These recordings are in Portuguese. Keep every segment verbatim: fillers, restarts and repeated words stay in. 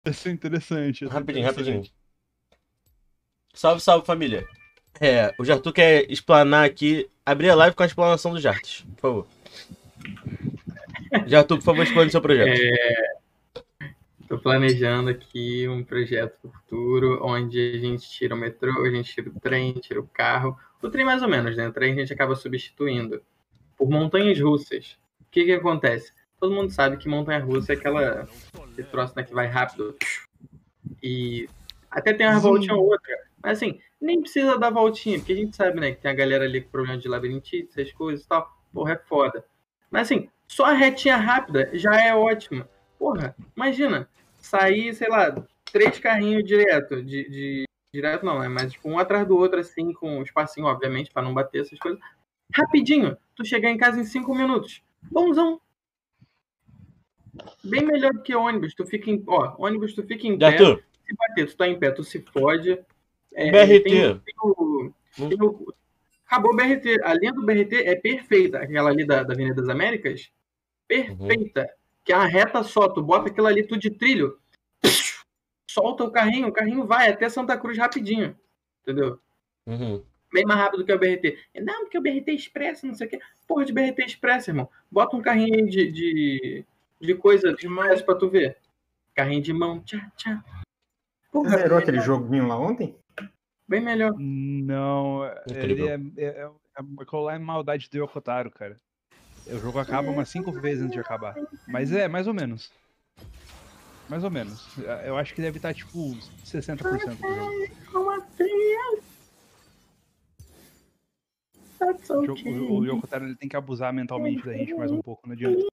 Isso é interessante, isso é Rapidinho, rapidinho. interessante. Salve, salve família. É, o Jartu quer explanar aqui, abrir a live com a explanação do Jartus, por favor. Jartu, por favor, explane seu projeto. Estou planejando aqui um projeto para o futuro, onde a gente tira o metrô, a gente tira o trem, tira o carro. O trem mais ou menos, né? O trem a gente acaba substituindo por montanhas russas. O que que acontece? Todo mundo sabe que montanha-russa é aquela esse troço, né, que vai rápido e até tem uma Zum. voltinha ou outra. Mas assim, nem precisa dar voltinha, porque a gente sabe, né, que tem a galera ali com problema de labirintite, essas coisas e tal. Porra, é foda. Mas assim, só a retinha rápida já é ótima. Porra, imagina, sair, sei lá, três carrinhos direto, de, de- direto não, né? Mas tipo, um atrás do outro, assim, com um espacinho, obviamente, para não bater essas coisas. Rapidinho, tu chegar em casa em cinco minutos. Bonzão. Bem melhor do que ônibus. Tu fica em, ó, ônibus tu fica em pé. Jartu, Se bater, tu tá em pé, tu se fode. o É, tem, o- B R T. tem o, Hum. tem o- Acabou o B R T. A linha do B R T é perfeita. Aquela ali da, da Avenida das Américas, Uhum, perfeita. Que é uma reta só. Tu bota aquilo ali tudo de trilho, solta o carrinho, o carrinho vai até Santa Cruz rapidinho. Entendeu? uhum. Bem mais rápido que o B R T. Não, porque o B R T Expresso, não sei o quê. Porra de B R T Expresso, irmão. Bota um carrinho aí de, de, de coisa de expresso pra tu ver. Carrinho de mão, tchá, tchá. Você Porra, zerou aquele joguinho lá ontem? bem melhor. Não, ele Incrível. é, é, é, é, aquilo lá é maldade do Yokotaro, cara. O jogo acaba umas cinco vezes antes de acabar. Mas é, mais ou menos. Mais ou menos. Eu acho que deve estar, tipo, sessenta por cento do jogo. O, jogo, o, o Yokotaro ele tem que abusar mentalmente da gente mais um pouco, não adianta.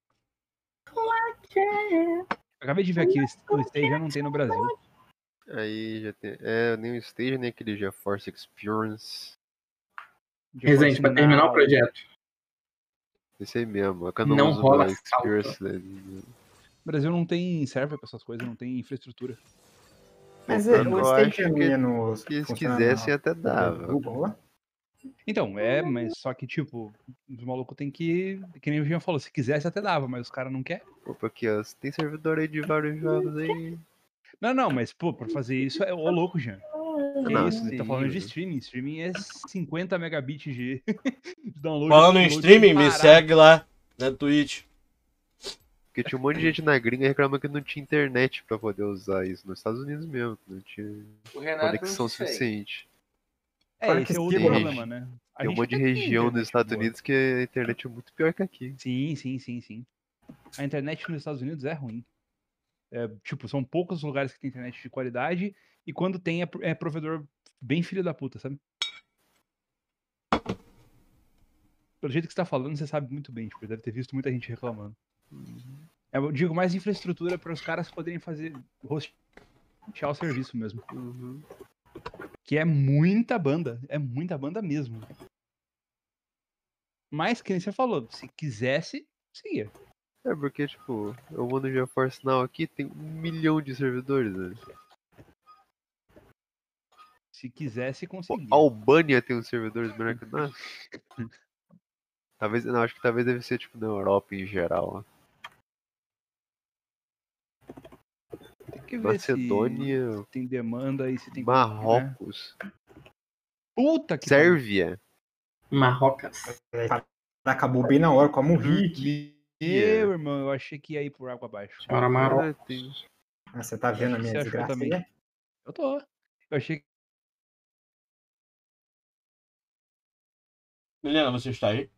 Acabei de ver aqui, o Stay já não tem no Brasil. Aí já tem. É, nem o Stage, nem aquele GeForce Experience. Resende, pra terminar o projeto. Esse aí mesmo. É que eu não, Não uso rola no Experience. Né? O Brasil não tem server pra essas coisas, não tem infraestrutura. Mas Pô, é, pior o que eu Stadia acho que- menos que eles funciona quisessem na- até no dava. Google lá? Então, é, mas só que, tipo, os malucos tem que. Que nem o Jean falou, se quisesse até dava, mas os caras não querem. Opa, aqui, ó. Tem servidor aí de vários jogos aí. Não, não, mas, pô, pra fazer isso é ô louco, Jean. Que Não, isso? Ele tá sim, falando de mano. streaming. Streaming é cinquenta megabits de, de download. Falando em upload streaming, me parado. segue lá na Twitch. Porque tinha um monte de gente na gringa reclamando que não tinha internet pra poder usar isso. Nos Estados Unidos mesmo, que não tinha O Renato conexão não te segue. suficiente. É, Fora esse que é outro Steve, problema, né? A Tem um gente monte de até tem região nos internet Estados boa. Unidos que a internet é muito pior que aqui. Sim, sim, sim, sim. A internet nos Estados Unidos é ruim. É, tipo, são poucos lugares que tem internet de qualidade e quando tem é, é provedor bem filho da puta, sabe? Pelo jeito que você tá falando, você sabe muito bem, tipo, deve ter visto muita gente reclamando. É, eu digo mais infraestrutura para os caras poderem fazer hostear o serviço mesmo. Uhum. Que é muita banda, é muita banda mesmo. Mas, que nem você falou, se quisesse, seria. É porque, tipo, eu vou no GeForce Now aqui, tem um milhão de servidores, né? Se quisesse, Pô, conseguia. a Albânia tem uns servidores melhor que nós. Talvez, não, acho que talvez deve ser, tipo, na Europa em geral. Tem que ver Macedônia, se tem demanda e se tem... Marrocos, Né? Puta que Sérvia. Marrocas. Acabou bem na hora, como um rico. Meu irmão, eu achei que ia ir por água abaixo. Senhora Marrocos. Ah, tem- Ah, você tá vendo a minha Você achou desgraça também? aí? Eu tô. Eu achei que Milena, você está aí?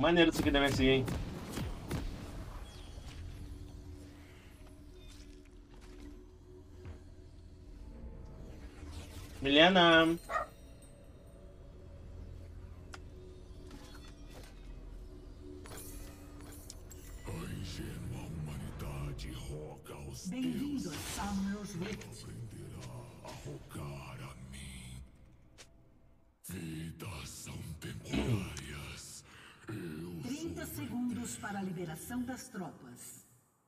Maneiro isso aqui da M S I, hein? Milena. Bem-vindo a Summer's Rift. trinta segundos para a liberação das tropas.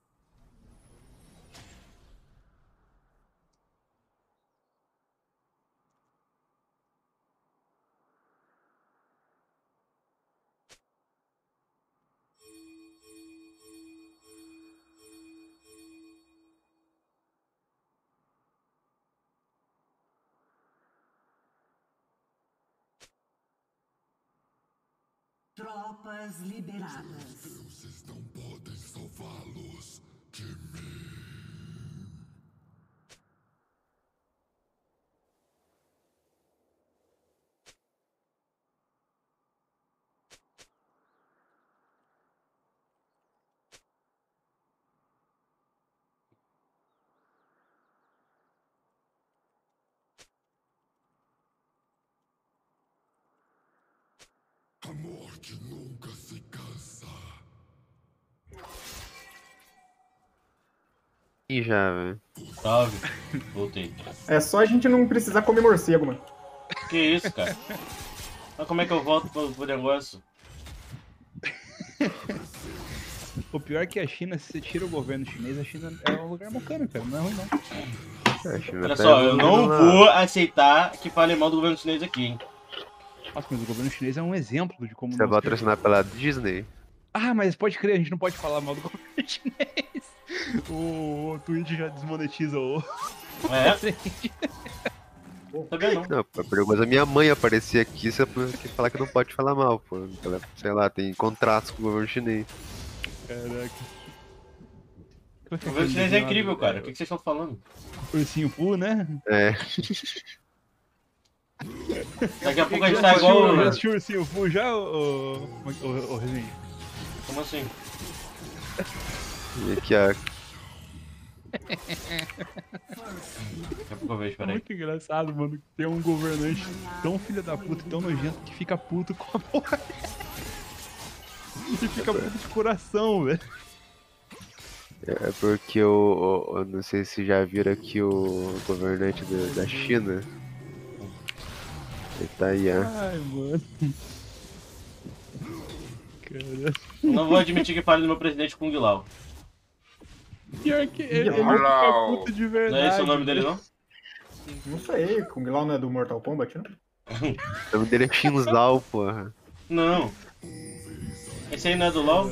Tropas liberadas. A morte nunca se cansa. Ih, já, velho. Salve. Voltei. É só a gente não precisar comer morcego, mano. Que isso, cara? Mas como é que eu volto pro, pro negócio? O pior é que a China, se você tira o governo chinês, a China é um lugar bacana, cara. Não é ruim, não. A China Olha tá só, eu não evoluindo lá. vou aceitar que fale mal do governo chinês aqui, hein? Nossa, mas o governo chinês é um exemplo de como... Você é nós patrocinado pela Disney? Ah, mas pode crer, a gente não pode falar mal do governo chinês. O, o Twitch já desmonetiza o... É? Sabia não. Não, pô, perigoso a minha mãe aparecer aqui se que falar que não pode falar mal, pô. Ela, sei lá, tem contratos com o governo chinês. Caraca. O governo chinês é incrível, cara. O que que vocês estão falando? Ursinho Poo, né? É. Daqui a pouco a gente Já tá assistiu, igual... já assistiu Ursinho Poo já, ô... ô, ô, ô Rezinho? Como assim? E aqui, ó. Daqui a pouco eu vejo, É peraí. muito engraçado, mano. Tem um governante tão filho da puta e tão nojento que fica puto com a porra. E fica puto de coração, velho. É porque o, o- eu não sei se já viram aqui o governante da, da China. Ele tá aí, ó. Ai, mano. Cara. Não vou admitir que fale do meu presidente Kung Lao. Pior que ele, ele Olha lá, fica ó. puto de Não verdade. é esse o nome dele, não? Não sei, Kung Lao não é do Mortal Kombat, não? O nome dele é Shinzal, porra. Não. Esse aí não é do LoL?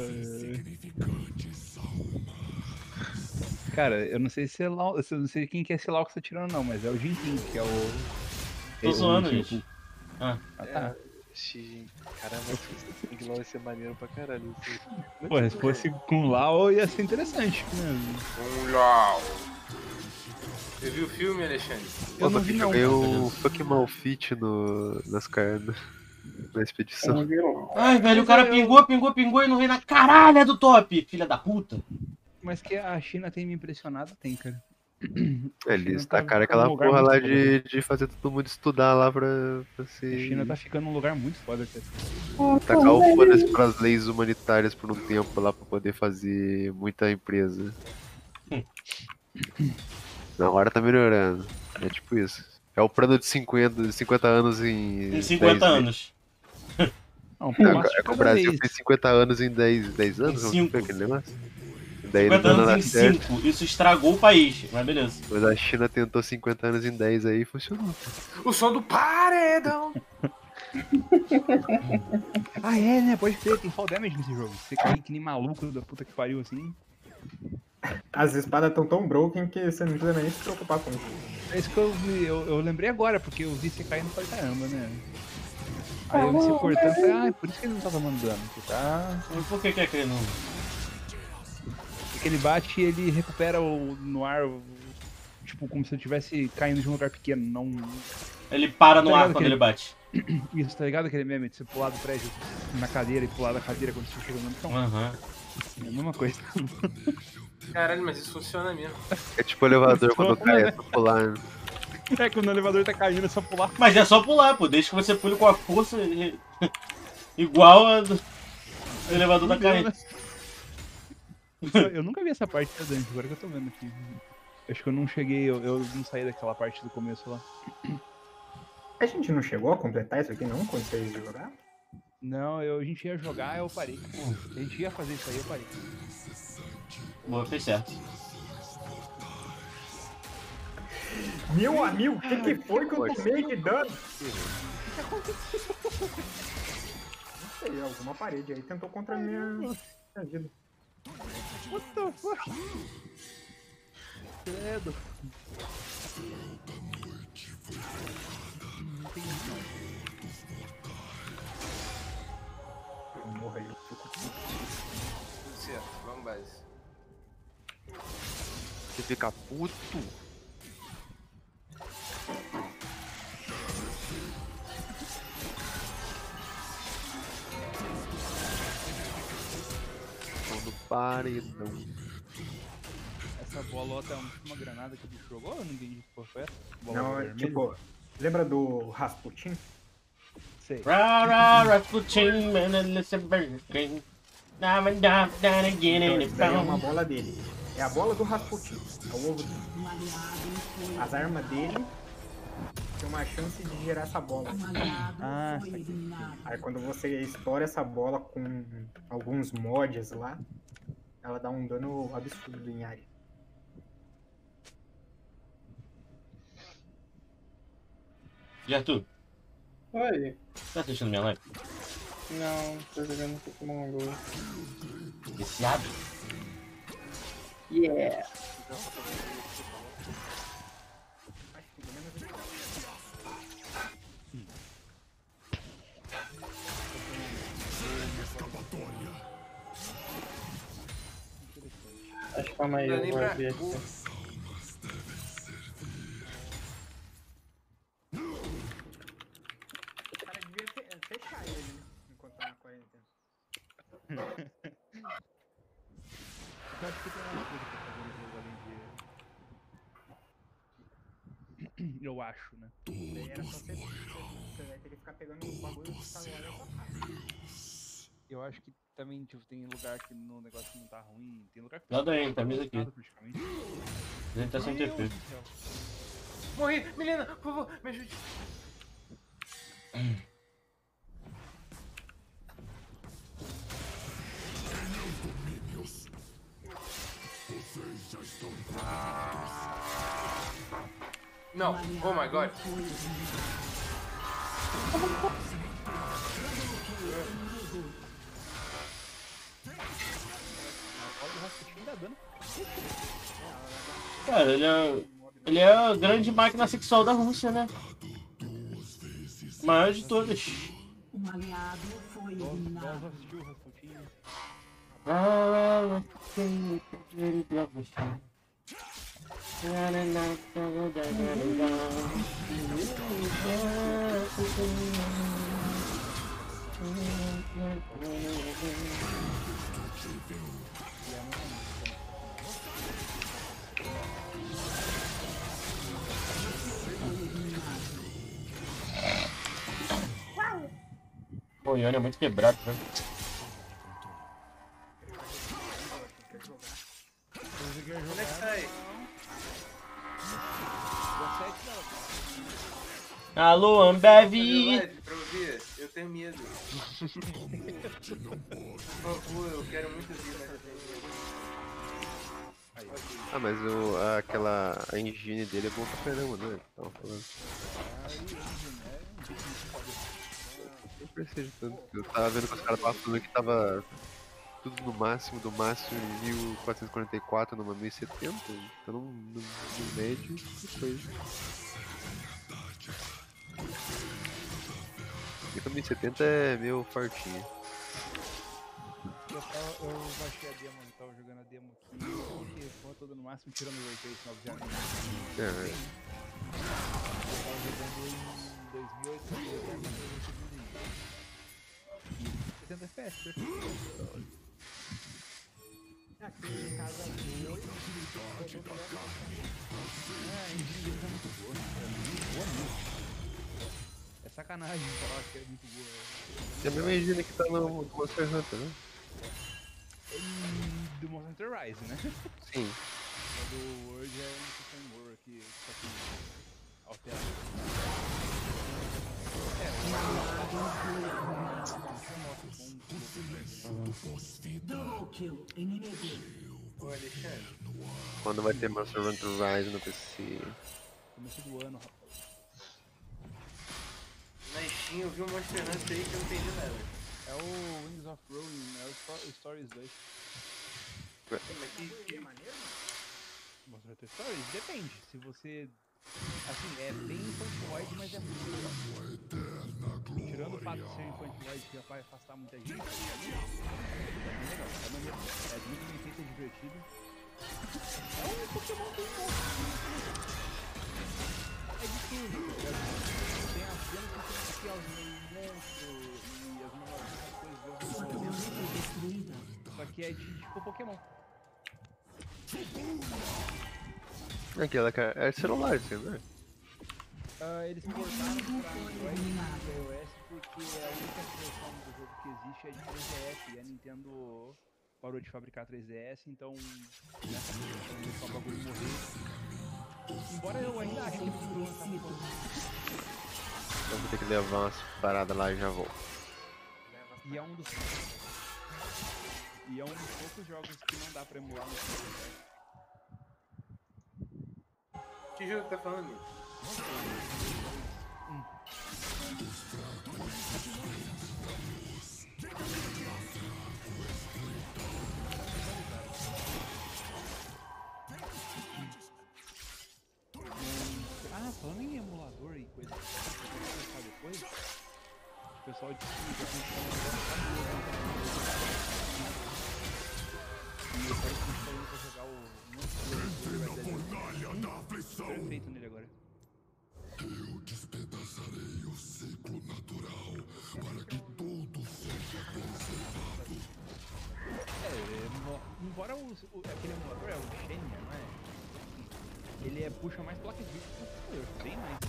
Cara, eu não sei se é Lau, eu não sei quem que é esse Lau que você tá tirando não, mas é o Jinping, que é o... Tô o zoando, Ursinho gente. Poo. Ah, Ah, tá. Xi, caramba, esse Kung Lao vai ser maneiro pra caralho. Isso. Pô, se fosse com Lau ia ser interessante, né? Um LOL. Você viu o filme, Alexandre? Eu não vi não. Joguei o fucking Malfit no, nas carnes. Na expedição. Ai, velho, o cara pingou, pingou, pingou e não veio na caralha do top, filha da puta. Mas que a China tem me impressionado, tem, cara. Eles tá tacaram ficando aquela um lugar porra lá muito de, de fazer todo mundo estudar lá pra, pra A se. China tá ficando num lugar muito foda, cara. Tacar o foda-se pras leis humanitárias por um tempo lá pra poder fazer muita empresa. Na hora tá melhorando. É tipo isso. É o plano de cinquenta, de cinquenta anos em. Em cinquenta dez anos. Não, É, passo de é que o cada Brasil vez. fez cinquenta anos em dez, dez anos? Em Não cinco. foi aquele negócio? Daí cinquenta não dá anos em certo. cinco. Isso estragou o país, mas beleza. Mas a China tentou cinquenta anos em dez aí e funcionou. O som do paredão. Ah, é, né? Pode crer, tem fall damage nesse jogo. Você cai que nem maluco da puta que pariu assim. As espadas estão tão broken que você não precisa nem se preocupar com isso. É isso que eu vi, eu, eu lembrei agora, porque eu vi você caindo e falei, caramba, né? Aí eu vi você cortando e falei, ah, é por isso que ele não tá tomando dano. Porque tá. Mas por que que é que ele não... Porque ele bate e ele recupera o, no ar, o- tipo, como se eu estivesse caindo de um lugar pequeno, não. Ele para no Tá ar ligado quando que ele ele- bate. Isso, tá ligado aquele meme de você pular do prédio na cadeira e pular da cadeira quando você chega no chão? Aham. É a mesma coisa. Caralho, mas isso funciona mesmo. É tipo o elevador quando cai, é só pular. É, quando o elevador tá caindo, é só pular. Mas é só pular, pô. Desde que você pule com a força e- igual a do o elevador tá caindo. Eu nunca vi essa parte da Dante, agora que eu tô vendo aqui. Acho que eu não cheguei, eu, eu não saí daquela parte do começo lá. A gente não chegou a completar isso aqui não, quando vocês jogaram? Não, eu, a gente ia jogar, eu parei. A gente ia fazer isso aí, eu parei. Boa, fez certo. Meu amigo, o que, que foi que eu tomei de dano? Não sei, alguma parede aí tentou contra a minha, minha vida. What the fuck? Credo. Eu morro aí, eu fico puto. Tudo certo, vamos base. Você fica puto. Tô no paredão. Essa bolota é uma, uma granada que o bicho jogou? Eu não entendi que porra foi essa. Bola Não, é vermelha? tipo, lembra do Rasputin? Sei. Ra, ra, Rasputin, man, and listen, Burger King. Now and down, down again, Então, and isso daí é uma it bola dele. É a bola do Rasputin, é o ovo dele. Um aliado foi, As armas dele tem uma chance de gerar essa bola. um aliado Ah, foi saquei. eliminado. Aí quando você estoura essa bola com alguns mods lá, ela dá um dano absurdo em área. Arthur, Oi. tá assistindo minha live? Não, tô jogando Pokémon Go. Viciado? Yeah. Acho que calma aí, Não dá eu nem vou pra- abrir aqui. O cara devia fe- fechar ele, né? Enquanto tá na quarentena. Eu acho que tem mais coisa pra fazer no jogo além de. Eu acho, né? Daí era só você, você vai ter que ficar pegando o bagulho que tá lá na sua casa. Eu acho que também tipo, tem lugar que no negócio não tá ruim. Tem lugar que Lá daí, camisa aqui. nada, praticamente. A gente tá sem Meu T P. Deus do céu. Morri! Milena, por favor, me ajude. Não, oh my god. Foi eliminado. Olha o Rasputin dá dano. Cara, ele é, ele é a grande máquina sexual da Rússia, né? O maior de todas. Um aliado foi Nós eliminado. assistiu o Rasputin. Pô, o Ione é muito quebrado, né? Onde é que sai? Alô, Fazer Ambev! live pra ouvir? Eu tenho medo. Por favor, eu quero muito ouvir, mas eu tenho medo. Ah, mas o, a- aquela. A engine dele é boa pra caramba, né? Tava falando. Nem percebi tanto. Eu tava vendo que os caras estavam falando que tava tudo no máximo, do máximo em mil quatrocentos e quarenta e quatro numa mil e setenta. Então no, no, no médio, coisa. E pra mil e setenta é meio fortinho. Eu, tava, eu baixei a demo, eu tava jogando a demo aqui, porque porra toda no máximo tirando o Ray Tracing, obviamente. É, Eu tava jogando em dois mil e oitocentos e sessenta F P S, perfeito. Aqui em casa dois. É, a engine deles é muito boa, é muito boa mesmo. É sacanagem falar que é muito boa. é a mesma engine que tá no Monster Hunter, né? É do Monster Hunter Rise, né? Sim. A do World é um framework, só que alterado. Double kill inimigo. Ô, Alexandre. Quando vai ter Monster Hunter Rise no P C? Começo do ano, rapaz. Na Steam eu vi um Monster Hunter aí que eu não entendi nada. É o Wings of Ruin, é o Sto- Stories dois. Mas que, que... Monster Hunter Stories? Depende. Se você. Assim, é bem infantiloide, mas é muito legal. Tirando o fato de ser infantiloide que vai afastar muita gente, é bem legal. É maneiro. É muito bem feito, é divertido. É um Pokémon bem bom. É de tudo, tá ligado? Tem as cenas que tem aqui aos monstros e as novas coisas. Torre destruída. Só que é de tipo Pokémon. Aquela cara. É celular, assim, né? Uh, eles portaram pra Android e iOS porque a única versão do jogo que existe é de três D S e a Nintendo parou de fabricar três D S, então né, deixou o bagulho morrer. Embora eu ainda ache que eles vão lançar no futuro. Eu vou ter que levar umas paradas lá e já volto. E é um dos e é um dos poucos jogos que não dá pra emular no Switch. Que jogo tá falando, Nico? Hum. Ah, falando em emulador e coisa que eu vou depois, o pessoal disse que eu quero que falando pra jogar o A fornalha da aflição. perfeito nele agora. Eu despedaçarei o ciclo natural para que tudo seja conservado. É, mo- embora o, o- aquele emulador é o Xenia, não é? Ele é, puxa mais placa de vídeo que o computador, bem mais.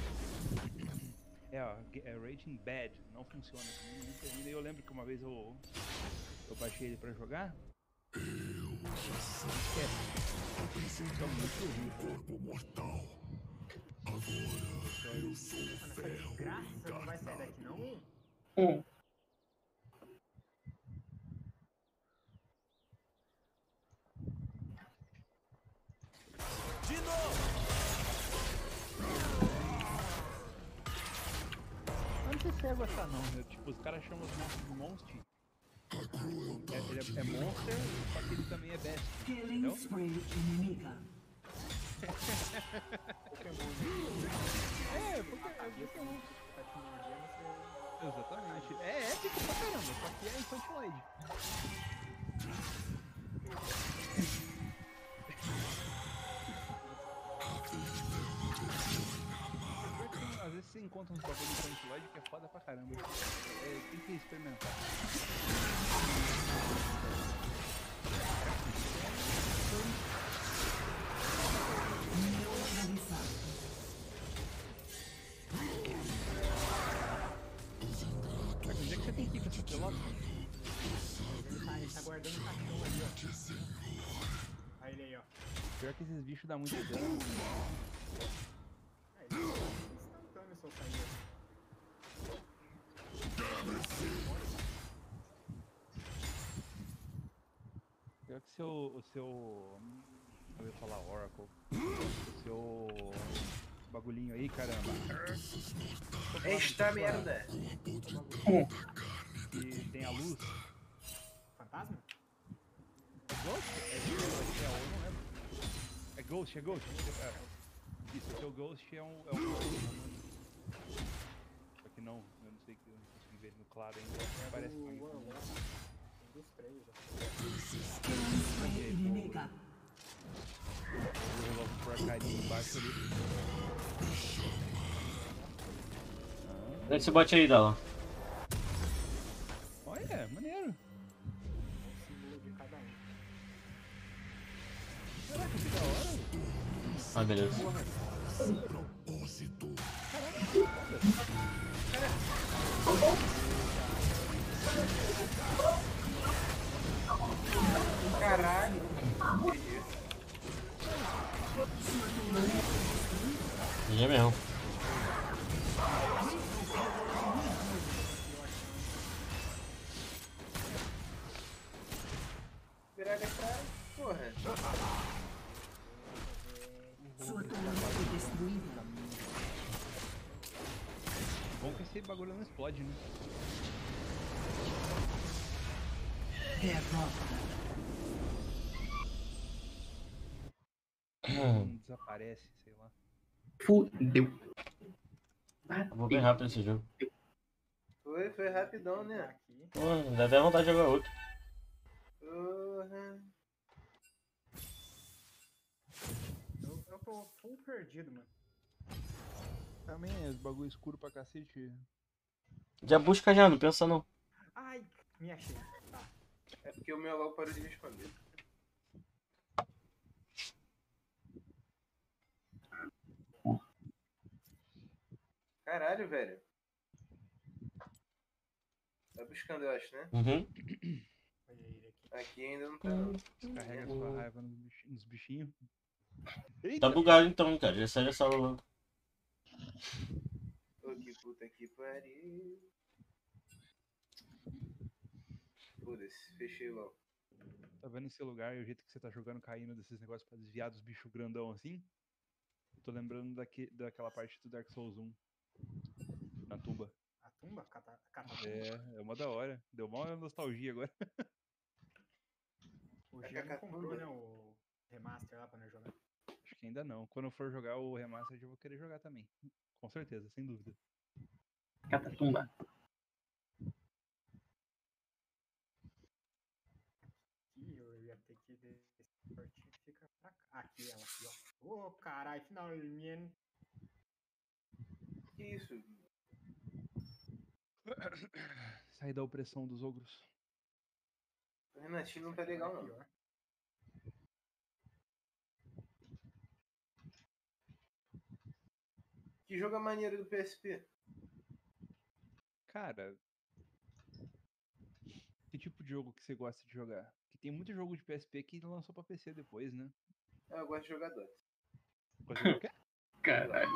É, ó, é Rating Bad, não funciona. Nunca vi. Eu lembro que uma vez eu, eu baixei ele pra jogar. Eu já sei. É, O corpo mortal. Agora eu sou o ferro Graça, não vai sair daqui não? Hum. de novo. Eu não sei se você vai gostar não, né? Tipo, os caras chamam os monstros de Monster. É, ele é, é Monster, só que ele também é Best. Killing Entendeu? spree inimiga. É, porque é Pokémon. Exatamente. É épico pra caramba, só que é infantiloide. Às vezes você encontra uns bagulho infantiloide que é foda pra caramba. É, tem que experimentar. Neutralizado. Onde é que você tem que ir com essa pelota? Ah, ele tá guardando o cachorro ali, ó. Aí ele aí, ó. Pior que esses bichos dão muito dano. É, ele é instantâneo se eu sair. Pior que seu, o seu... Eu ia falar Oracle. O seu... bagulhinho aí, caramba. Esta merda! Que tem a luz. Fantasma? É Ghost? É Ghost? É, eu não lembro. É Ghost, é Ghost. É. Isso, o seu Ghost é um... É um... Só que não, eu não sei que eu não consegui ver ele no claro ainda. Parece que O- o- dos três. Ó. Transfer inimiga. Eu jogo por carinho embaixo ali. Pega esse bot aí, Dala. Olha, maneiro. O símbolo de cada um. Caraca, que da hora. Ah, beleza. Propósito. Caralho. Ninguém mesmo. Virar pra... Porra. Sua torre foi destruída. Bom que esse bagulho não explode, né? Derrota. Não desaparece, sei lá. Fudeu. Eu vou bem rápido nesse jogo. Foi, foi rapidão, Tá né? aqui. Pô, dá até vontade de jogar outro. Porra. Eu, eu tô full perdido, mano. Também é bagulho escuro pra cacete. Já busca já, não pensa não. Ai, me achei. Tá. É porque o meu LOL parou de responder. Caralho, velho. Tá buscando, eu acho, né? Uhum. Olha ele aqui. Aqui ainda não tá, não. Descarrega sua raiva nos bichi- nos bichinhos. Tá Eita! bugado então, cara. Já sai dessa logo. Ô, que puta que pariu. Foda-se, fechei logo. Tá vendo esse lugar e o jeito que você tá jogando caindo desses negócios pra desviar dos bichos grandão assim? Eu tô lembrando daque, daquela parte do Dark Souls um. Na tumba. A tumba? Cata, catatumba? É, é uma da hora. Deu uma nostalgia agora. O A Jean não cacatumba? comprou, né? O remaster lá pra nós jogar. Acho que ainda não. Quando eu for jogar o remaster, eu vou querer jogar também. Com certeza, sem dúvida. Catatumba. Aqui eu ia ter que descer forte e fica pra cá. Aqui ela, aqui, ó. Ô, caralho, finalmente. Que isso? Sair da opressão dos ogros. O Renatinho não tá legal, não. Pior. Que jogo é maneiro do P S P? Cara, que tipo de jogo que você gosta de jogar? Que tem muito jogo de P S P que lançou pra P C depois, né? Ah, eu gosto de jogar Dota. Gosta de jogar o quê? Caralho.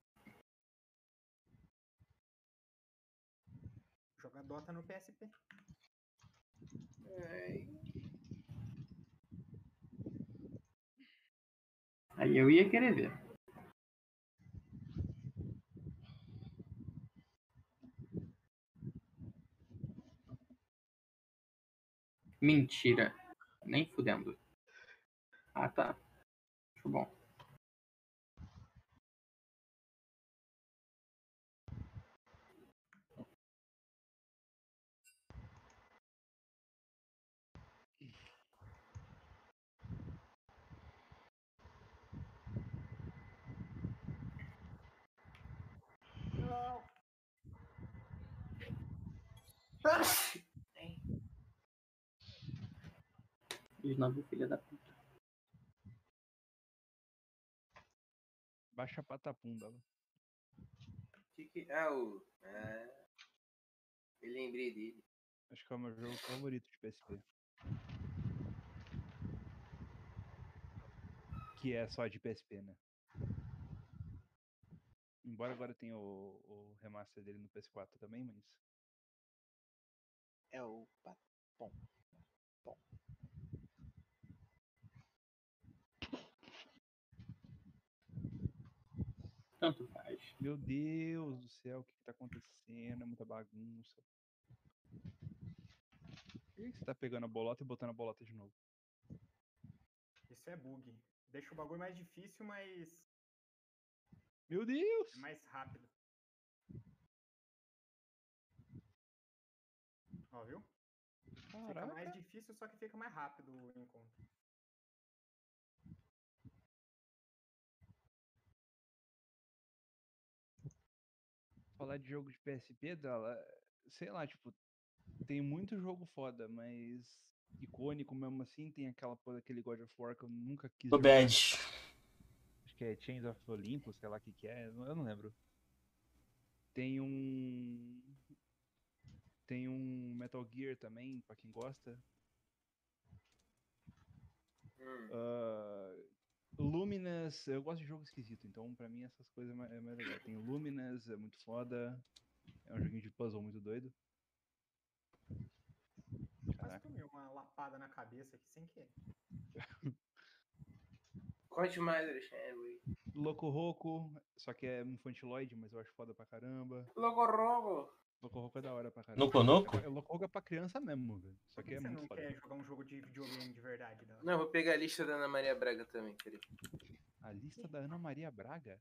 Jogar Dota no P S P. É... Aí eu ia querer ver. Mentira. Nem fudendo. Ah, tá. Acho bom. Não. De novo, filha da puta. Baixa a patapunda. Que que... Ah, o... Ah, eu lembrei dele. Acho que é o meu jogo favorito de P S P. Que é só de P S P, né? Embora agora tenha o, o remaster dele no P S quatro também, mas... É o Bom. Bom. Tanto faz. Meu Deus do céu, o que, que tá acontecendo? É muita bagunça. Por que que você tá pegando a bolota e botando a bolota de novo? Isso é bug. Deixa o bagulho mais difícil, mas Meu Deus! é mais rápido. Ó, viu? Fica mais Caraca. difícil, só que fica mais rápido o encontro. Falar de jogo de P S P dela, sei lá, tipo, tem muito jogo foda, mas icônico mesmo assim, tem aquela porra daquele God of War que eu nunca quis Tô jogar. bad. Acho que é Chains of Olympus, sei lá o que que é, eu não eu não lembro. Tem um tem um Metal Gear também, pra quem gosta. Hum. Ah, Luminous, eu gosto de jogo esquisito, então pra mim essas coisas é mais, é mais legal. Tem o Luminous, é muito foda. É um joguinho de puzzle muito doido. Quase Caraca. tomei uma lapada na cabeça aqui sem querer. Conte mais, Alexandre. Loco Roco, só que é infantiloide, mas eu acho foda pra caramba. Logo, rogo. Loco Roco é da hora pra caramba. Noco Noco? É, Loco Roco é pra criança mesmo, velho. Só Por que que é você muito não foda. quer jogar um jogo de videogame de verdade, Dela? Não, vou pegar a lista da Ana Maria Braga também, querido. A lista da Ana Maria Braga?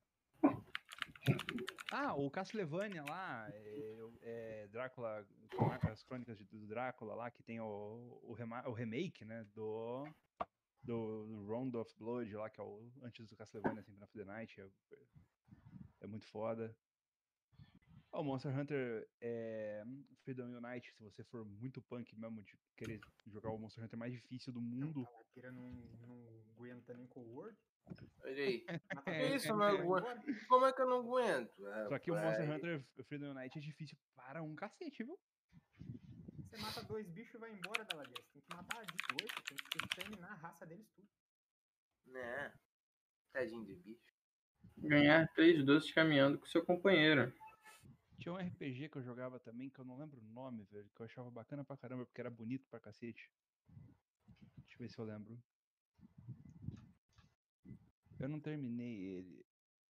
Ah, o Castlevania lá, é, é Drácula, as crônicas de- do Drácula lá, que tem o, o, rema- o remake, né, do, do, do Round of Blood lá, que é o antes do Castlevania, Symphony of the Night, é, é muito foda. O Monster Hunter é Freedom Unite, se você for muito punk mesmo de querer jogar o Monster Hunter mais difícil do mundo. A Kira não, não aguenta nem com o Word. Olha aí. Mata Que dois isso, bichos e não vai aguento? embora. Como é que eu não aguento? Só que o Monster Rapaz. Hunter Freedom Unite é difícil para um cacete, viu? Você mata dois bichos e vai embora, Daladias. Tem que matar dezoito, tem que exterminar a raça deles tudo. Né? Tadinho de bicho. Ganhar três doces caminhando com seu companheiro. Tinha um R P G que eu jogava também, que eu não lembro o nome, velho, que eu achava bacana pra caramba, porque era bonito pra cacete. Deixa eu ver se eu lembro. Eu não terminei ele.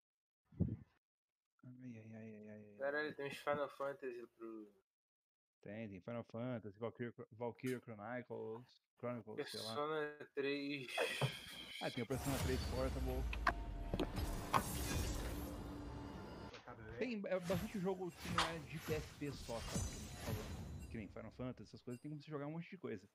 Ai, ai, ai, ai, ai, ai. Caralho, tem uns Final Fantasy pro. Tem, tem Final Fantasy, Valkyria, Valkyria Chronicles, Chronicles, sei lá. Persona três. Ah, tem o Persona três Portable. Tem é, bastante jogo que não é de P S P só, sabe? Que a gente tá falando. Que nem Final Fantasy, essas coisas, tem como você jogar um monte de coisa.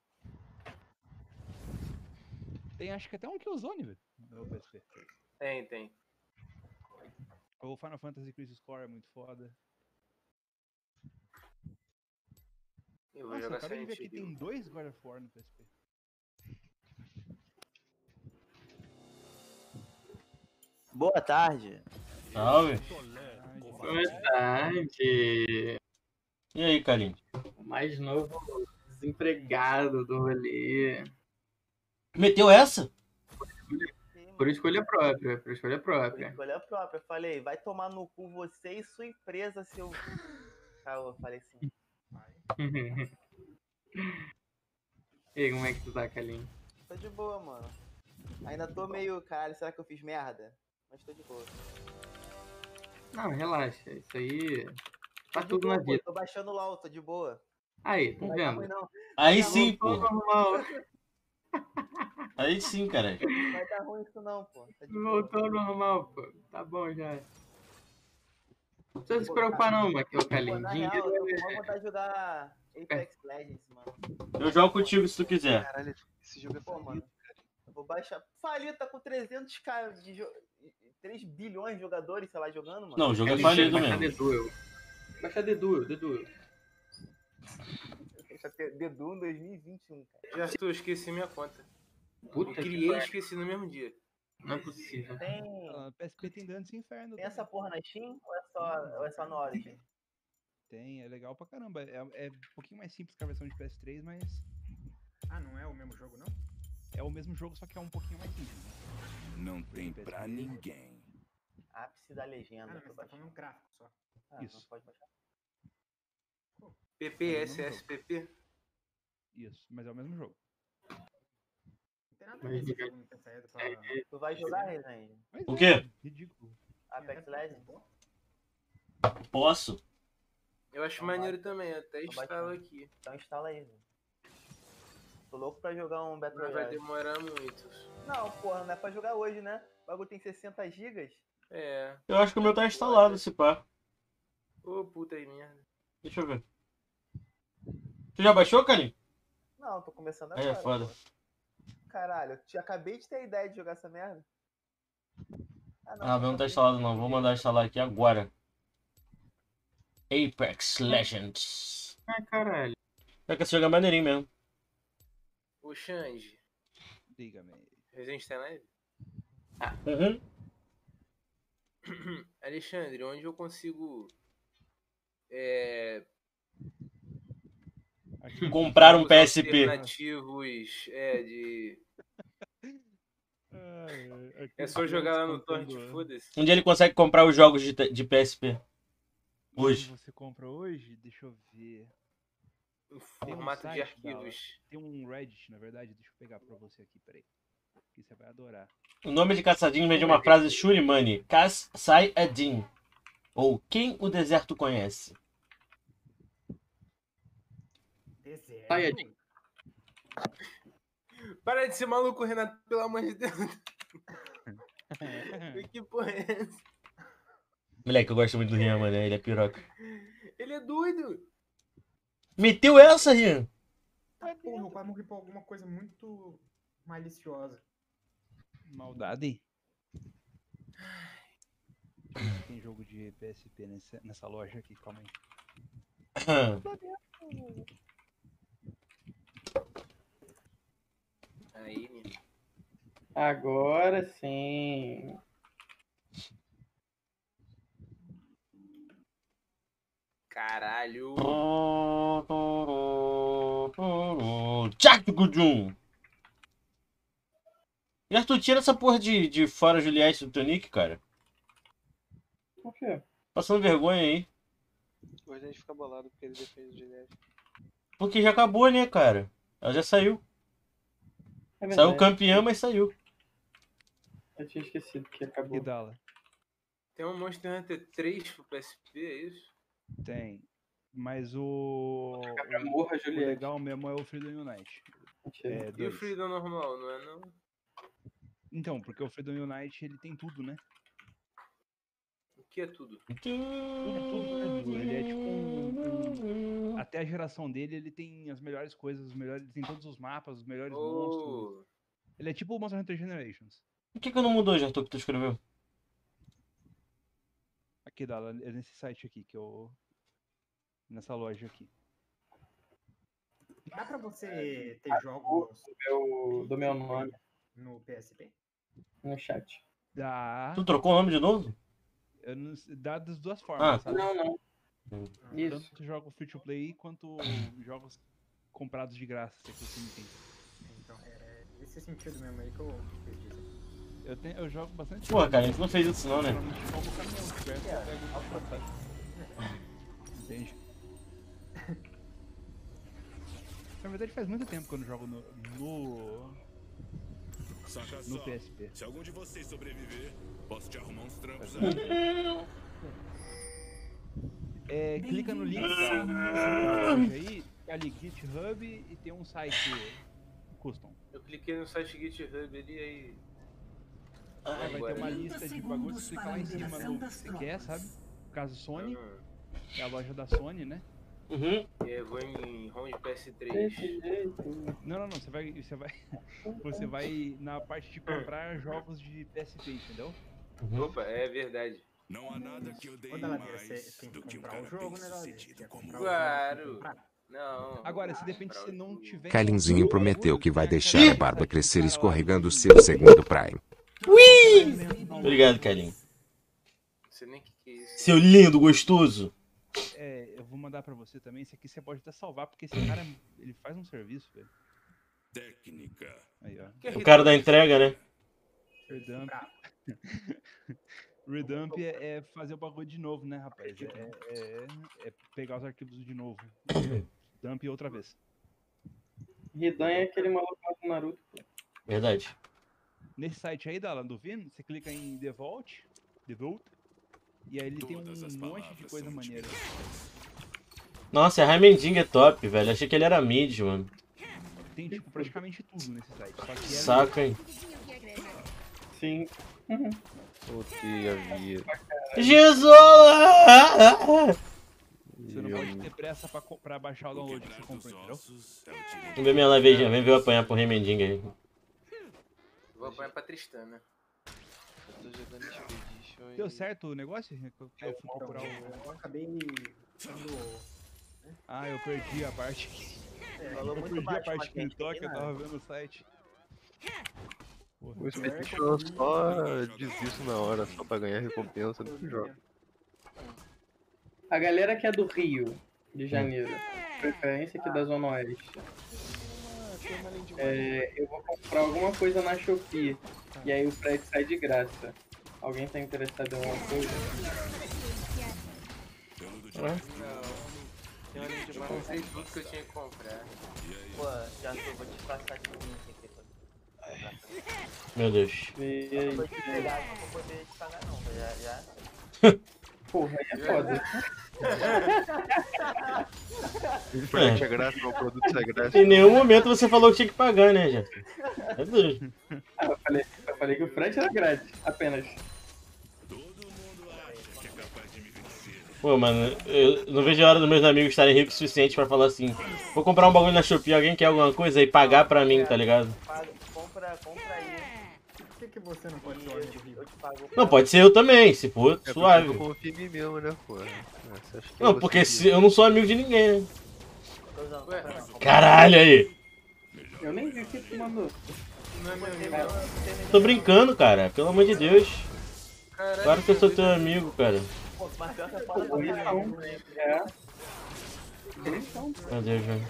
Tem acho que até um Killzone, velho, no P S P. Tem, tem. O Final Fantasy Crisis Core é muito foda. Eu vou Nossa, eu jogar acabei de ver Silent que tem Hill. dois God of War no P S P. Boa tarde. Salve. Boa tarde. E aí, Karim? O mais novo desempregado do rolê. Meteu essa? Por escolha própria, por escolha Por própria. escolha própria. Eu falei, vai tomar no cu você e sua empresa, seu. Ah, eu falei assim. E aí, como é que tu tá, Kalim? Tô de boa, mano. Ainda tô meio, caralho, será que eu fiz merda? Mas tô de boa. Não, relaxa. Isso aí Tô tá de tudo boa, na pô, vida. tô baixando o LOL, tô de boa. Aí, tá Não vai dar vendo? ruim, não. Aí Tá sim, Voltou pô. ao normal. Aí sim, cara. Não vai dar ruim isso não, pô. Tá de boa. Voltou ao normal, pô. Tá bom já. Não precisa se preocupar não, Matheus Pô, Kalim. na Dinheiro real, eu tô é... com uma vontade de jogar Apex Legends, mano. Eu jogo contigo se tu quiser. Caralho, esse jogo é Pô, falido, mano. Eu vou baixar. Falido, tá com trezentos k de jo... três bilhões de jogadores, sei lá, jogando, mano. Não, o jogo é Kalim, falido baixa mesmo. The Duel. Baixa The Duel, The Duel. Deixa Dedu em dois mil e vinte e um, cara. Já estou, esqueci minha conta. Puta Eu que criei e pariu. esqueci no mesmo dia. Não é possível. Tem, Ah, P S P tem Dantes Inferno tem essa também. porra na Steam ou é só, ou é só no Origin? Tem, é legal pra caramba. É, é um pouquinho mais simples que a versão de P S três, mas Ah, não é o mesmo jogo, não? é o mesmo jogo, só que é um pouquinho mais simples. Não tem pra ninguém. Ápice da Ah, legenda. não, mas tô você tá baixando. falando gráfico só. Ah, Isso. não pode baixar. P P S S P P. Isso, mas é o mesmo jogo. Não tem nada a ver esse jogo não ter saído pra... Tu vai jogar, Resende? Mas O é, quê? Ridículo. Apex Legends? Posso? Eu acho Então maneiro vai. também, até Tô instalo baixando. aqui. Então instala aí, velho. Tô louco pra jogar um Battle Mas vai Royale. demorar muito. Não, porra, não é pra jogar hoje, né? O bagulho tem sessenta gigas. É. Eu acho que o meu tá instalado, esse pá. Ô, puta aí, merda. Deixa eu ver. Tu já baixou, Karim? não, tô começando Aí agora. é foda. pô. Caralho, eu te- acabei de ter a ideia de jogar essa merda. Ah, Ah, só não tá pra- instalado não. Vou mandar instalar aqui agora. Apex Legends. Ai, caralho. É que esse jogo é maneirinho mesmo. O Xande. Diga-me. Resident tem live? Uhum. Alexandre, onde eu consigo é, Aqui, Comprar um jogos P S P. alternativos é, de. Ai, ai, aqui É os só jogar lá no descontando, Torrent, ó. foda-se. Um dia ele consegue comprar os jogos de, de P S P. Onde Hoje. você compra hoje? Deixa eu ver. Em Tem um formato de site, Dala. arquivos. Tem um Reddit, na verdade. Deixa eu pegar pra você aqui, peraí. Que você vai adorar. O nome de Caçadinho vem de uma frase Shurimani. Cas Sai Adin. Ou quem o deserto conhece? Deserto. Sai, Ed. Para de ser maluco, Renato, pelo amor de Deus. Que porra é essa? Moleque, eu gosto muito do Rian, mano. Ele é piroca. Ele é doido. Meteu essa, Rian? Pô, meu pai morreu por alguma coisa muito maliciosa. Maldade? Tem jogo de P S P nessa, nessa loja aqui, calma aí. Aí, meu. Agora sim. Caralho. Tchac, Gudjum! E Arthur, tira essa porra de, de fora Juliette do Tonic, cara. Por quê? Passando vergonha aí. Hoje a gente fica bolado porque ele defende o Juliette. Porque já acabou, né, cara? Ela já saiu. É Saiu verdade. campeã, mas saiu. Eu tinha esquecido que E acabou. Dala? Tem um Monster Hunter três pro P S P, é isso? Tem. Mas o. Morra, O Juliette. legal mesmo é o Freedom Unite. Mentira. É, E o dois. Freedom normal, não é não? Então, porque o Freedom Unite ele tem tudo, né? O que é tudo? Tudo, tudo, né, Edu? Ele é tipo um, um- Até a geração dele, ele tem as melhores coisas, os melhores. Ele tem todos os mapas, os melhores monstros. Oh, Ele é tipo o Monster Hunter Generations. Por que que não mudou, Arthur, que tu escreveu? Aqui, Dala, é nesse site aqui que eu. Nessa loja aqui. Dá pra você ter jogos Eu, do meu nome no P S P? no chat. Dá. Tu trocou o nome de novo? Eu não, dá das duas formas, Ah. sabe? Não, não. Isso. Tanto jogo free to play quanto jogos comprados de graça, se é que você me entende. Então, é esse sentido mesmo aí que eu quis dizer. Eu, tenho, eu jogo bastante. Pô, cara, a gente não fez isso não, né? Geralmente eu compro o caminhão, se tiver, eu pego o pacote. Entende? Na verdade faz muito tempo que eu não jogo no. no, Saca no só. P S P. Se algum de vocês sobreviver, posso te arrumar uns trampos aí. É, clica no link da loja aí, ali GitHub e tem um site custom. eu cliquei no site GitHub ali aí. Aí vai ter uma trinta lista de bagulho, você clica lá em cima segundos no para que a você liberação quer, das sabe? No caso Sony, Ah, é a loja da Sony, né? Uhum. e aí eu vou em ROM de P S três. Desse jeito. Não, não, não, você vai, você vai, você vai na parte de comprar jogos de P S P, entendeu? Opa, é verdade. Não há nada que eu dei Ô, Daladeira, mais você tem que do que um comprar o cara jogo, bem né, Daladeira? sucedido Quer como comprar eu. o jogo, Claro. tem que comprar. Não. Agora, se de repente pra você não outro- tiver... Kailinzinho o prometeu bagulho, que vai tem deixar aquela a barba site crescer do cara lá escorregando que- seu segundo Prime. Obrigado, Kailinho. Não sei nem o que, que é isso. Seu lindo, gostoso. É, eu vou mandar pra você também, esse aqui você pode até salvar, porque esse cara, ele faz um serviço, velho. Técnica. Aí, ó. Que é O cara da entrega, né? Redump. Redump é, é fazer o bagulho de novo, né, rapaz? É, é- é pegar os arquivos de novo. É, dump outra vez. Hidan é aquele maluco lá do Naruto. Verdade. Nesse site aí, Dalan, do Vino, você clica em Devolt, Devolt, e aí ele tem um Todas as monte de palavras coisa são maneira. Nossa, a Raimending é top, velho. Achei que ele era mid, mano. Tem, tipo, praticamente tudo nesse site. Só que é Saca, hein? Sim. Voltei a vida. Jesus! Você não pode ter pressa pra, co- pra baixar o download que você comprou, entendeu? Vamos ver minha live aí, Jean. Vem ver eu apanhar pro Remending aí. Vou apanhar pra Tristana. Eu tô jogando Expedition Deu e... certo o negócio? Eu eu fui procurar o... Eu acabei sendo... Ah, eu perdi a parte. Falou Eu muito perdi a baixo, parte que me Matheus, toca, eu tem tava nada. vendo o site. O Expedition eu só desisto na hora, só pra ganhar recompensa do jogo. A galera que é do Rio de Janeiro, preferência aqui da Zona Oeste. É, eu vou comprar alguma coisa na Shopee e aí o frete sai de graça. Alguém tá interessado em alguma coisa? Tem uma linha de mão. Comprei tudo que eu tinha que comprar. Pô, já tô, vou te passar aqui o link aqui. Pra... Meu Deus. E Eu não aí, vou te pegar, não vou poder te pagar não, já... já... porra, aí é foda. O frete é grátis, o produto é grátis. Em nenhum momento você falou que tinha que pagar, né, Jean? É doido. Ah, eu, falei, eu falei que o frete era grátis, apenas. Pô, mano, eu não vejo a hora dos meus amigos estarem ricos o suficiente pra falar assim: vou comprar um bagulho na Shopee, alguém quer alguma coisa e pagar pra mim, tá ligado? Paga, compra, compra aí. Por que, que você não pode E ser eu homem te, do Rio? eu te pago. Não, pode ser eu também, se for É porque suave. eu não confio em mim mesmo, né, pô? Ah, você acha que Não, eu porque vou se, eu não sou amigo de ninguém, né? Tô usando, Ué, compra não. Caralho aí. Eu nem vi o que tu mandou. Não é meu amigo. Tô brincando, cara, pelo amor de Deus. Caralho, Claro que eu sou teu amigo, cara. Pô, mas pior que é foda pra Eles caralho. são. É. Eles são. Meu Deus, velho.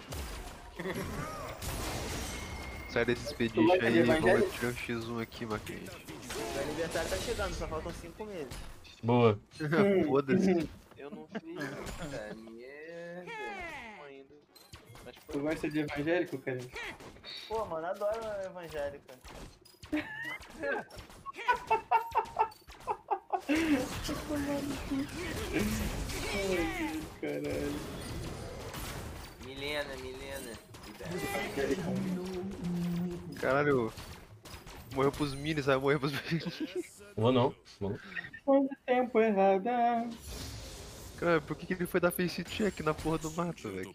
Sai desse Tu Expedition vai aí, fazer vamos evangelho? tirar um xis um aqui, Marquinhos. Meu aniversário tá chegando, só faltam cinco meses. Boa. Foda-se. Eu não fiz. Puta merda. Ainda. Mas Tu foi gosta de evangélico, cara? Pô, mano, adoro evangélica. Ai, caralho. Milena, Milena. Caralho. Morreu pros minis, vai morrer pros minis. Vou não. Vou. Quanto tempo errada. Cara, por que, que ele foi dar face check na porra do mato, velho?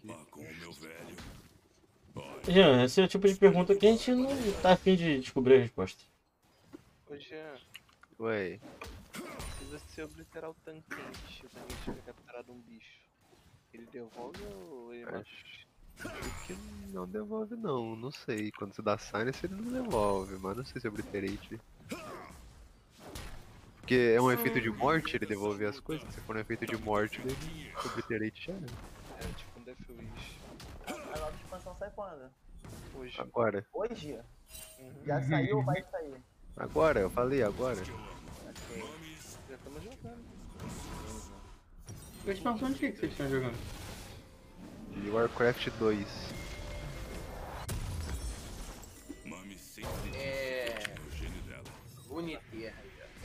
Jean, esse é o tipo de pergunta que a gente não tá afim de descobrir a resposta. Ô Jean, Ué, se você obliterar o tanquente, o tanquente tiver capturado um bicho, ele devolve ou ele mata? acho acho que não devolve não, não sei. Quando você dá silence ele não devolve, mas não sei se é obliterate. Porque é um efeito de morte ele devolver as coisas, se for um efeito de morte ele obliterate já é. É tipo um Death Wish. A nova expansão sai quando? Hoje. Agora, Hoje? Uhum. Já saiu ou vai sair? agora, eu falei agora. Ok. Já estamos jogando. Que expansão de que que vocês estão jogando? De Warcraft dois. É. Uniterra.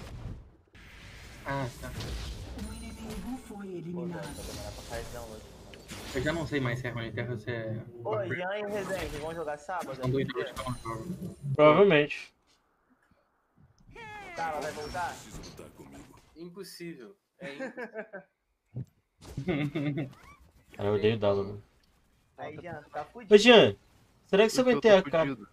Ah, tá. O inimigo foi Pô, eliminado. vai demorar pra fazer download. Eu já não sei mais se é Runeterra ou se é... Ô, Jean e o Resende, vão jogar sábado? São dois jogos que eu não jogo. Provavelmente. Tá, ela vai voltar? Impossível. É impossível. Cara, eu odeio Dala, mano. Aí, Jean, tá fudido. Ô, Jean, será que você vai Eu ter tô a capa? fudido.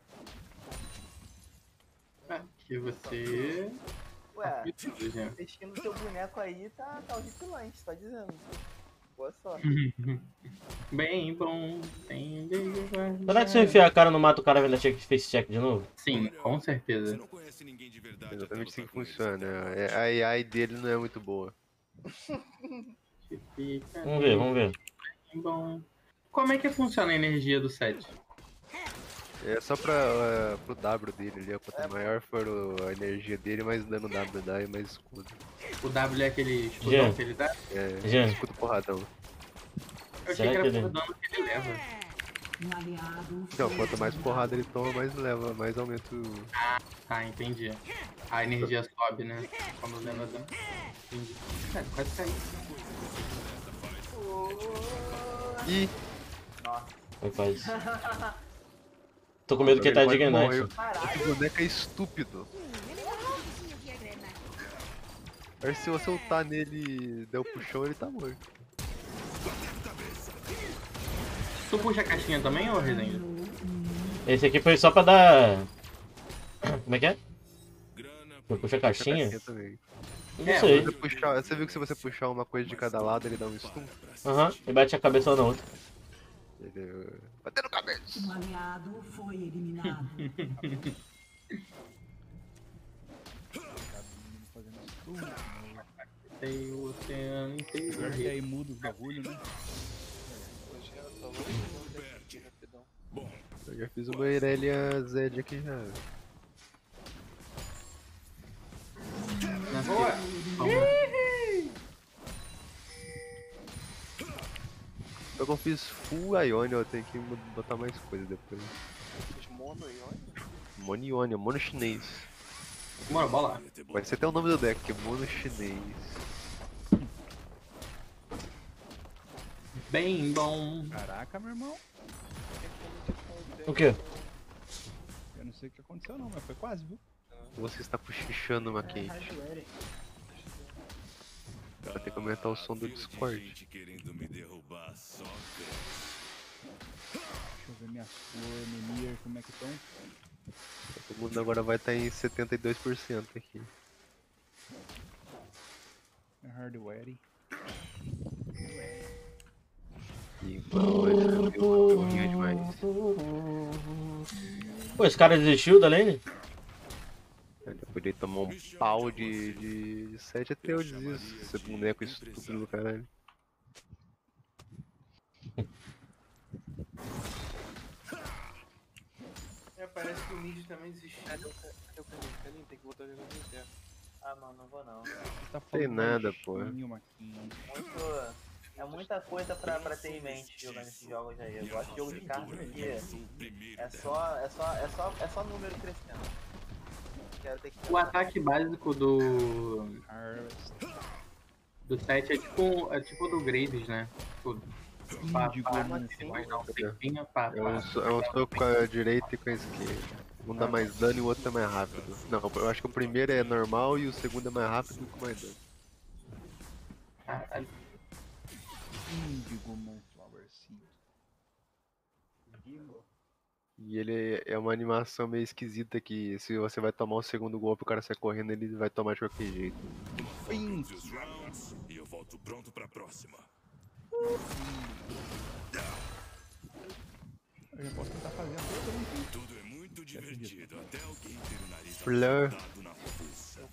Que você... Ué, Fudido, Jean. a skin do seu boneco aí tá, tá horripilante, tá dizendo. Boa sorte. Bem bom, tem beijo guardado. Será que se eu enfiar a cara no mato o cara vai dar check, face check de novo? Sim, com certeza. Exatamente assim que funciona. É, A A I dele não é muito boa. Fica Vamos ver, vamos ver. bem bom. Como é que funciona a energia do set? É só pra, uh, pro W dele ali, quanto maior for o- a energia dele, mais dano W dá e mais escudo. O W é aquele escudão Jean. que ele dá? É, Jean. escudo porradão. Eu achei Será que era que ele- por dano que ele leva. Um aliado Então, foi quanto mais eliminado. porrada ele toma, mais leva, mais aumenta o... Ah, entendi. A energia sobe, né? Quando leva dano. Entendi. É, quase caiu. Ih! Foi quase. Tô com medo que ele tá de quase Ignite. morreu. Esse boneco é estúpido. Parece que se eu soltar nele e der o puxão, ele tá morto. Tu puxa a caixinha também, ô Resende? Esse aqui foi só pra dar... Como é que é? Foi puxar a caixinha? Caixinha também. Não É, sei. Você, puxar, você viu que se você puxar uma coisa de cada lado, ele dá um stun? Aham, e bate a cabeça na outra. Ele... Bateu no cabeça! Um aliado foi eliminado. Tem o oceano inteiro. Pior que aí muda os bagulho, né? Hoje eu só vou fazer um deck aqui rapidão. Eu já fiz uma Irelia Zed aqui já. Boa! Eu não fiz full Ionia, eu tenho que botar mais coisa depois. Fiz mono e olha. Mono Ionia, mono chinês. Bora, bola lá. Vai ser até o nome do deck, que é mono chinês. Bem bom. Caraca, meu irmão. O quê? Eu não sei o que aconteceu não, mas foi quase, viu? Você está puxando uma quente. Vai ter que aumentar o som do Discord. Querendo me derrubar só, Deixa eu ver minhas flores, Menir, como é que estão. Todo mundo agora vai estar em setenta e dois por cento aqui. Hardware. E vai ter uma cachorrinha demais. Pô, esse cara desistiu da lane? Eu podia tomar um pau de, de, de sete até eu desisto. Esse boneco estúpido do caralho. É, parece que o Mid também desistiu. Cadê o Ca- cadê o Caninho? Caninho tem que botar o jogador interno. Ah, não, não vou não. Tá Tem nada, pô. Muito... É muita coisa pra, pra ter em mente jogando esses jogos aí. Eu gosto de jogo de cartas porque é só, é só, é só, é só número crescendo. Quero ter que... O ataque básico do. Do set é tipo, é tipo do Graves, né? Tipo, pá, pá, mas dá um tempinho, pá, É um, pá. so- é um soco com a direita e com a esquerda. Um dá mais dano e o outro é mais rápido. Não, eu acho que o primeiro é normal e o segundo é mais rápido e com mais dano. Caralho. Indigo Moonflower Seed. E ele é uma animação meio esquisita que se você vai tomar o segundo golpe o cara sai correndo, ele vai tomar de qualquer jeito. Fim. Os rounds e eu volto pronto pra próxima. Eu já posso tentar fazer a coisa também. Tudo é muito divertido até alguém ter o nariz Fleur. apontado na fuça.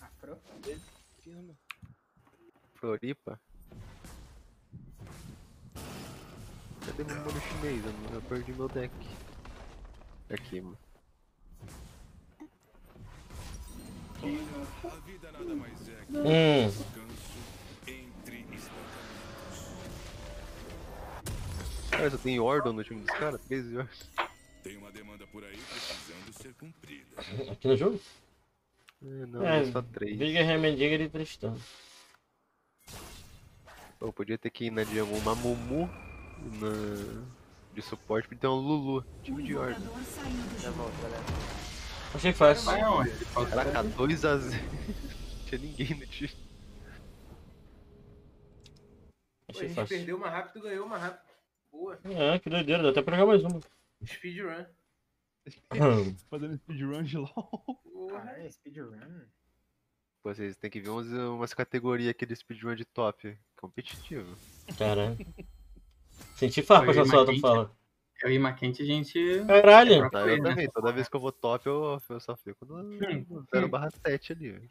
Floripa? Cadê meu mano chinês? Eu, não- eu perdi meu deck. Aqui, mano. A vida nada mais é que Hum. descanso entre espancamentos. Cara, só tem Ordon no time dos caras? três Ordon. Tem uma demanda por aí precisando ser cumprida. Aqui no jogo? É, não, É, é só três. Viga, Remendiga e Tristão. Eu podia ter que ir na de alguma Mumu na... de suporte, porque tem um Lulu, time de Ordem. Já volto, galera. Achei fácil. Vai aonde? Caraca, dois a zero. Não tinha ninguém no time. Pô, a Achei gente fácil. perdeu uma rápido, ganhou uma rápido. Boa. É, que doideira, dá até pra jogar mais uma. Speedrun. Fazendo speedrun de LOL. Porra. Ah, é speedrun. Pô, vocês tem que ver umas, umas categorias aqui de speedrun de top. Competitivo. Caralho. Senti farpa Foi essa sua, tu uma fala. Eu e Maquente a gente. Caralho. Tá, eu também, toda vez que eu vou top, eu, eu só fico no zero barra sete ali. velho.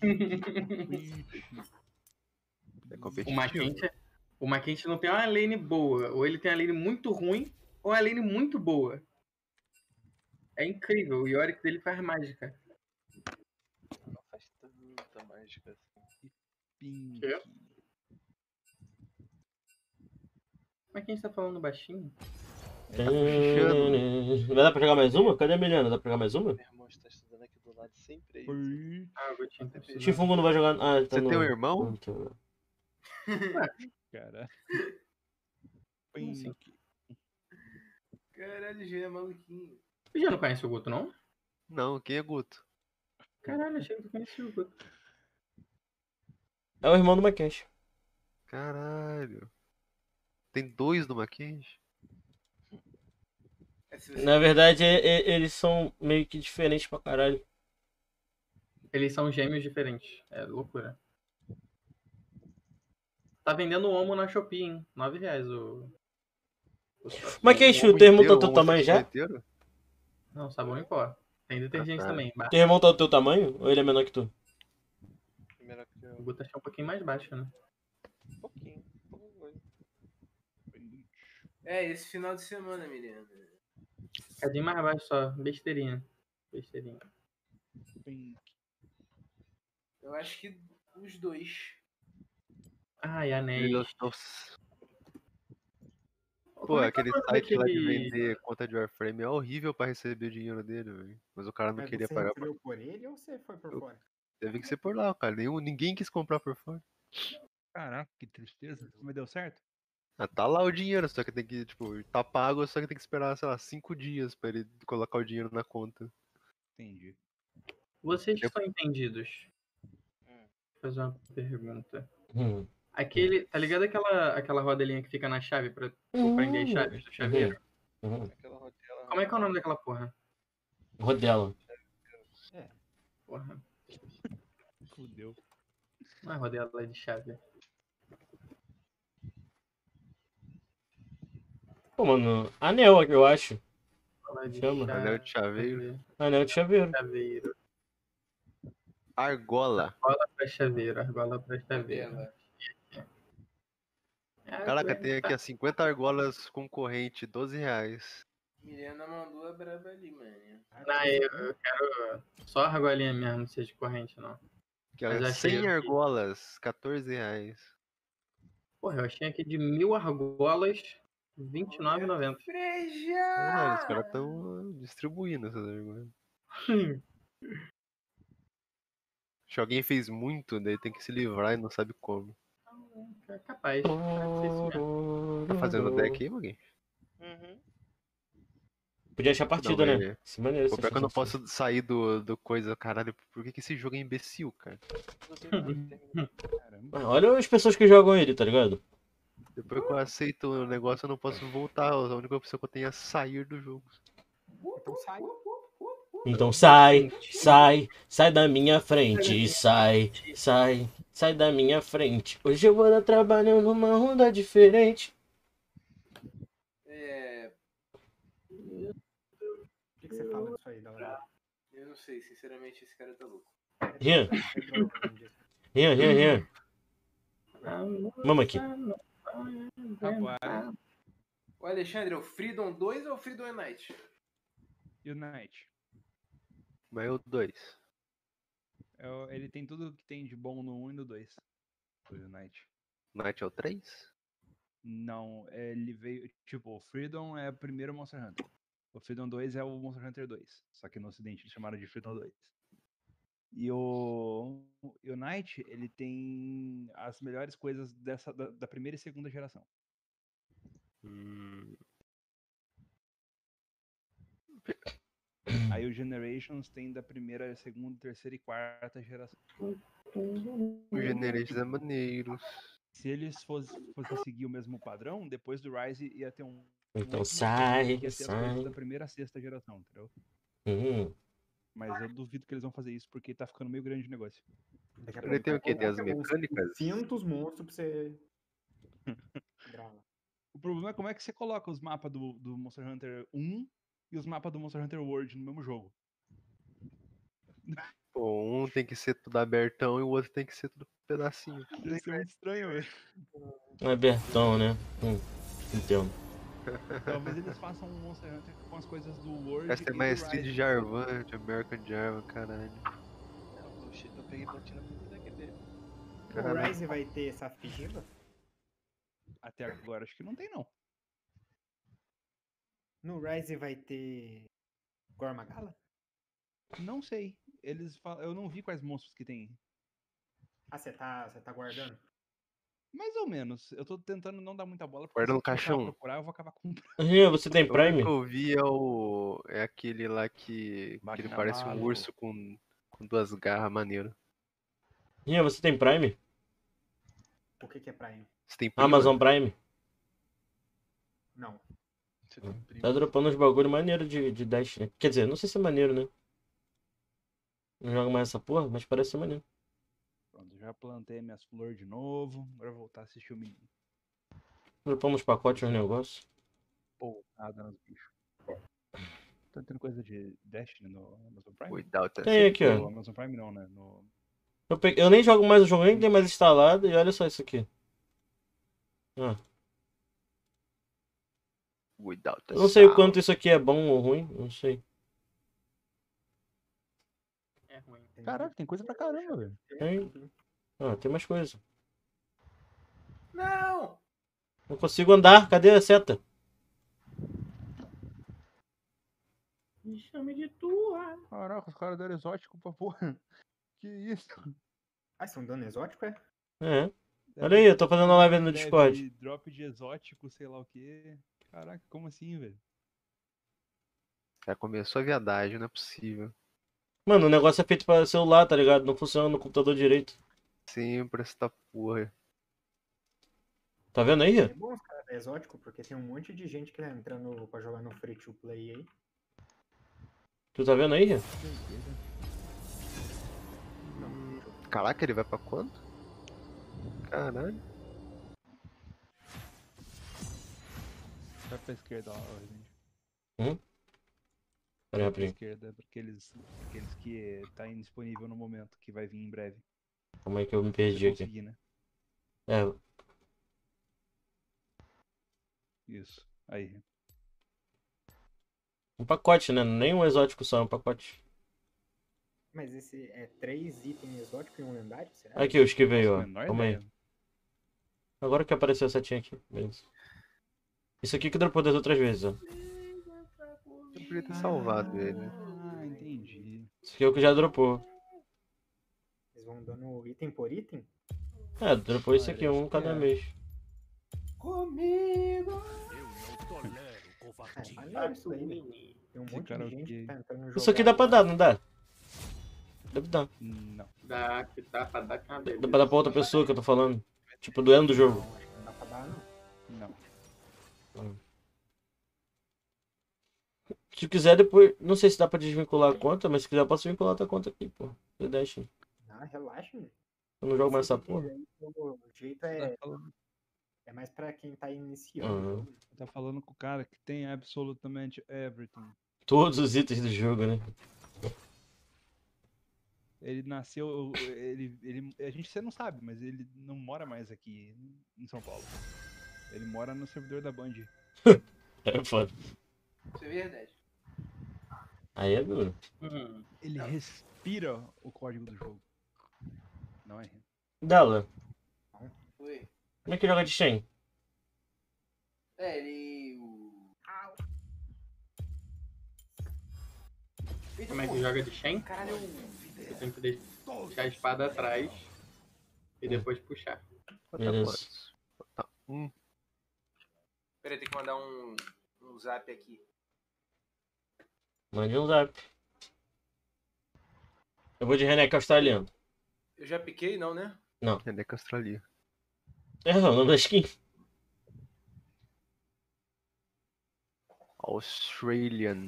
É O competitivo. Maquente, o Maquente não tem uma lane boa. Ou ele tem uma lane muito ruim, ou uma lane muito boa. É incrível. O Yorick dele faz mágica. Não faz tanta mágica assim. Pink. Quê? Como é que a gente tá falando baixinho? Tá puxando. Vai dar pra jogar mais uma? Cadê a Miliana? Dá pra jogar mais uma? Meu irmão está estudando aqui do lado sempre aí. Oi. Ah, eu vou te interromper. Chifungo não vai jogar. Ah, tá Você no... tem um irmão? Não, tá- Cara. Assim? Pink. Caralho, já é maluquinho. Você já não conhece o Guto, não? Não, quem é Guto? Caralho, achei que tu conhecia o Guto. É o irmão do Macash. Caralho. Tem dois do Mackenzie? Na verdade, é- é- eles são meio que diferentes pra caralho. Eles são gêmeos diferentes. É loucura. Tá vendendo o Omo na Shopee, hein? nove reais o... o só- Mas que O isso, tu ovo inteiro, remontou o teu ovo tamanho sexual já? inteiro? Não, sabão em pó. Tem detergente Ah, tá. também. Tu remontou o teu tamanho? Ou ele é menor que tu? Primeiro que eu. O Guta é um pouquinho mais baixo, né? Um pouquinho. Pouca coisa. É, esse final de semana, Miriam. Cadinho mais baixo só. Besteirinha. Besteirinha. Eu acho que os dois. Ai, anéis. Meu Deus. Pô, Como é que é aquele o nome site lá de daquele- vender conta de Warframe é horrível pra receber o dinheiro dele, velho. Mas o cara não Mas queria você pagar. recebeu por ele ou você foi por Eu- fora? Teve que ser por lá, cara. Nenhum, ninguém quis comprar por fora. Caraca, que tristeza. Mas deu certo? Ah, tá lá o dinheiro, só que tem que, tipo, tá pago, só que tem que esperar, sei lá, cinco dias pra ele colocar o dinheiro na conta. Entendi. Vocês que são entendidos. Vou fazer uma pergunta. Hum. Aquele, tá ligado aquela, aquela rodelinha que fica na chave pra tipo, prender as chaves do chaveiro? Uhum. Aquela rodela. Como é que é o nome daquela porra? Rodela. É. Porra. Fudeu. Não é rodela, é de chave. Pô, mano, anel, eu acho. Rola de Chama. chave. Anel de chaveiro. Anel de chaveiro. Chaveiro. Argola. Argola pra chaveiro, argola pra chaveiro. Rodela. É, Caraca, tem aqui tá. as cinquenta argolas com corrente, doze reais. Miriana mandou a braba ali, mano. Não, eu, eu quero só argolinha mesmo, não seja de corrente, não. Que Mas é eu achei cem aqui- argolas, quatorze reais. Porra, eu achei aqui de mil argolas, vinte e nove reais e noventa centavos. É, os caras estão distribuindo essas argolas. Acho que alguém fez muito, daí tem que se livrar e não sabe como. É capaz. Pode ser isso mesmo. Tá fazendo deck aí, alguém? Uhum. Podia achar partida, Não, né? mas- Se maneiro Pô, se pior que eu não achasse. posso sair do, do coisa, caralho. Por que, que esse jogo é imbecil, cara? Caramba. Ah, olha as pessoas que jogam ele, tá ligado? Depois que eu aceito o negócio, eu não posso voltar. A única opção que eu tenho é sair do jogo. Então sai. Então sai, sai, sai da minha frente, sai, sai, sai da minha frente. Hoje eu vou dar trabalho numa onda diferente. É. O que, que você fala disso aí, Dalora? Eu não sei, sinceramente, esse cara tá louco. Rian, Rian, Rian, Rian. Vamos aqui. Rapaz, O Alexandre, é o Freedom dois ou o Freedom Unite? Unite. Mas eu dois. É o- Ele tem tudo que tem de bom no um e no dois. O Unite. Night é o três? Não, ele veio. Tipo, o Freedom é o primeiro Monster Hunter. O Freedom dois é o Monster Hunter dois. Só que no ocidente eles chamaram de Freedom dois. E o Unite, ele tem as melhores coisas dessa, da, da primeira e segunda geração. Hum, Aí o Generations tem da primeira, segunda, terceira e quarta geração. o Generations é maneiro. Se eles fossem fosse seguir o mesmo padrão, depois do Rise ia ter um. Então um sai, que ia ter as coisas sai. da primeira a sexta geração, entendeu? Hum. Mas eu duvido que eles vão fazer isso porque tá ficando meio grande o negócio. Daqui a Ele tem o quê? Tem as coloca uns mecânicas? quinhentos monstros pra você. Drala. O problema é como é que você coloca os mapas do, do Monster Hunter um e os mapas do Monster Hunter World no mesmo jogo. Pô, um tem que ser tudo abertão e o outro tem que ser tudo pedacinho. Ia ser muito estranho, velho. É Bertão, né? Hum. Entendo. Talvez eles façam um Monster Hunter com as coisas do World Essa e é do maestria Rise. de Jarvan, de American Jarvan, caralho. Não, oxi, eu peguei platina pro deck dele. O Caralho. Rise vai ter essa figiva? Até agora acho que não tem, não. No Rise vai ter Gormagala? Não sei. Eles falam, eu não vi quais monstros que tem. Ah, você tá, você tá guardando? Mais ou menos. Eu tô tentando não dar muita bola, porque Guarda se no eu começar a caixão. procurar, eu vou acabar comprando. Rian, você tem O único que Prime? eu vi é o. É aquele lá que. que ele parece um urso com, com duas garras, maneiro. Rian, você tem Prime? O que, que é Prime? Você tem prima? Amazon Prime? Não. Você tem primo. Tá dropando uns bagulho maneiro de, de Dash, né? Quer dizer, não sei se é maneiro, né? Não jogo mais essa porra, mas parece ser maneiro. Pronto, já plantei minhas flores de novo. Agora eu vou voltar a assistir o menino. Dropamos pacotes, uns negócios. Pô, nada nos bichos. Tá tendo coisa de Destiny no Amazon Prime? Without a Tem aqui, No ó. Amazon Prime não, né? No... Eu, peguei- eu nem jogo mais o jogo, nem tenho mais instalado. E olha só isso aqui. Ah, Without a eu não sei o sound. quanto isso aqui é bom ou ruim, não sei. É ruim. Caraca, tem coisa pra caramba, velho. Tem. Ah, tem mais coisa. Não! Não consigo andar, cadê a seta? Me chame de tua. Caraca, os caras deram exótico pra porra. Que isso? Ah, estão dando exótico, é? É. Olha aí, eu tô fazendo live no Deve Discord. Drop de exótico, sei lá o que. Caraca, como assim, velho? Já começou a viadagem, não é possível. Mano, o negócio é feito pra celular, tá ligado? Não funciona no computador direito. Sempre essa porra. Tá vendo aí? É bom os caras da exótico, porque tem um monte de gente que tá entrando pra jogar no free to play aí. Tu tá vendo aí? Caraca, ele vai pra quanto? Caralho. Vai pra esquerda, ó, Resident. Hum? Pera aí, Pra rapidinho. esquerda, pra aqueles, aqueles que tá indisponível no momento, que vai vir em breve. Calma aí que eu me Se perdi aqui. conseguir, né? É, Isso. Aí. um pacote, né? Nem um exótico só, é um pacote. Mas esse é três itens exóticos e um lendário, será? Aqui, os que veio, ó. Nossa, menor Calma aí. ideia. Agora que apareceu a setinha aqui. Beleza. Isso aqui que dropou das outras vezes, ó. Eu podia ter salvado ele. Ah, entendi. Isso aqui é o que já dropou. Eles vão dando item por item? É, dropou isso aqui, um Parece cada que é. mês. Comigo! Eu não tolero É, covardia. maneiro isso aí, né? Tem um Esse monte cara de é o gente quê? que tá entrando no jogo. Isso aqui dá pra dar, não dá? Deve dar. Não. Dá, que dá pra dar que é uma beleza. Dá pra dar pra outra pessoa que eu tô falando. Tipo, doendo do jogo. Não, acho que não dá pra dar, não. Não. Se quiser depois, não sei se dá pra desvincular a conta, mas se quiser eu posso vincular outra conta aqui, pô. Você deixa. Ah, relaxa, né? Eu não jogo mais essa Esse item porra. aí, O jeito Tá é, falando, é mais pra quem tá iniciando. Aham. o jogo. tá falando com o cara que tem absolutamente everything. Todos os itens do jogo, né? Ele nasceu. Ele, ele, a gente você não sabe, mas ele não mora mais aqui em São Paulo. Ele mora no servidor da Band. É foda. Isso é verdade. Aí é duro. Hum. Ele respira o código do jogo. Não é? Dala, Foi. como é que joga de Shen? É, ele. o- Eita, Como é que pô. joga de Shen? Caralho, Você tem que deixar a espada atrás e depois puxar. Bota Beleza. quantos? Bota um. Peraí, tem que mandar um, um zap aqui. Mande um zap. Eu vou de Renek australiano. Eu já piquei, não, né? Reneca Australia. É, o nome da skin. Australian.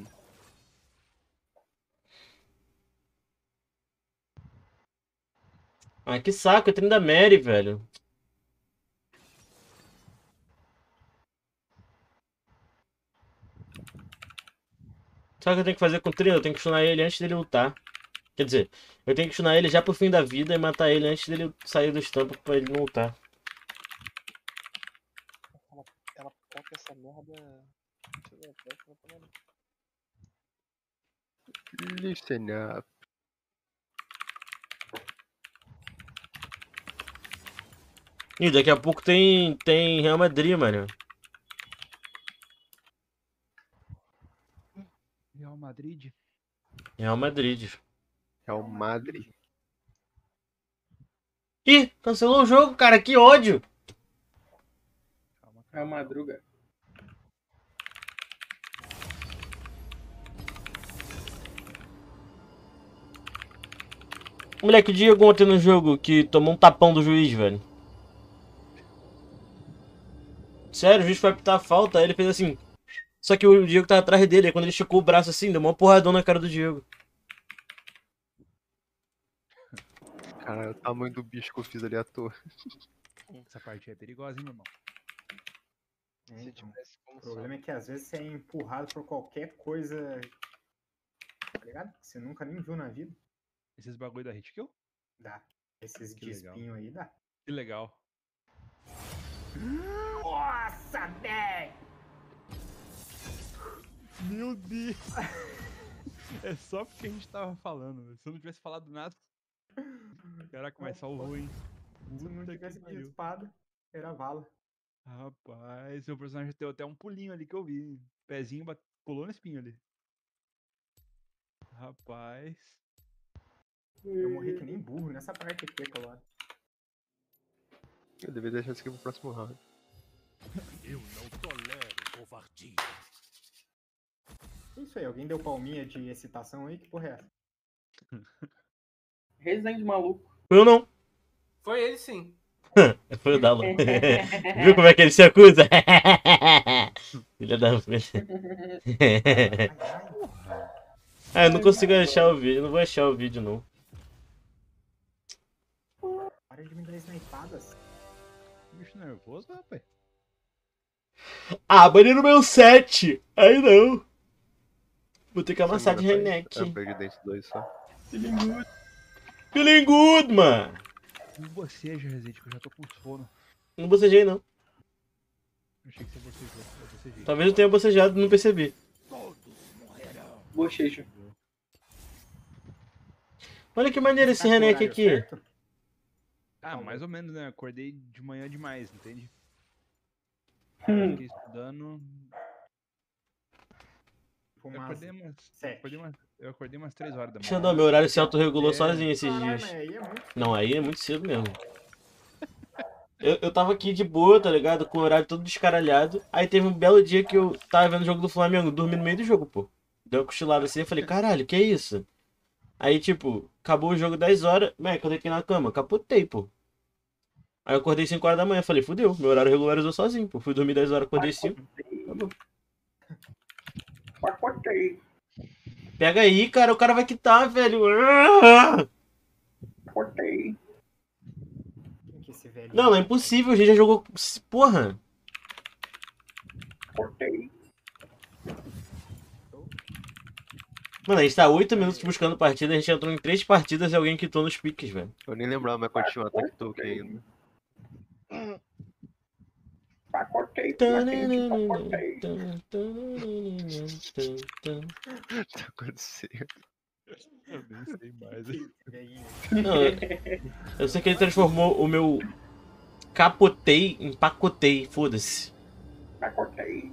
Ah, que saco, é trem da Mary, velho. Sabe o que eu tenho que fazer com o Trino? Eu tenho que stunar ele antes dele lutar. Quer dizer, eu tenho que stunar ele já pro fim da vida e matar ele antes dele sair do estampo pra ele não lutar. Ela, ela toca essa merda. Deixa eu ver, parece que ela tá maluca. Listen up. Ih, daqui a pouco tem, tem Real Madrid, mano. Real Madrid. Real Madrid. Real Madrid. Ih, cancelou o jogo, cara, que ódio. Calma, É a madruga. Moleque, o Diego ontem no jogo que tomou um tapão do juiz, velho. Sério, o juiz foi apitar a falta, aí ele fez assim. Só que o Diego tava atrás dele. Aí quando ele esticou o braço assim, deu uma porradão na cara do Diego. Cara, o tamanho do bicho que eu fiz ali à toa. Essa parte é perigosa, hein, meu irmão? É, Se então. tivesse como O problema é que às vezes você é empurrado por qualquer coisa, tá ligado? Que você nunca nem viu na vida. Esses bagulho da hit kill? Dá. Esses Que de legal. espinho aí dá. Que legal. Nossa, velho! Meu Deus! É só porque a gente tava falando. Se eu não tivesse falado nada. Caraca, mas só o ruim. Se não Puta tivesse que de pariu. espada, era vala. Rapaz, seu personagem deu até um pulinho ali que eu vi. Pezinho bate... pulou no espinho ali. Rapaz. Eu morri que nem burro nessa parte aqui, aquela. Eu deveria deixar isso aqui pro próximo round. Eu não tolero covardia. Isso aí, alguém deu palminha de excitação aí? Que porra é essa? Resident maluco. Eu não. Foi ele sim. Foi o Dalo. Viu como é que ele se acusa? Filha da puta. Ah, eu não consigo achar o vídeo. Não vou achar o vídeo, não. Para de me dar snipadas. Bicho nervoso, rapaz. Ah, bani no meu set. Aí não. Vou ter que amassar de Semana Renek. faz- Ah, perdi dente dois só. Feeling good, mano. Não boceja, Resident, que eu já tô com sono. Não bocejei, não. Achei que você bocejou. Eu bocejei. Talvez eu tenha bocejado e não percebi. Bochecho. Olha que maneiro esse Tá com o Renek horário aqui. certo? Ah, mais ou menos, né? Acordei de manhã demais, entende? Hum. Fiquei estudando. Tipo, Eu umas acordei umas. sete. Acordei umas, eu acordei umas três horas da manhã. Xandão, meu horário se autorregulou É. sozinho esses Caralho, dias. mas aí é muito. Não, aí é muito cedo mesmo. Eu, eu tava aqui de boa, tá ligado? Com o horário todo descaralhado. Aí teve um belo dia que eu tava vendo o jogo do Flamengo, dormi no meio do jogo, pô. Deu uma cochilada assim, eu falei, caralho, que é isso? Aí, tipo, acabou o jogo dez horas, moleque, eu deitei na cama, capotei, pô. Aí eu acordei cinco horas da manhã, falei, fudeu, meu horário regularizou sozinho, pô. Fui dormir dez horas, acordei cinco. Acabou. Pacotei. Pega aí, cara, o cara vai quitar, velho. Ah! Pacotei. Quem que é esse velho? Não, não é impossível, a gente já jogou. Porra! Pacotei. Mano, a gente tá oito minutos buscando partida, a gente entrou em três partidas e alguém quitou nos piques, velho. Eu nem lembrava mais quando tinha um ataque toque ainda. Pacotei. Pacotei. Pacotei. Tá acontecendo. Eu nem sei mais. Velhinho. Não, eu, eu sei que ele transformou o meu capotei em pacotei, foda-se. Pacotei.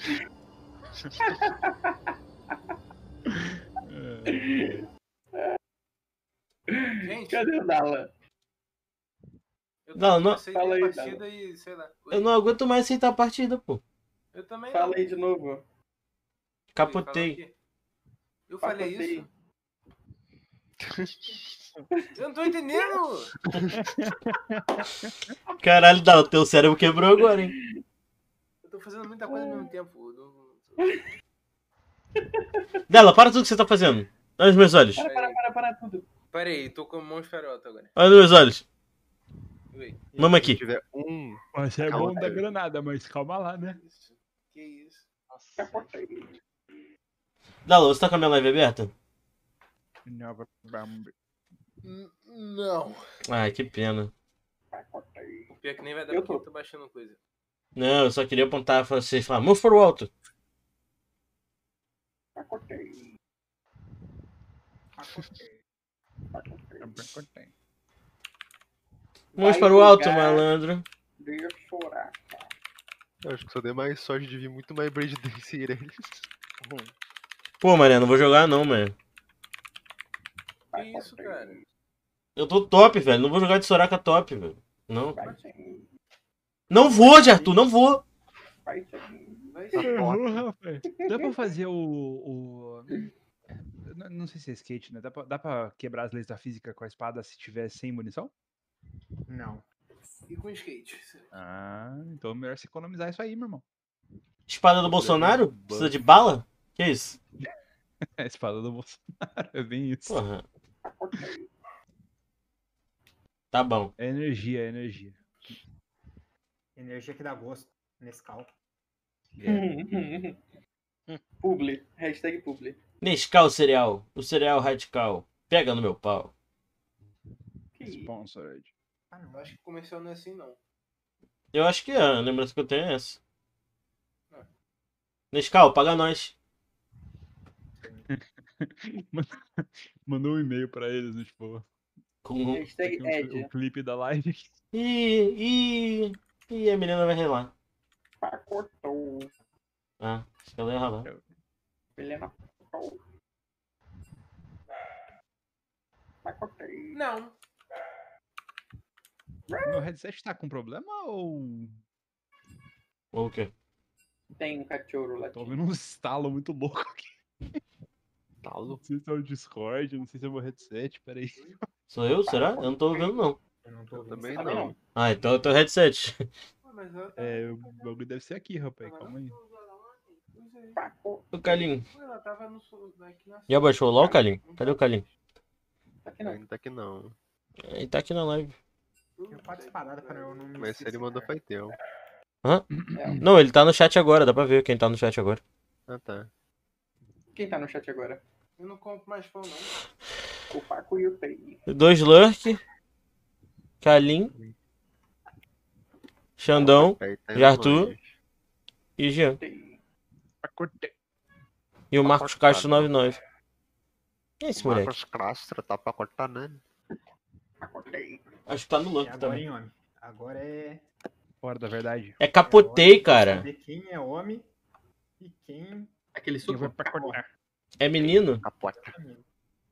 Gente, Cadê o Dala? eu Não, não- comecei Fala a aí, partida e sei lá. Eu não aguento mais aceitar a partida, pô. Eu também Fala não. aí de novo. Capotei. Fala aqui. Eu falei Pacotei. isso? Eu não tô entendendo! Caralho, Dal, o teu cérebro quebrou agora, hein? Eu tô fazendo muita coisa ao mesmo tempo. Eu não- Dela, para tudo que você tá fazendo. Olha nos meus olhos. Para, para, para, para tudo. Pera aí, tô com mão esferota agora. Olha nos meus olhos. Oi. Mama Se aqui. tiver um. Mas é Calma, bom da cara. granada, mas calma lá, né? Isso. Que isso? Pacotei. Dala, você tá com a minha live aberta? Nova Bambi. N- Não. Ai, que pena. Pacotei. O pior é que nem vai dar Eu porque tô. eu tô baixando coisa. Não, eu só queria apontar pra vocês e falar, move para o alto. Pacotei. Pacotei. Pacotei. Mãos Vai para o alto, jogar. malandro. Deixa eu chorar. Eu acho que só dei mais sorte de vir muito mais Braid Dance Irelis. Pô, Maria, não vou jogar não, mano. Que isso, cara? Eu tô top, velho. Não vou jogar de Soraka top, velho. Não. Vai, Thiaguinho. Não vou, de Arthur, não vou. Vai, Thiaguinho. Vai Errou, rapaz. Dá pra fazer o. o... Não, não sei se é skate, né? Dá pra, dá pra quebrar as leis da física com a espada se tiver sem munição? Não. E com skate? Ah, então é melhor se economizar isso aí, meu irmão. Espada do Bolsonaro? Precisa de bala? Que isso? A espada do Bolsonaro, é bem isso. Porra. Tá bom. É energia, é energia. Energia que dá gosto. Nescau. É. Publi. Hashtag publi. Nescau cereal. O cereal radical. Pega no meu pau. Sponsored. Ah, não. Eu acho que o comercial não é assim, não. Eu acho que é. A lembrança que eu tenho é essa. Nescau, paga nós. Mandou um e-mail pra eles, né, tipo. Com... Hashtag Aqui um, Ed. o clipe da live. Ih, ih, ih, a menina vai relar. Pacotou. Ah, acho que ela ia ralar. Helena pacotou. Pacotei. Não. Meu headset tá com problema ou. Ou o quê? Tem um cachorro lá. Tô ouvindo um estalo muito louco aqui. Talo? Não sei se é o Discord, não sei se é o meu headset, peraí. Sou eu? Será? Eu não tô ouvindo, não. Eu não tô Eu ouvindo. também Tá vendo? não. Ah, então é o teu headset. Mas eu É, o bagulho deve ser aqui, rapaz, calma aí. O Calinho. Ela tava no aqui na Já baixou lá o Calinho? Cadê o Calinho? Aqui não. Ainda tá aqui não. Ele tá aqui na live. Eu quatro espadadas pra eu não me Mas se ele mandou faz tempo. Hã? Não, ele tá no chat agora, dá pra ver quem tá no chat agora. Ah, tá. Quem tá no chat agora? Eu não compro mais pão, não. O Paco e o Tei. Dois Lurk. Calim. Xandão. Aí tá Jartu. longe. E Jean. Acordei. E o Marcos Castro noventa e nove. E esse moleque? Marcos Castro tá pra cortar, né? Pacotei. Acho que tá no E Lurk agora, também. hein, homem? Agora é. Hora da verdade. É capotei, é hora de cara. saber quem é homem e quem Aquele Quem vai suco. pra cortar? É menino? Capota. é menino.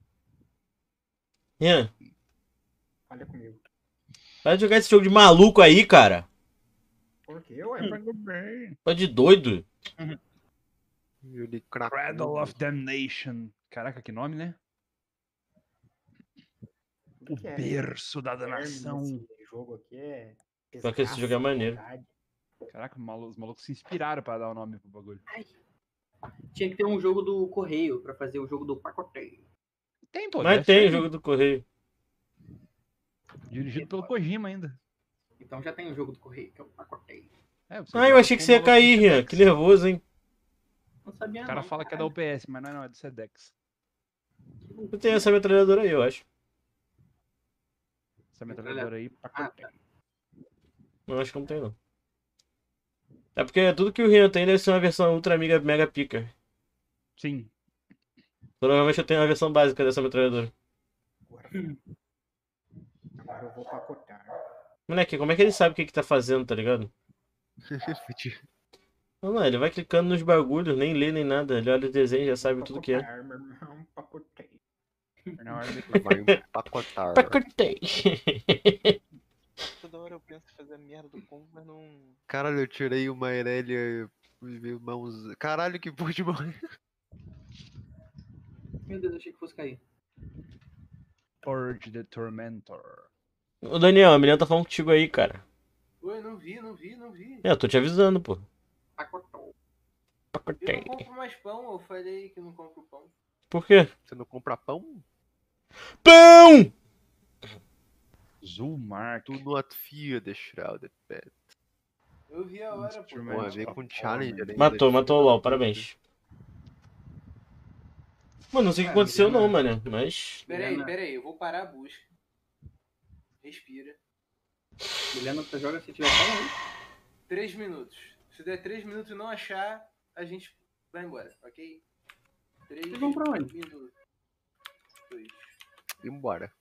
Jean, Falha comigo. vai jogar esse jogo de maluco aí, cara. Por quê, ué? Tá de doido. Yuri Crack. Cradle of Damnation. Caraca, que nome, né? O que é? berço da Verme danação. nesse jogo aqui é. Só que esse jogo é maneiro. vontade. Caraca, os malucos, os malucos se inspiraram pra dar o nome pro bagulho. Tinha que ter um jogo do Correio pra fazer o jogo do Pacotei. Tem, pô. Mas Death tem o Stranding. jogo do Correio. Dirigido pelo Kojima ainda. Então já tem o jogo do Correio, que é o Pacotei. É, você Ah, eu joga achei que com você ia o cair, maluco do Rian. Que Sedex. nervoso, hein? Não sabia O cara não, fala que é da U P S, mas não é, não, é do Sedex. Eu tenho essa metralhadora aí, eu acho. Essa metralhadora aí, Ah, Pacotei. tá. Não, acho que não tem, não. É porque tudo que o Rian tem deve ser uma versão ultra mega, mega pica. Sim. Provavelmente eu tenho a versão básica dessa metralhadora. Agora, agora eu vou pacotar. Moleque, como é que ele sabe o que que tá fazendo, tá ligado? Não, não, ele vai clicando nos bagulhos, nem lê nem nada. Ele olha o desenho e já sabe tudo que é. Pacotar, meu irmão, pacotei. Na hora de... Vai empacotar. Pacotei. Toda hora eu penso em fazer a merda do combo, mas não. Caralho, eu tirei uma Irelia e veio mãos. Caralho, que porra de mão. Meu Deus, achei que fosse cair. Purge the Tormentor. Ô Daniel, a menina tá falando contigo aí, cara. Oi, não vi, não vi, não vi. É, eu tô te avisando, pô. Pacotou. Eu Pacotei. não compro mais pão, eu falei que não compro pão. Por quê? Você não compra pão? Pão! Zulmark. Do not fear the shrouded pet. Eu vi a hora, pô. Pô, veio com challenge ali. Matou, matou o LOL, parabéns. Mano, não sei o que aconteceu não, mano. Mas. Pera aí, pera aí, eu vou parar a busca. Respira. Milena, você joga se tiver pão aí. Três minutos. Se der três minutos e não achar, a gente vai embora, ok? Três Vocês vão pra onde? minutos. Dois. Embora.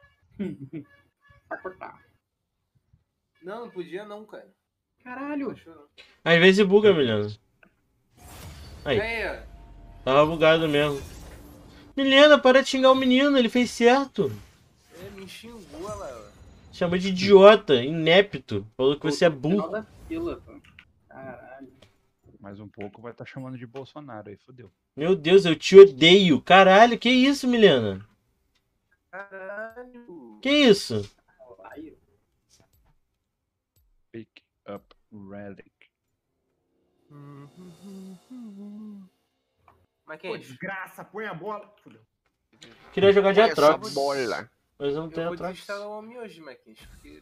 Pacotar. Não, não podia não, cara. Caralho. Achou não. Às vezes buga, Milena. Aí. Aí, ó. Tava bugado mesmo. Milena, para de xingar o menino, ele fez certo. Ele me xingou lá, ó. Chamou de idiota, inepto. Falou que você é Final burro. da fila, pô. Caralho. Mais um pouco vai estar tá chamando de Bolsonaro aí, fodeu. Meu Deus, eu te odeio. Caralho, que isso, Milena? Caralho. Que isso? Pick up relic. Mas Pô, quem? desgraça, põe a bola. Fudeu. Queria jogar de Põe essa Atrox. bola. Mas eu não Eu tenho vou Atrox. desinstalar o homem hoje, Marquinhos, porque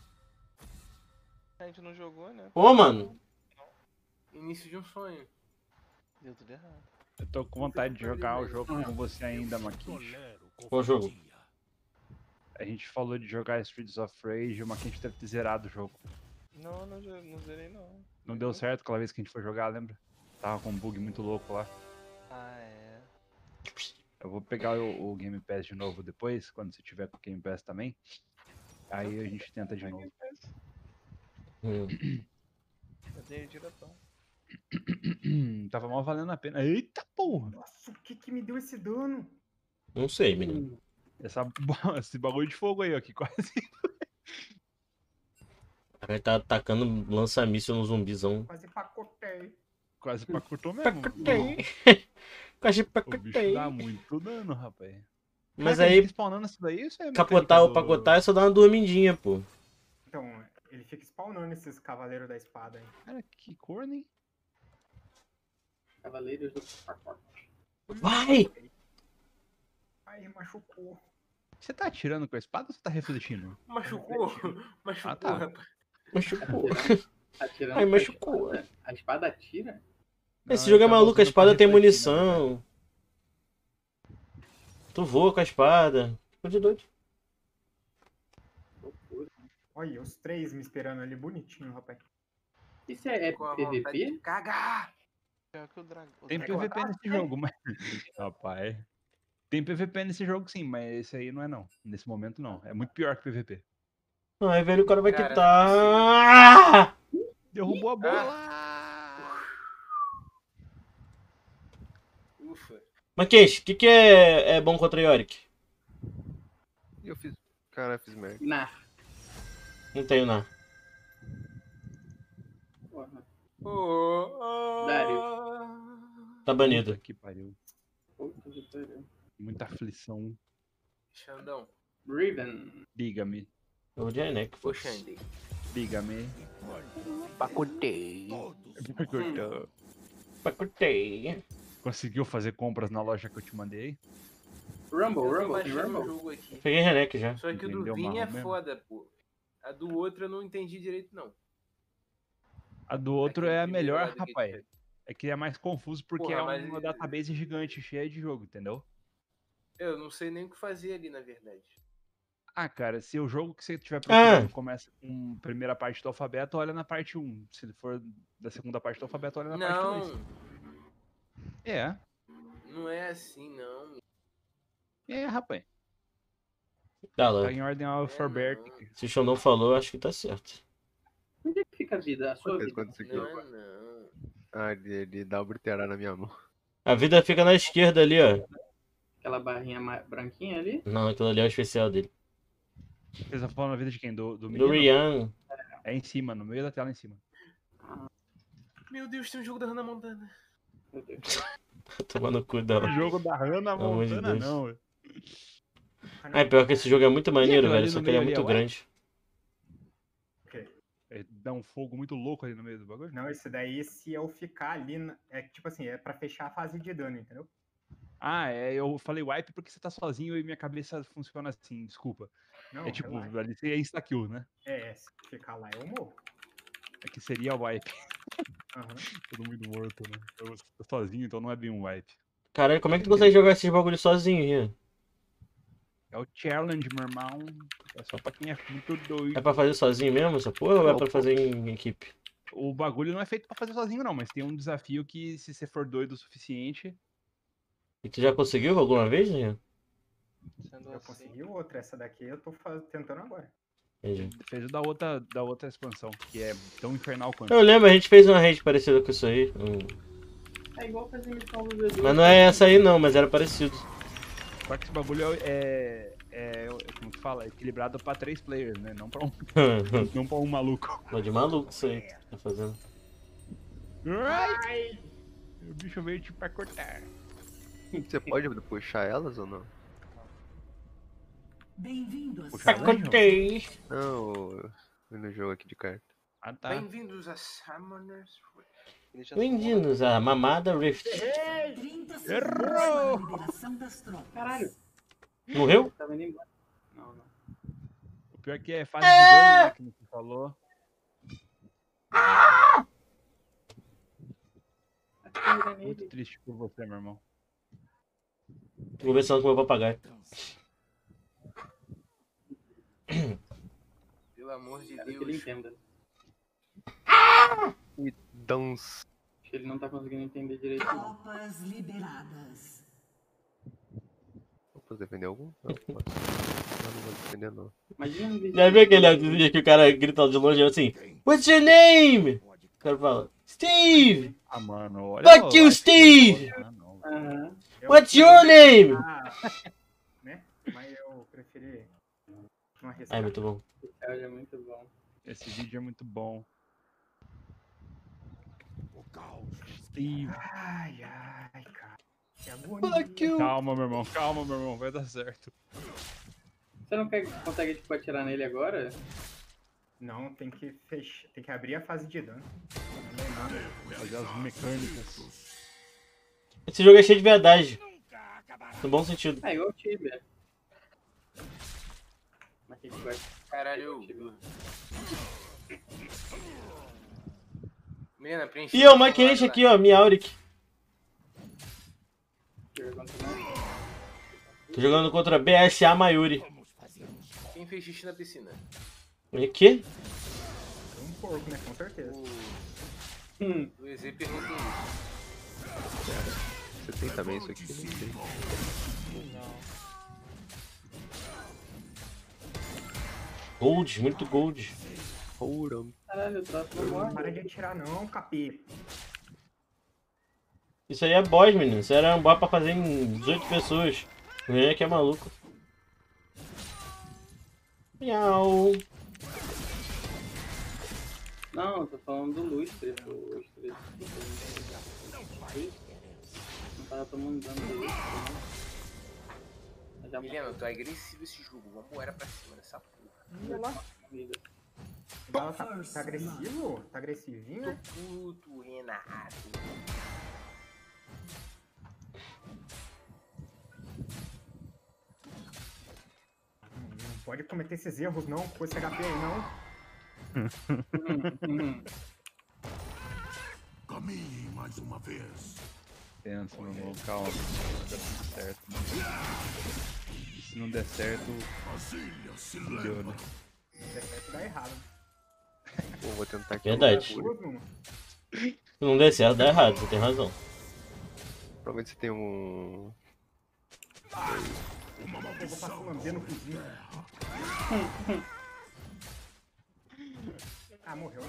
A gente não jogou, né? Pô, mano. início de um sonho. Deu tudo errado. Eu tô com vontade de jogar o jogo com você ainda, Maquinhos. Qual jogo? A gente falou de jogar Streets of Rage e o Maquinhos deve ter zerado o jogo. Não, não, ze- não zerei não. Não deu certo aquela vez que a gente foi jogar, lembra? Tava com um bug muito louco lá. Ah, é. Eu vou pegar o, o Game Pass de novo depois, quando você tiver com o Game Pass também. Aí a gente tenta de novo. Hum. Eu dei diretão. Tava mal valendo a pena. Eita porra! Nossa, o que que me deu esse dano? Não sei, menino. Essa, bo- esse bagulho de fogo aí, ó, que quase. O cara tá atacando lança-míssil no zumbizão. Quase pacotei. Quase pacotou mesmo. Pacotei. Quase O bicho pacotei. dá muito dano, rapaz. Mas Caraca, ele aí, fica spawnando isso daí, isso é capotar mecânica ou do- pacotar é só dar uma dormidinha, pô. Então, ele fica spawnando esses cavaleiros da espada aí. Cara, que corno, hein? Cavaleiros do pacote. Vai! Ai, machucou. Você tá atirando com a espada ou você tá refletindo? Machucou? Machucou, Ah, tá. rapaz. Machucou. Atirando Ai, com a machucou. espada. A espada atira? Esse Não, jogo é ele tá maluco, a usando espada pra tem refletir, né, munição. Tu voa com a espada. Ficou de doido. Olha, os três me esperando ali bonitinho, rapaz. Isso é, é Com a vontade de P V P? cagar. Pior que o dragão. Tem P V P nesse jogo, mas. Rapaz. Tem P V P nesse jogo sim, mas esse aí não é não. Nesse momento não. É muito pior que P V P. Ai, velho, o cara vai Cara, quitar. Derrubou a bola! Ufa. Marquês, o que, que é, é bom contra Yorick? E eu fiz. Cara, eu fiz merda. Na. Não tenho, não. Porra. Oh, oh. Dário. Tá banido. Puta que pariu. Puta que pariu. Muita aflição. Xandão. Riven. Diga-me. Eu vou de Enek, Ô, foda-se. Xande. Diga-me. Pacotei. Pacotei. Conseguiu fazer compras na loja que eu te mandei? Rumble, Eu tô Rumble, tem baixando o Rumble. jogo aqui. Peguei Renek já. Só que o do Entendeu, Vini é marrom mesmo? foda, pô. A do outro eu não entendi direito, não. A do outro Aquele é a primeiro melhor, lá do que rapaz. É que é mais confuso porque Porra, é mas- uma database gigante, cheia de jogo, entendeu? Eu não sei nem o que fazer ali, na verdade. Ah, cara, se o jogo que você estiver Ah. procurando começa com a primeira parte do alfabeto, olha na parte um. Se ele for da segunda parte do alfabeto, olha na parte Não, dois. É, não é assim, não. é, rapaz. Tá lá. Tá em ordem alfabética. Se o Xandão falou, acho que tá certo. Onde é que fica a vida? A sua Quantas vida? quando isso aqui? Não, é não. Ah, ele, ele dá o briterar na minha mão. A vida fica na esquerda ali, ó. Aquela barrinha ma- branquinha ali? Não, aquilo ali é o especial dele. Você tá falando a vida de quem? Do, do Do menino? Rian. É em cima, no meio da tela em cima. Meu Deus, tem um jogo da Hannah Montana. Meu Deus. Tomando o cu dela. O jogo da Hannah Pelo amor de Montana, Deus. não. Ah, é pior que esse jogo é muito maneiro, aquilo velho. ali Só no que ele é meio ali muito é grande. É, dá um fogo muito louco ali no meio do bagulho. Não, esse daí, se eu ficar ali, na- é tipo assim, é pra fechar a fase de dano, entendeu? Ah, é, eu falei wipe porque você tá sozinho e minha cabeça funciona assim, desculpa. Não, é tipo, relaxa. ali você é insta-kill, né? É, se ficar lá eu morro. É que seria wipe. Aham. Todo mundo morto, né? Eu tô sozinho, então não é bem um wipe. Caralho, como é que tu consegue jogar esses bagulhos sozinho, Rian? É o challenge, meu irmão. É só pra quem é muito doido. É pra fazer sozinho mesmo essa porra ou é Não, pra pô. fazer em equipe? O bagulho não é feito pra fazer sozinho, não, mas tem um desafio que, se você for doido o suficiente. E tu já conseguiu alguma vez, Rian? Sendo Eu assim. consegui outra, essa daqui eu tô faz- tentando agora. Entendi. Fez o da outra, da outra expansão, que é tão infernal quanto. Eu lembro, a gente fez uma rede parecida com isso aí. Hum. É igual fazer missão do Edu. Mas não é essa aí não, mas era parecido. Só que esse bagulho é, é, é como que fala? É equilibrado pra três players, né? Não pra um, não pra um maluco. Pô, de maluco isso aí que tá fazendo. Ai! O bicho veio tipo pra cortar. Você pode puxar elas ou não? Bem-vindo a Puxa, Pacotei. Não, eu- no jogo aqui de carta. Ah, tá. Bem-vindos a Summoners. Ele já Bem-vindos a Mamada Rift. trinta segundos para a liberação das tropas. Caralho. Morreu? Tava indo embora. Não, não. O pior que é fase de dano, né? Que você falou. Atira Muito nele. triste por você, meu irmão. Vou ver se eu vou papagaio. Pelo amor de Quero que ele Deus. entenda. E dance. Acho que ele não tá conseguindo entender direito, não. Tropas liberadas. Eu posso defender algum? Não, posso. Não, não vou defender, não. Imagina um vídeo. Já viu aquele vídeo que o cara grita de longe assim: What's your name? O cara fala: Steve! Ah, mano, olha. Fuck you, eu acho que Steve! eu posso- ah, não. Aham. Eu- What's your name? Ah, né? Mas eu preferi não arriscar. Ai, muito bom. Esse áudio é muito bom. Esse vídeo é muito bom. Steve. Ai, ai, cara. Que agonia. Fuck you! Calma, meu irmão, calma, meu irmão, vai dar certo. Você não quer, consegue tipo, atirar nele agora? Não, tem que fechar. Tem que abrir a fase de dano. Fazer as mecânicas. Esse jogo é cheio de verdade. No bom sentido. Ah, igual o Tibia. Mas que vai. Caralho. Menina, preenche. E é o Mike aqui, ó, Miauric. Tô jogando contra B S A Mayuri. Quem fez xixi na piscina? E aqui? Um porco, né? Com certeza. Hum. O E Z pergunta isso. Você tem também isso aqui? Não tem. Gold, muito gold. Ouro. Caralho, o troço não Não morre. para de atirar, não, capeta. Isso aí é boss, menino. Isso era um boss pra fazer em dezoito pessoas. O Renan que é maluco. Miau. Não, eu tô falando do lustre. Do lustre. Não tava tomando dano do lustre, né? Já Milena, tu é agressivo esse jogo. Vamos embora pra cima dessa porra. Olha lá. Vida. Ela tá, tá agressivo? Tá agressivinho? Tô puto, Renato. Não pode cometer esses erros, não, com esse H P aí, não. Caminhe mais uma vez. Pensa, meu irmão, calma. Vai dar tudo certo. E se não der certo, As ilhas se fudeu, né? levam. Se der certo, dá errado. Pô, vou tentar aqui. Verdade. um bagulho. Se não der certo, dá errado. Você tem razão. Provavelmente você tem um. Eu vou passar lambendo o cozinho. Ah, morreu.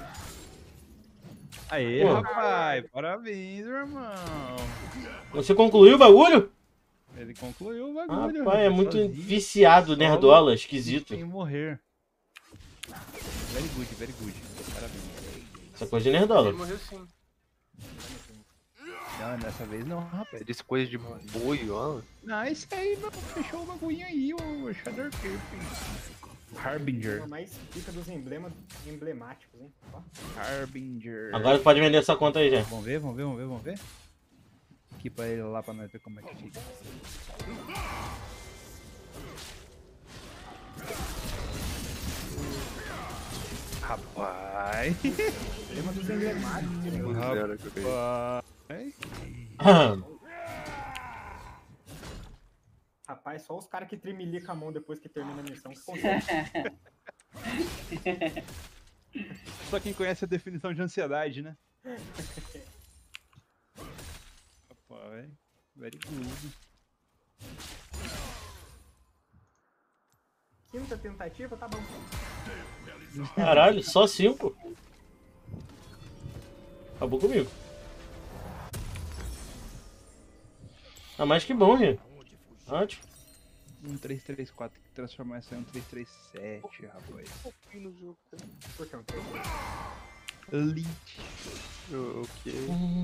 Aê, Pô. rapaz, parabéns, irmão. Você concluiu o bagulho? Ele concluiu o bagulho. Rapaz, é muito sozinho, viciado, solo, nerdola, esquisito. Sem morrer. Very good, very good. Parabéns. Essa coisa de nerdola. Ele morreu sim. Não, dessa vez não, rapaz. É desse coisa de boi, ó. Não, esse aí não fechou o bagulhinho aí, o Shadow Cape. Harbinger. Mas fica dos emblemas emblemáticos, hein? Ó. Harbinger. Agora pode vender essa conta aí já. Vamos ver, vamos ver, vamos ver, vamos ver. Aqui pra ele lá pra nós ver como é que fica. Rapaz. Emblema dos emblemáticos. Zero que eu ganhei. Rapaz. Rapaz, só os caras que trimilicam a mão depois que termina a missão que conseguem. Só quem conhece a definição de ansiedade, né? Rapaz, very good. Quinta tentativa, tá bom. Caralho, só cinco? Acabou comigo. Ah, mas que bom, gente. Ótimo. Um três três quatro que transformar essa em um três três sete, rapaz. no jogo, cara. Por que um três? Elite. Ok.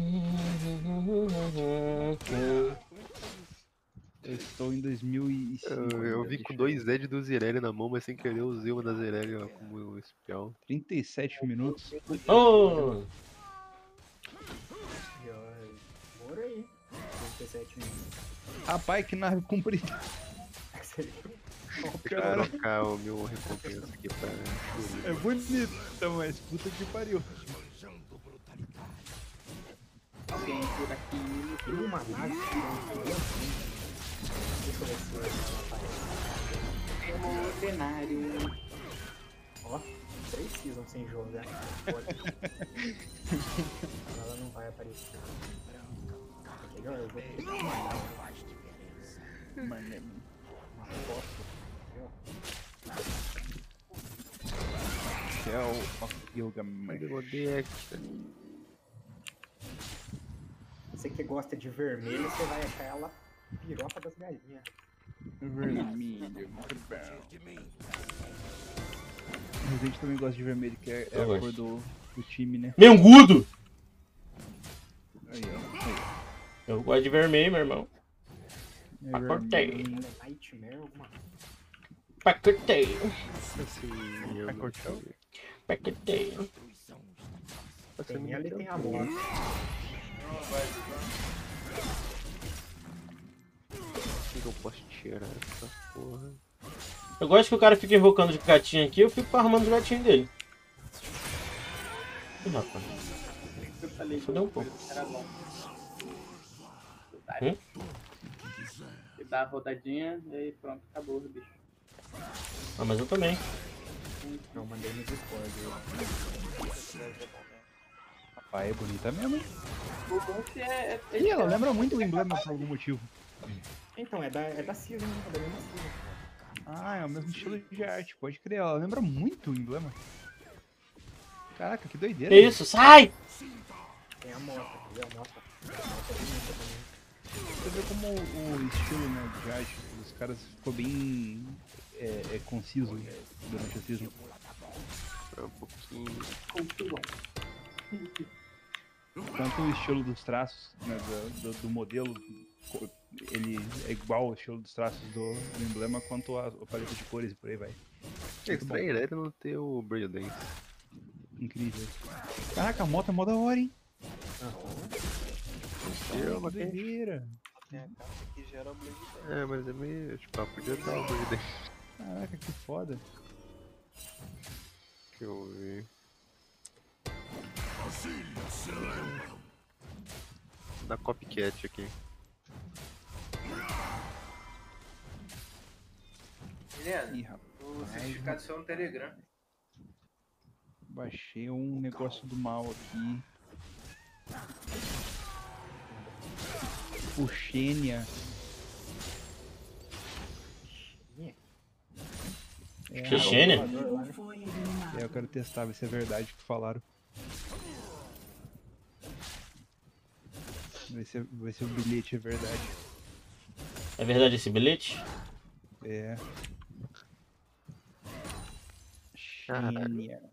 Eu estou em dois mil e cinco. Eu, eu vi deixa com eu dois Zed do Zirelli na mão, mas sem querer eu usei uma da Zirelli ó, como espião. trinta e sete minutos. Oh! dezessete minutos. Rapaz, que nave comprida. Deixa eu Cara, trocar o meu recompensa aqui pra... é bonito, mas puta que pariu. Alguém por aqui. Tem uma nave que tem Deixa eu ver se ela aparece. Cenário. Ó, três seasons sem jogar. Ela não vai aparecer. Legal, eu vou ter que mandar uma foto. Shell of Gilgamesh. Você que gosta de vermelho, você vai achar ela piroca das galinhas. Vermelho, muito bom. A gente também gosta de vermelho, que é, é Eu a gosto. cor do, do time, né? Mengudo! Aí, ó. Aí, Eu gosto de vermelho, meu irmão. ó. É Pacotei. vermelho. Ela é Nightmare alguma coisa. Pacotei. Pacotou. Pacotei. Tem ela e tem a moto. O que eu posso tirar essa porra? Eu gosto que o cara fica invocando de gatinho aqui, eu fico arrumando os gatinhos dele. Ih, rapaz. Eu falei, Fudeu um pouco. era bom. Hum? Você dá a rodadinha e aí pronto, acabou o bicho. Ah, mas eu também. Eu mandei no Discord. Rapaz, é bonita mesmo, hein? O bom que é. é, é E ela lembra muito o emblema por algum motivo. Então, é da, é da Season, é da mesma Season. Ah, é o mesmo estilo de arte, pode crer. Ela lembra muito o emblema. Caraca, que doideira. Que isso? Sai! Tem a moto, quer ver a moto? A moto é bonita também. Você vê como o estilo, né, de arte dos caras ficou bem é, é, conciso durante a season. É um pouquinho... muito bom. Tanto o estilo dos traços, né, do, do, do modelo, ele é igual ao estilo dos traços do, do emblema, quanto a, a paleta de cores e por aí vai. É estranho, né? Ele não ter o Brilho Dance. Incrível. Caraca, a moto é mó da hora, hein? Eu, Que doideira. Tem a carta que gera o Blade Dance. É, mas é meio... Tipo, ah, podia dar o Brilho Dance. Caraca, que foda. Deixa eu ver... Da Copycat aqui. Helena, Ih, rapaz. o certificado seu é um Telegram. Baixei um negócio do mal aqui. O Xenia. É, Que Xenia? É, eu quero testar, ver se é verdade o que falaram. Ver se, ver se o bilhete é verdade. É verdade esse bilhete? É. Xenia.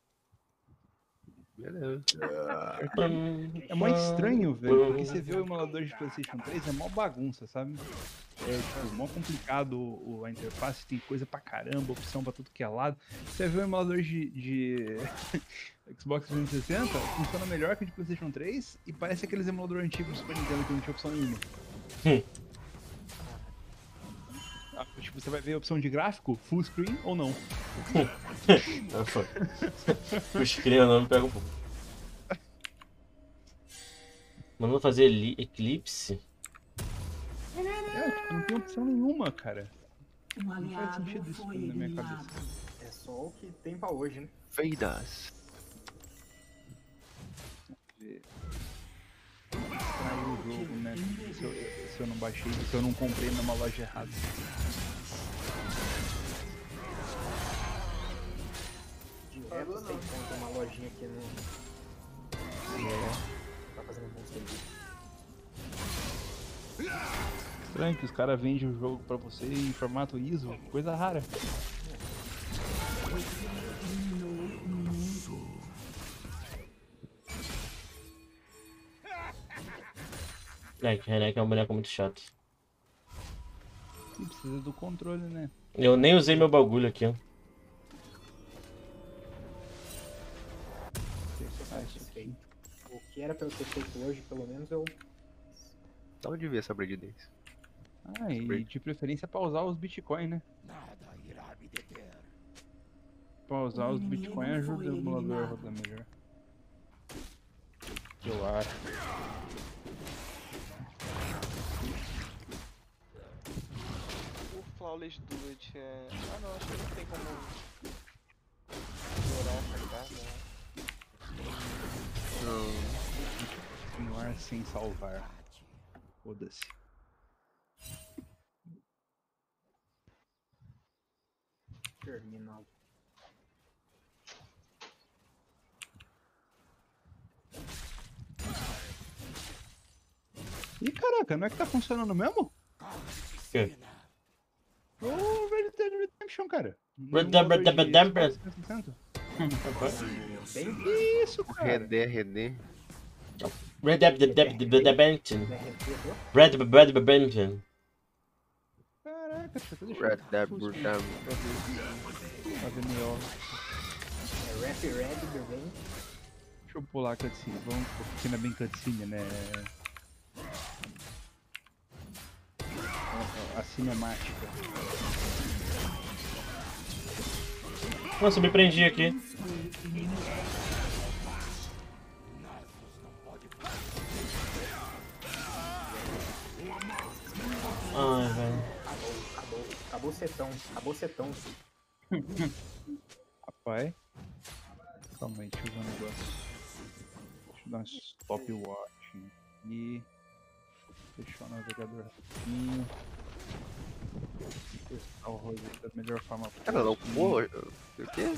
Beleza. É mó estranho, velho, porque você vê o emulador de PlayStation três, é mó bagunça, sabe? É tipo, mó complicado o, a interface, tem coisa pra caramba, opção pra tudo que é lado. Você vê o emulador de, de Xbox trezentos e sessenta, funciona melhor que o de PlayStation três e parece aqueles emuladores antigos do Super Nintendo que não tinha opção nenhuma. Hum. Ah, tipo, você vai ver a opção de gráfico, full screen ou não. Full screen eu não me pego um pouco. Mandando fazer Eclipse? É, tipo, não tem opção nenhuma, cara. Um Não faz aliado sentido isso foi na minha eliminado. cabeça. É só o que tem pra hoje, né? Feidas. Ver. Estragou o jogo, né? Se eu, se eu não baixei, se eu não comprei numa loja errada. Direto você encontra uma lojinha aqui no... É. Tá fazendo bons serviços. Estranho que os caras vendem o jogo pra você em formato I S O, coisa rara. É, que Renek é um boneco muito chato. E precisa do controle, né? Eu nem usei meu bagulho aqui, ó. Ah, isso aqui. O que era pra eu ter feito hoje, pelo menos, eu Da onde veio essa Braid Dance? Ah, e de preferência pra usar os Bitcoin, né? Pra usar os Bitcoin ajuda o emulador a rodar melhor. Eu acho. O Flawless Duet é... Ah não, acho que não tem como melhorar essa carga, né? Continuar sem salvar. Foda-se. Terminal. Ih, caraca, não é que tá funcionando mesmo? Que? Ô, Red Dead Redemption, cara. Red Dead Redemption. Que isso, cara? Redé, Redé. Red Dead Redemption. Red Dead Redemption. Caraca, deixa eu deixar Red Dead Redemption. Pra ver melhor. É Rap Red também. Deixa eu pular a cutscene. Vamos, porque não é bem cutscene, né? A, a cinemática. Nossa, eu me prendi aqui. Ai, velho. Acabou, acabou. Acabou o setão. Acabou o setão. Rapaz. Calma aí, deixa eu ver um negócio. Deixa eu dar um stopwatch aqui. Fechar o navegador rapidinho. Testar o rosto da melhor forma possível. Cara, não, pô, o quê?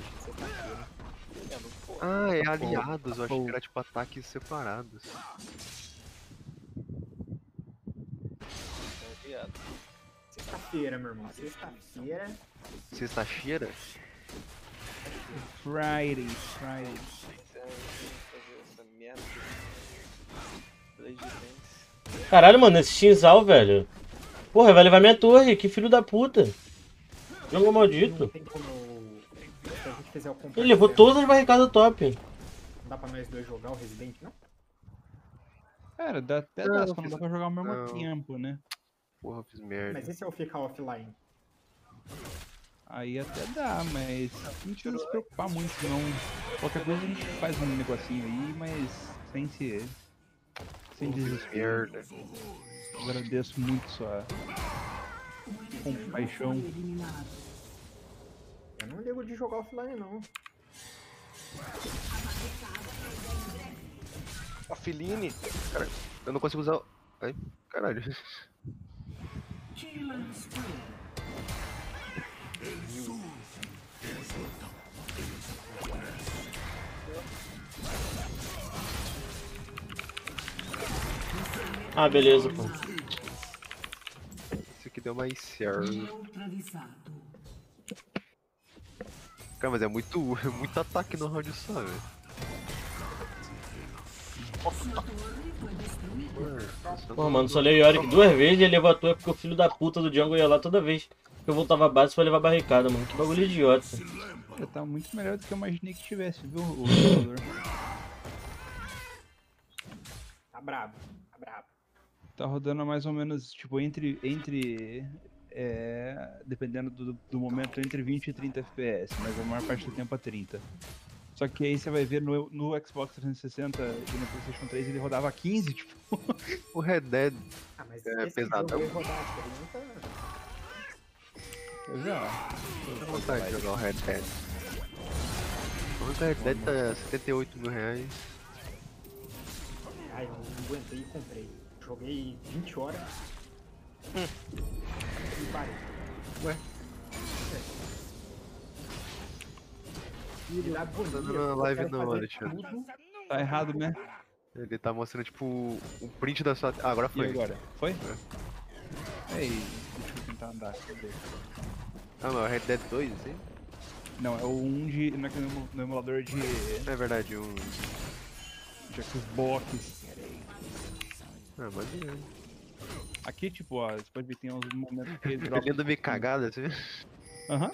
Ah, é aliados, eu achei que era tipo ataques separados. Sexta-feira, meu irmão. Sexta-feira. Sexta-feira? Friday, Friday. Essa merda de Caralho, mano, esse Shinzal, velho. Porra, vai levar minha torre, que filho da puta. Jogo maldito. Não tem como. Se a gente fizer o Ele levou todas as barricadas top. Não dá pra nós dois jogar o Resident, não? Cara, dá até Não, dá, não só não fiz- dá pra jogar ao mesmo não. tempo, né? Porra, eu fiz merda. Mas e se eu ficar offline? Aí até dá, mas não precisa se preocupar muito não. Qualquer coisa a gente faz um negocinho aí, mas sem se. Sem desespero. Merda. Agradeço muito sua compaixão. Eu não ligo de jogar offline, não. A Feline. Cara, eu não consigo usar. o- Ai, caralho. Ah, beleza, pô. Esse aqui deu mais certo. Cara, mas é muito, é muito ataque no round só, velho. Pô, mano, só lei Yorick duas vezes e ele levou a torre porque o filho da puta do jungle ia lá toda vez que eu voltava a base pra levar barricada, mano. Que bagulho idiota. Já tá muito melhor do que eu imaginei que tivesse, viu, o jogador? Tá brabo, tá brabo. Tá rodando mais ou menos, tipo, entre, entre é, dependendo do, do momento, entre vinte e trinta F P S, mas a maior parte do tempo a trinta. Só que aí você vai ver no, no Xbox trezentos e sessenta e no PlayStation três ele rodava a quinze, tipo. O Red Dead Ah, mas é esse pesadão. jogo ia rodar a trinta. Eu já. Tô com vontade de jogar o Red Dead. O Red Dead tá setenta e oito mil reais. Ai, eu não aguentei e comprei. Joguei vinte horas. E parei. Ué? Ele dá bonito. Não tá na live não, Alexandre. Tá errado, né? Ele tá mostrando tipo um print da sua. Ah, agora E foi. agora? Foi? É. Ei, deixa eu tentar andar. Cadê? Ah, não, é Red Dead dois, assim? Não, é o um de. No, no emulador de. É verdade, um. De Xbox. Ah, mas é. Aqui, tipo, ó, você pode ver que tem uns momentos que ele dropa. Pegando meio cagada, assim. Aham.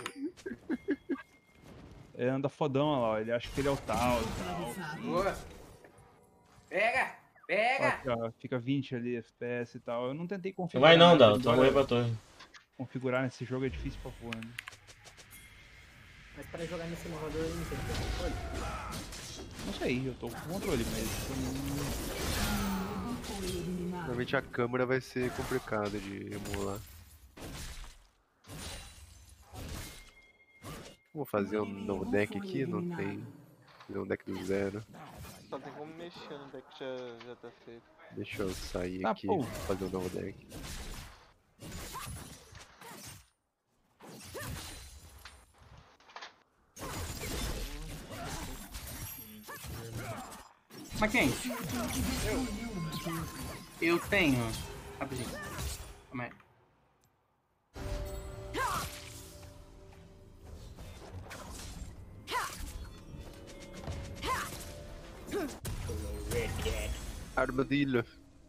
Ele anda fodão lá, ó. Ele acha que ele é o tal e tal. Boa. Pega! Pega! Aqui, ó, fica vinte ali, F P S e tal. Eu não tentei Não configurar. vai não, nada, Dal. Tu vai embora morrer pra torre. Configurar nesse jogo é difícil pra porra, né? Mas pra jogar nesse emulador eu não sei se tem controle. Não sei, eu tô com controle, mas. Hum... Normalmente a câmera vai ser complicada de emular. Vou fazer um novo deck aqui, não tem. Fazer um deck do zero. Só tem como mexer no deck que já, já tá feito. Deixa eu sair Ah, aqui pô. e fazer um novo deck. Mas quem? Eu tenho. Rapidinho. Calma aí. Armadilha.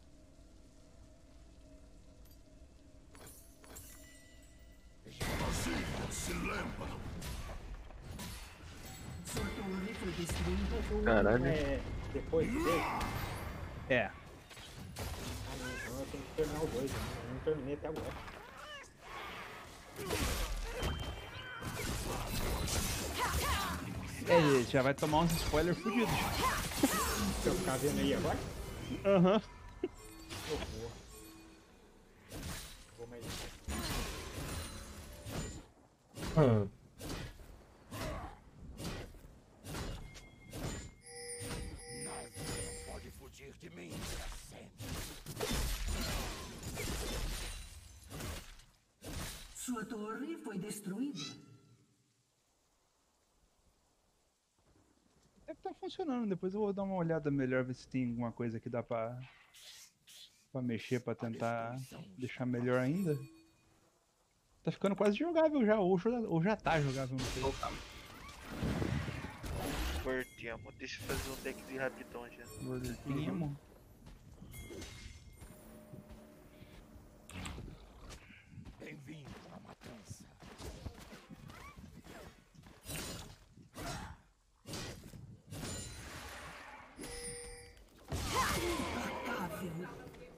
Caralho. É depois dele? É. Ah, não, então eu tenho que terminar o dois, eu não- eu não terminei até agora. É, ele já vai tomar uns spoilers fudidos. Se eu ficar vendo aí agora? Aham. Eu vou. Vou mais. Hum. Pode fugir de mim pra sempre. Sua torre foi destruída. Deve estar funcionando, depois eu vou dar uma olhada melhor, ver se tem alguma coisa que dá pra, pra mexer, pra tentar deixar melhor ainda. Tá ficando quase jogável já, ou já, ou já tá jogável, não sei. Gordemo, deixa eu fazer um deckzinho rapidão já. Gordemo. Bem-vindo à matança. Implacável.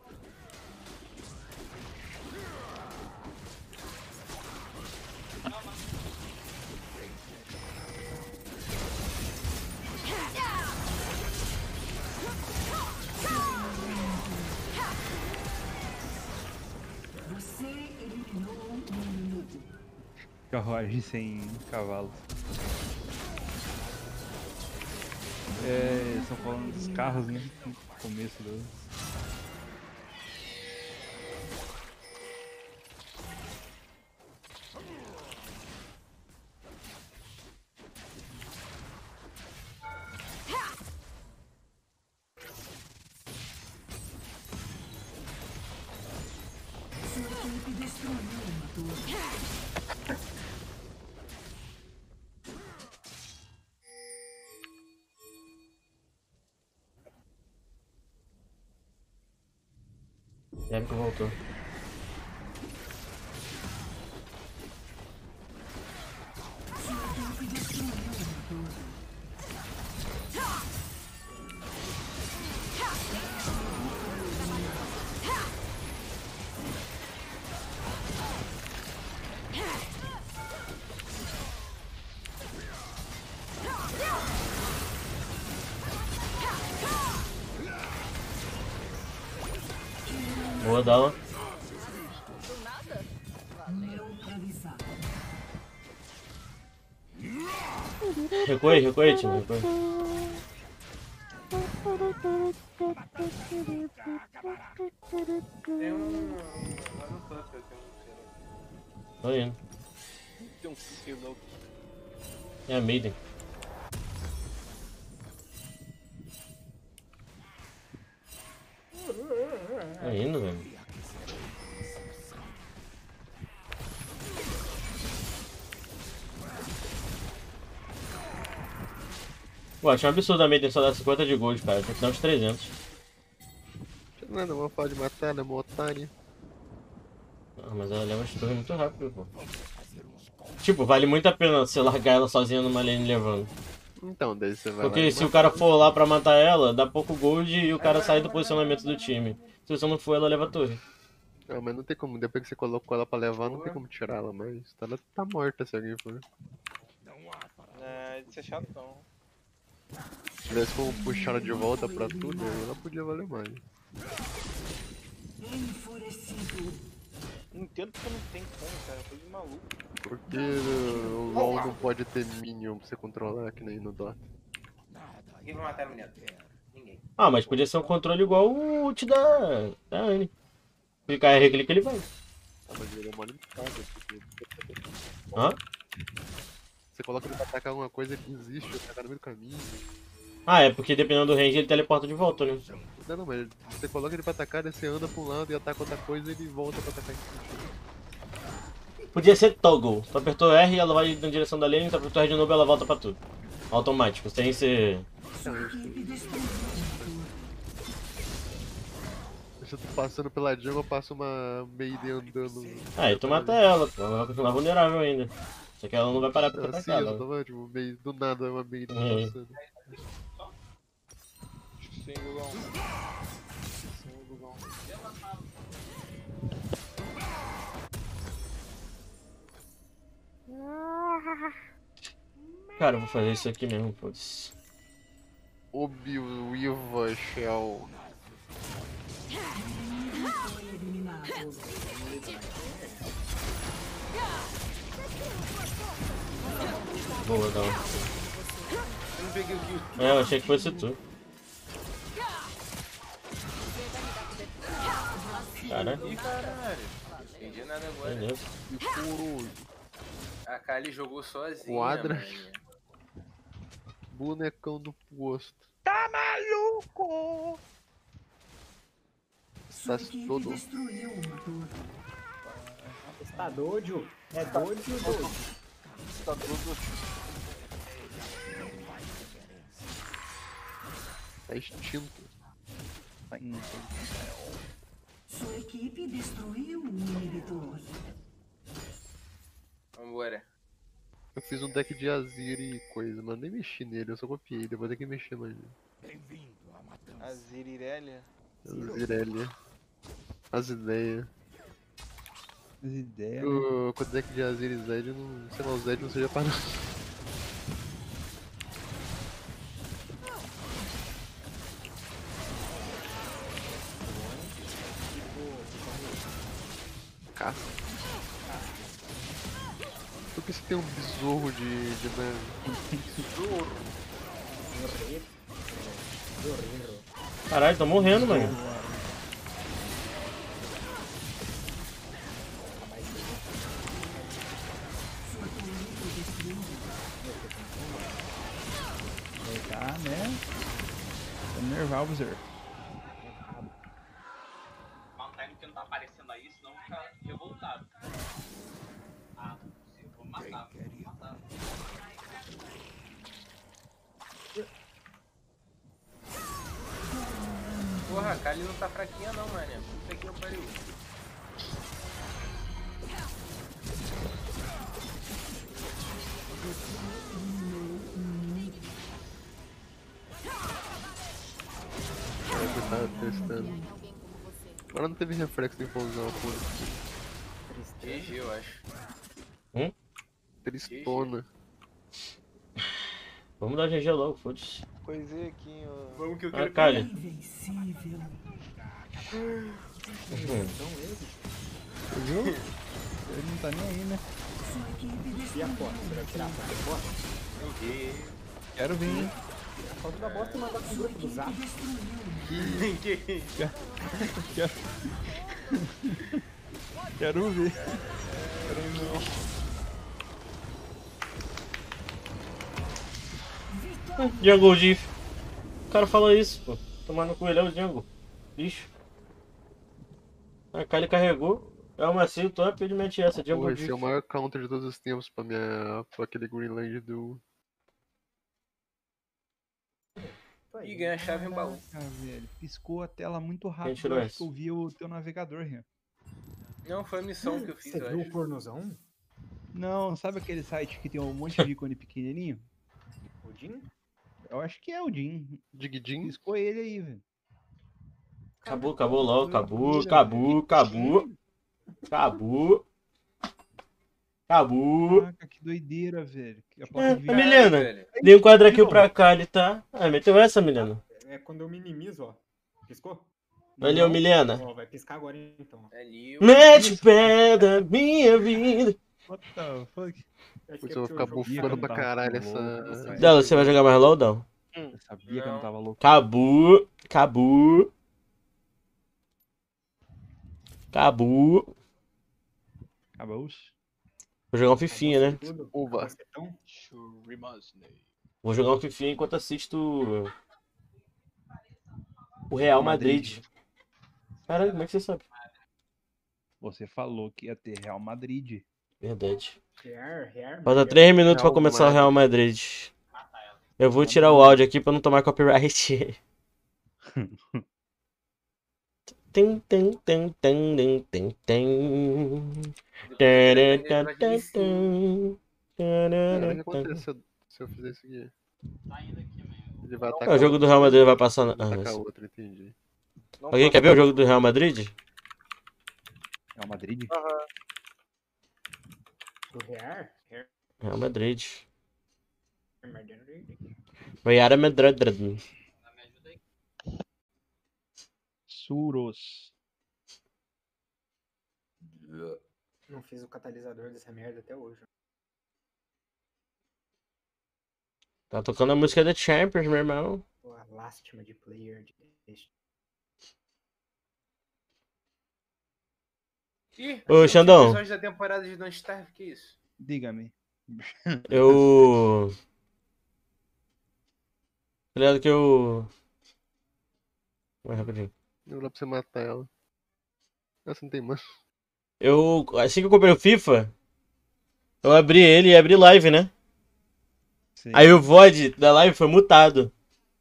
Você eliminou um inimigo. Carruagem sem cavalos. É, estão falando dos carros, né? No começo do. Sua equipe destruiu uma torre. Épico voltou. Sua equipe destruiu uma torre. Boa, Dala. Neutralizado. Recuei, recuei, time, recuei. Tem um. Lá no top eu tenho um. Tô indo. Tem um silo. É a Maiden. Tá indo, velho. Pô, acho um absurdo a Maiden só dar cinquenta de gold, cara. Tem que dar uns trezentos. Não, não vou falar de matar, ela é uma otária. Ah, mas ela leva as torres muito rápido, pô. Tipo, vale muito a pena você largar ela sozinha numa lane levando. Então, daí você vai Porque lá e se o mata. cara for lá pra matar ela, dá pouco gold e o cara sai do posicionamento do time. Se você não for, ela leva a torre. Ah, mas não tem como, depois que você colocou ela pra levar, não tem como tirar ela mais. Ela tá morta se alguém for. É, isso é chatão. Se tivesse como puxar ela de volta pra tudo, aí ela podia valer mais. Não entendo porque não tem como, cara. Coisa de maluco. Porque uh, o LoL não pode ter minion pra você controlar, que nem no Dota. Quem vai matar a menina? Ninguém. Ah, mas podia ser um controle igual o ult da, da Anne. Clicar R, clica, ele vai. Ah, mas ele é uma limitada, porque... Hã? Você coloca ele pra atacar alguma coisa, ele desiste, ele atacar no meio do caminho. Ah, é porque dependendo do range ele teleporta de volta, né? Não, não, mas você coloca ele pra atacar, daí você anda pra um lado e ataca outra coisa e ele volta pra atacar em cima. Podia ser toggle. Tu apertou R e ela vai na direção da lane, tu apertou R de novo e ela volta pra tudo. Automático, sem ser... Então, eu Se eu tô passando pela jungle, eu passo uma Maiden andando. Ah, e tu mata ela, pô. Ela vai continuar vulnerável ainda. Só que ela não vai parar pra Não, atacar sim, ela. eu tô, tipo, meio, do nada uma Maiden Uhum. passando. Sim, Lugão. Sim, Lugão. Cara, eu vou fazer isso aqui mesmo, foda-se. Obi-Wan Shell. Boa, não. Eu não peguei o kill. É, eu achei que fosse tu. Cara. Ih, caralho. Entendi nada agora. Beleza. E por A Kali jogou sozinha. O Adra. maninha. Bonecão do posto. Tá maluco? Tá todo. Está doido? É doido ou doido? Tá tudo. Tá extinto. Sua equipe destruiu um inibidor. Vambora. Eu fiz um deck de Azir e coisa, mas nem mexi nele, eu só copiei, depois tem que mexer mais. A Zirirelia. Azirelia. As ideias. As ideias. Né? O, com o deck de Azir e Zed, não, sei lá, o Zed não seja para nada. Caça. Por que você tem um besouro de, de neve? Besouro. Caralho, tô morrendo, mano. Tá, né? Vamos nervar o Berserk. Fala um time que não tá aparecendo aí, senão fica revoltado. Ah, se eu vou matar, vou matar. Porra, a Kali não tá fraquinha não, mané. Puta que eu pariu. É, eu tava testando. Agora não teve reflexo de implosão, pô. G G, eu acho. Hum? Tristona. Vamos dar G G logo, foda-se. Coisei aqui, ó. Vamos que eu Ah, quero Kali. Invencível. Viu? Ele não tá nem aí, né? Sua equipe E a foto? Você vai tirar a foto da bota? Quero vir, hein? A foto da bota e mandar pro grupo do Zap. Que Quero... Quero ver. Quero ver. Jungle Diff. O cara fala isso, pô. Tomar no coelho é o Jungle. Bicho. A Kali carregou. É uma assim, top, ele mete essa. Jungle Porra, esse Diff. é o maior counter de todos os tempos pra, minha, pra aquele Greenland do... E ganha a chave em baú. Caraca, velho. Piscou a tela muito Quem rápido. tirou Eu acho essa? que eu vi o teu navegador, Rian. Não, foi a missão que eu fiz, Você eu viu o acho. pornozão? Não, sabe aquele site que tem um monte de ícone pequenininho? O Jin? Eu acho que é o Jin. Dig-Jin? Piscou ele aí, velho. Acabou, acabou logo, acabou, Doideira, acabou, acabou, acabou, acabou. Caraca, que doideira, velho. Que a placa de É, a vídeo- Milena, velho. dei um quadro aqui Não. pra cá, ele tá. Ah, meteu essa, Milena. É quando eu minimizo, ó. Piscou? Valeu, Não. Milena. Ó, vai piscar agora então. É Nil. Mete pé da minha vida. What the fuck? Acho Putz, que é eu vou porque ficar o jogo bufando bufando não pra tava caralho ficando louco, essa. velho. Dela, você vai jogar mais LOL, não? Eu sabia que eu não tava louco. Acabou, acabou. Acabou. Acabou. Vou jogar um fifinha, né? Tudo, Uva. acabou setão. Vou jogar um fifinha enquanto assisto o Real Madrid. Caralho, como é que você sabe? Você falou que ia ter Real Madrid. Verdade. Rear, rear, Falta rear. três minutos pra Real começar o Real Madrid. Eu vou tirar o áudio aqui pra não tomar copyright. Tem, tem, tem, tem, tem, tem, tem. Cara, o que acontece se eu, se eu fizer isso aqui? Ele vai atacar É, o jogo outra do Real Madrid coisa? vai passar na- Vai ah, atacar sim. outra, entendi. Não Alguém passa quer ver o nada. jogo do Real Madrid? Real Madrid? Aham. Do rear? Rear, Real Madrid. Madrid. Real Madrid. Suros. Não fiz o catalisador dessa merda até hoje. Tá tocando a música da Champions, meu irmão. Pô, a lástima de player de deste. Ih, Ô, esse Xandão. episódio da temporada de Don't Starve, que isso? Diga-me. Eu. Tá ligado que eu. Vai rapidinho. Não dá pra você matar ela. Essa não tem mais. Eu. Assim que eu comprei o FIFA, eu abri ele e abri live, né? Sim. Aí o V O D da live foi mutado.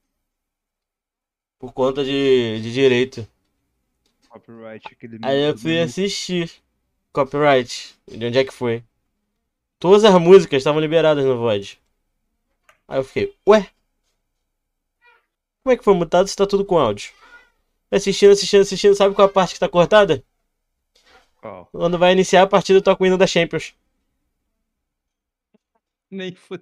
Por conta de, de direito. Copyright, aquele Aí eu minuto fui do- assistir. Copyright. De onde é que foi? Todas as músicas estavam liberadas no V O D. Aí eu fiquei, ué? Como é que foi mutado se tá tudo com áudio? Assistindo, assistindo, assistindo. Sabe qual é a parte que tá cortada? Qual? Quando vai iniciar a partida, eu toco o hino da Champions. Nem fudeu.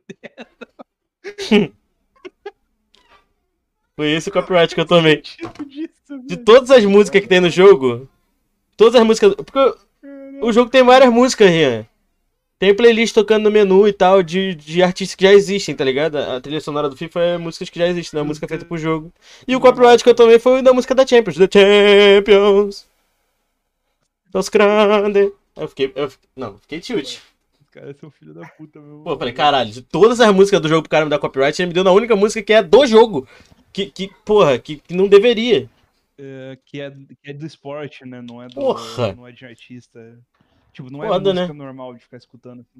Foi esse o copyright que eu tomei. Tipo disso, De velho. todas as músicas que tem no jogo, todas as músicas. Porque o jogo tem várias músicas, Rian. Tem playlist tocando no menu e tal, de, de artistas que já existem, tá ligado? A trilha sonora do FIFA é músicas que já existem, não é música feita pro jogo. E o copyright que eu tomei foi da música da Champions. The Champions. Dos grandes. Aí eu fiquei. Eu, fiquei- não, fiquei tilt. Os caras são filho da puta, meu. Pô, eu falei, caralho, de todas as músicas do jogo pro cara me dar copyright, ele me deu na única música que é do jogo. Que, que porra, que, que não deveria. É, que, é, que é do esporte, né? Não é do. Porra. Não é de artista. Tipo, não é Foda, música né? normal de ficar escutando assim.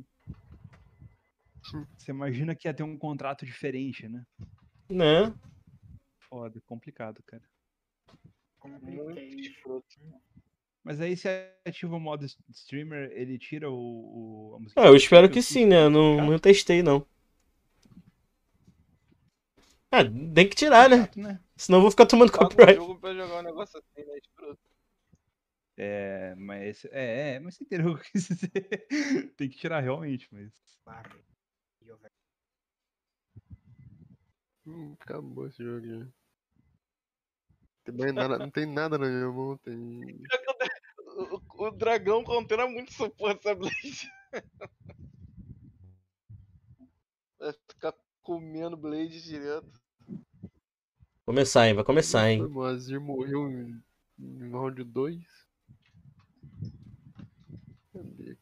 Você imagina que ia ter um contrato diferente, né? Né? Foda, complicado, cara. Muito escroto. Mas aí se ativa o modo s- streamer, ele tira o, o a música. Ah, eu espero que sim, né? Eu não, não testei, não. Ah, tem que tirar, né? Chato, né? Senão eu vou ficar tomando Paga o copyright. jogo pra jogar um negócio assim, né? Escroto. É, mas é, é, mas você entendeu o que eu quis dizer. Tem que tirar realmente, mas. Claro. E eu, velho. Hum, acabou esse jogo já. Tem mais nada, não tem nada na minha mão, tem. O, o dragão contendo muito essa porra, essa Blade. Vai ficar comendo Blade direto. Começar, hein? Vai começar, hein? O Moazir morreu em, em round dois. Cadê?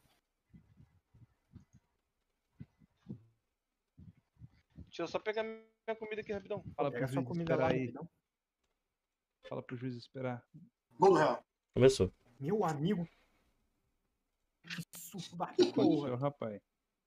Deixa eu só pegar minha comida aqui rapidão. Fala pro Pega sua juiz comida esperar lá, aí. rapidão. Fala pro juiz esperar. Gol do Real. Começou. Meu amigo. Que suco da Aconteceu, porra. rapaz.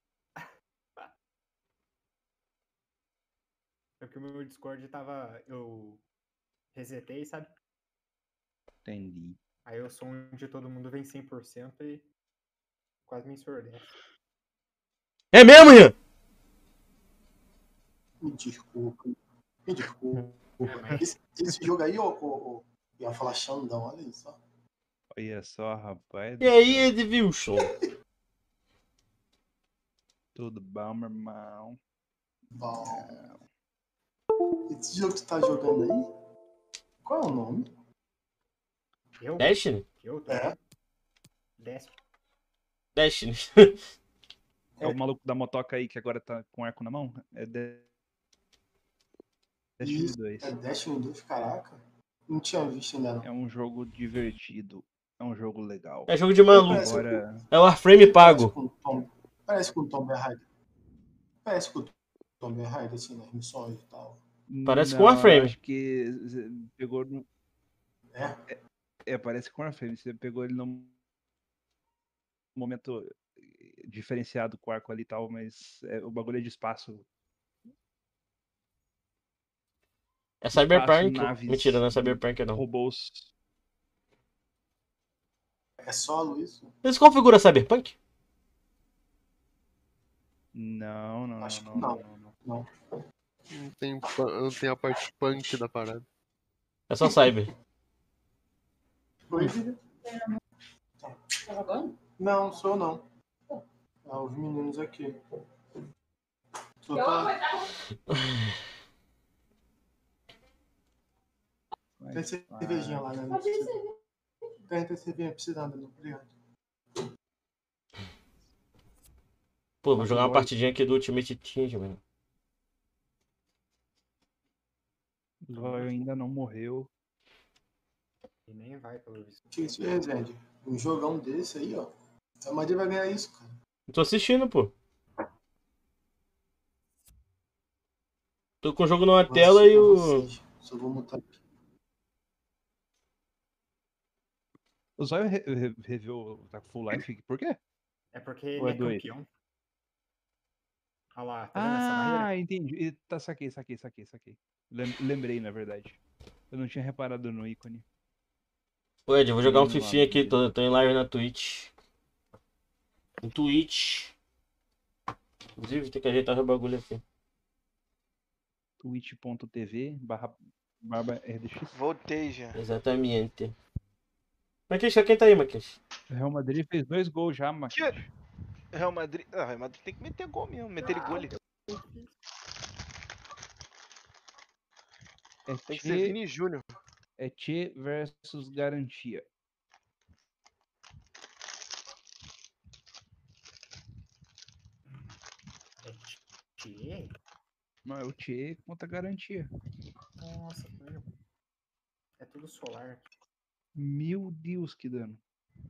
É porque o meu Discord tava. Eu resetei, sabe? Entendi. Aí o som de todo mundo vem cem por cento e quase me ensurdece. É mesmo, Rian? Me desculpa. Me desculpa. Esse, esse jogo aí, ó, ó, ó, ia falar Xandão, olha isso, ó. Olha só, rapaz. E aí, Edvilson? Tudo bom, meu irmão? Bom. Esse jogo que tu tá jogando aí, qual é o nome? Eu? Destiny? Eu tô. É. Destiny. Destiny. É o maluco da motoca aí que agora tá com arco na mão? É de... Destiny Isso, dois. é Destiny dois, caraca. Não tinha visto ainda não. É um jogo divertido. É um jogo legal. É jogo de maluco. Agora... É o Warframe pago. Parece com o Tom, parece com o Tomb Raider. Parece com o Tomb Raider, assim, nas missões e tal. Parece Não, com Warframe. eu acho que você pegou no... É? É, é, parece com Warframe. Você pegou ele num momento diferenciado com o arco ali e tal, mas é, o bagulho é de espaço. É Cyberpunk. Espaço, naves, Mentira, não é Cyberpunk não. robôs. É solo isso? Eles configuram Cyberpunk? Não, não, Acho não, que não, não. não, não. Não. Não tem, pu- não tem a parte punk da parada. É só Cyber. Oi, filha? Tá jogando? Não, sou não. Ah, os meninos aqui. Só tá... Tem cervejinha lá, né? Não precisa. Tem, tem cervejinha precisando, não. Obrigado. Pô, vou jogar uma partidinha aqui do Ultimate Team, mano. O Zóio ainda não morreu. E nem vai, pelo visto. Que isso, Rezende? Um jogão desse aí, ó. A Madrid vai ganhar isso, cara. Eu tô assistindo, pô. Tô com o jogo numa Vou tela assistir e pra o... vocês. Só vou mutar aqui. O Zóio re re review tá full life? Por quê? É porque ele Ou é é doido? campeão. Olha lá, tá vendo essa barreira? Ah, entendi. E Tá, saquei, saquei, saquei, saquei. Lem- Lembrei, na verdade. Eu não tinha reparado no ícone. Ô, Ed, eu vou jogar um Bem no fifinha lado aqui, dele. tô, tô em live na Twitch. No Twitch. Inclusive, tem que ajeitar o bagulho aqui. twitch.tv barra barba rdx. Voltei já. Exatamente. Marquinhos, quem tá aí, Marquinhos? O Real Madrid fez dois gols já, mas Que... Real Madrid. Ah, Real Madrid tem que meter gol mesmo, meter ele gol ali. é Tem que ser Tchê, Vini Júnior. é Tchê versus Garantia. É Tchê? Não, é o Tchê contra Garantia. Nossa, meu. É tudo solar. Meu Deus, que dano.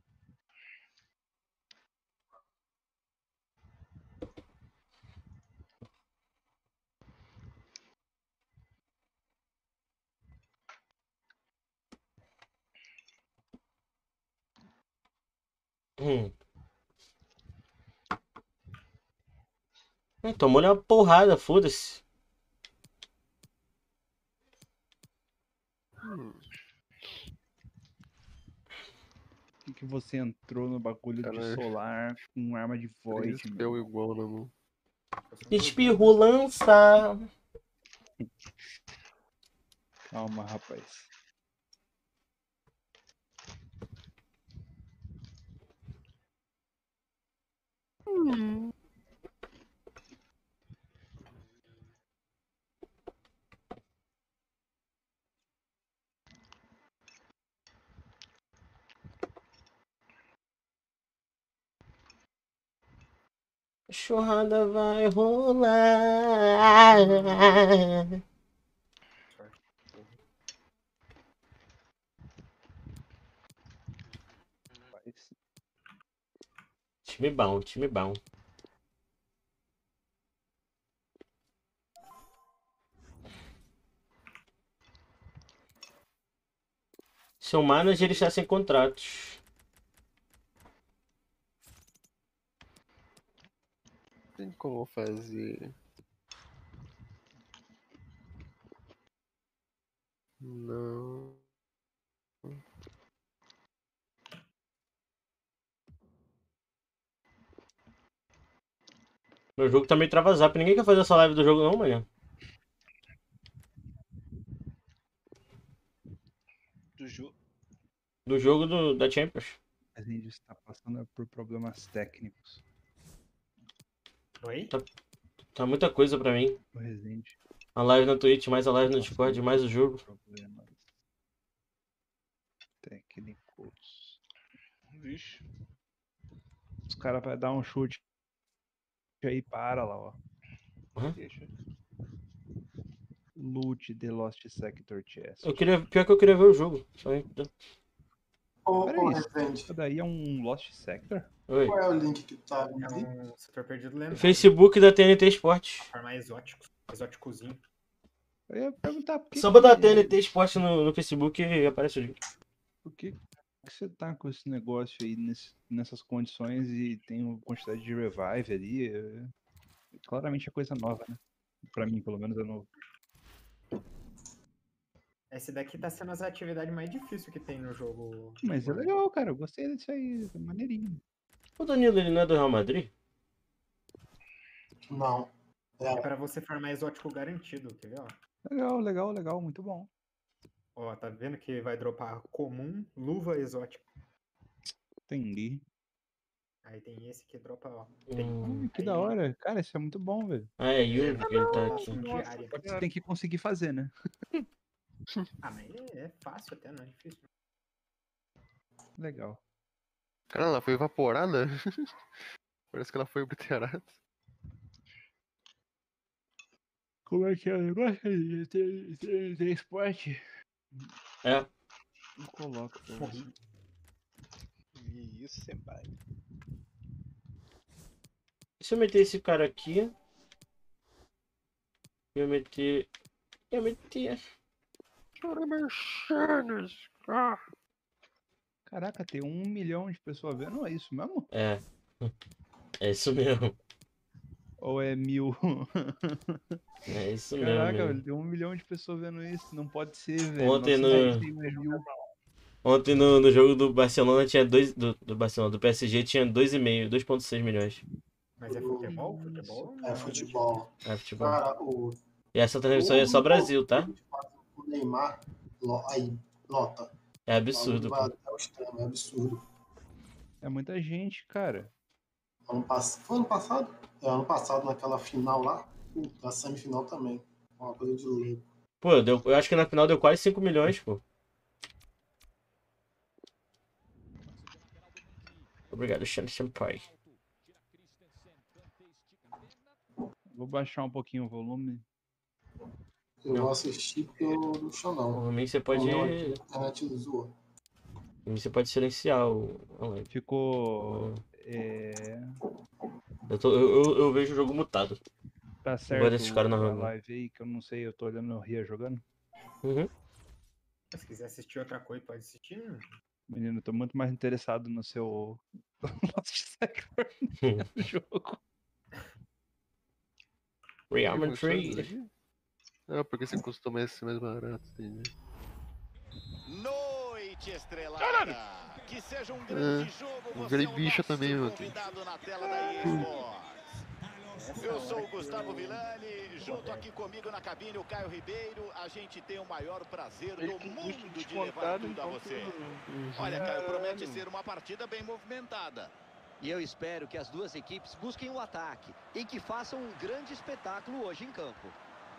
Hum. Hum, tomou uma porrada, foda-se. Hum, Por que, que você entrou no bagulho de Caralho. solar com arma de void, três meu? spell igual na mão. Espirro lança. Calma, rapaz. A churrada vai rolar. Rapaz. Time bom, time bom. Seu manager está sem contratos. Tem como fazer. Não. Meu jogo tá meio travasap. Ninguém quer fazer essa live do jogo não, mano. Do jogo do, da Champions. A gente está passando por problemas técnicos. Oi? Tá, tá muita coisa pra mim. O Resende. A live na Twitch, mais a live no Discord, mais o jogo. Problemas técnicos. Vixe. Os caras vão dar um chute aí, para lá, ó. Uhum. Deixa. Loot The Lost Sector Chest. Eu queria, pior que eu queria ver o jogo. Só aí. Ô, ô, Peraí, Resende, isso daí é um Lost Sector? Oi. qual é o link que tá É ali? um setor perdido lendário. Facebook da T N T Esportes. Farmar exóticos. Exóticozinho. Eu ia perguntar por que. Só botar T N T Esportes no, no Facebook e aparece o link. Por que que você tá com esse negócio aí nesse- nessas condições e tem uma quantidade de revive ali? é- Claramente é coisa nova, né? Pra mim, pelo menos, é novo. Esse daqui tá sendo as atividades mais difíceis que tem no jogo. Mas é agora. legal, cara. Eu gostei disso aí. É maneirinho. O Danilo, ele não é do Real Madrid? Não. É É, pra você farmar exótico garantido, quer ver, ó? Legal, legal, legal. Muito bom. Ó, tá vendo que vai dropar comum, luva exótica. Entendi. Aí tem esse que dropa, ó. Hum. Hum, que Aí- da hora. Cara, isso é muito bom, velho. Ah, é Yugi que ele tá aqui. Ação diária. Só que você tem que conseguir fazer, né? Ah, mas é, é fácil até, não é difícil. Legal. Cara, ela foi evaporada? Parece que ela foi obliterada. Como é que é o negócio? Tem, tem, tem esporte? É. Não coloco. pra você. Isso, senpai. E se eu meter esse cara aqui? Eu meter. Eu meter. Caraca, tem um milhão de pessoas vendo. Não é isso mesmo? É. É isso mesmo. Ou é mil? É isso Caraca, mesmo. velho, tem um milhão de pessoas vendo isso. Não pode ser, velho. Ontem Nossa, no- tem mais mil. Ontem no, no jogo do Barcelona tinha dois. Do, do Barcelona, do P S G tinha dois e meio, dois vírgula seis milhões. Mas é futebol? Futebol? é futebol. É futebol. Cara, o, E essa transmissão é só Brasil, tá? o Neymar, lo- aí, nota. É absurdo, Vai pô. até o extremo, é absurdo. É muita gente, cara. Ano pass... Foi ano passado? É, ano passado, naquela final lá, na semifinal também. Uma coisa de louco. Pô, deu, eu acho que na final deu quase cinco milhões, pô. Obrigado, Xande Senpai. Vou baixar um pouquinho o volume. Eu não assisti porque eu não show não. Por mim você pode. Não, a internet zoou. Por mim você pode silenciar o. a live. Ficou. É... Eu, tô, eu, eu, eu vejo o jogo mutado. Tá Agora certo esses caras a narrando. live aí, que eu não sei, eu tô olhando o Ria jogando. Uhum. Se quiser assistir outra coisa, pode assistir. né? Menino, eu tô muito mais interessado no seu Lost Sector no jogo. Real Como funciona isso Madrid. aqui? Ah, porque você costuma esse mais barato, entendi. Noite estrelada. Que seja um grande Ah, jogo. eu Você virei é o bicha nosso também ontem. convidado na tela da E A Sports. Eu sou o Gustavo Villani, junto aqui comigo na cabine o Caio Ribeiro. A gente tem o maior prazer do Ele que mundo custa de levar descontado, tudo a então você. tudo. Olha, Caio, promete Caralho. ser uma partida bem movimentada. E eu espero que as duas equipes busquem o ataque e que façam um grande espetáculo hoje em campo.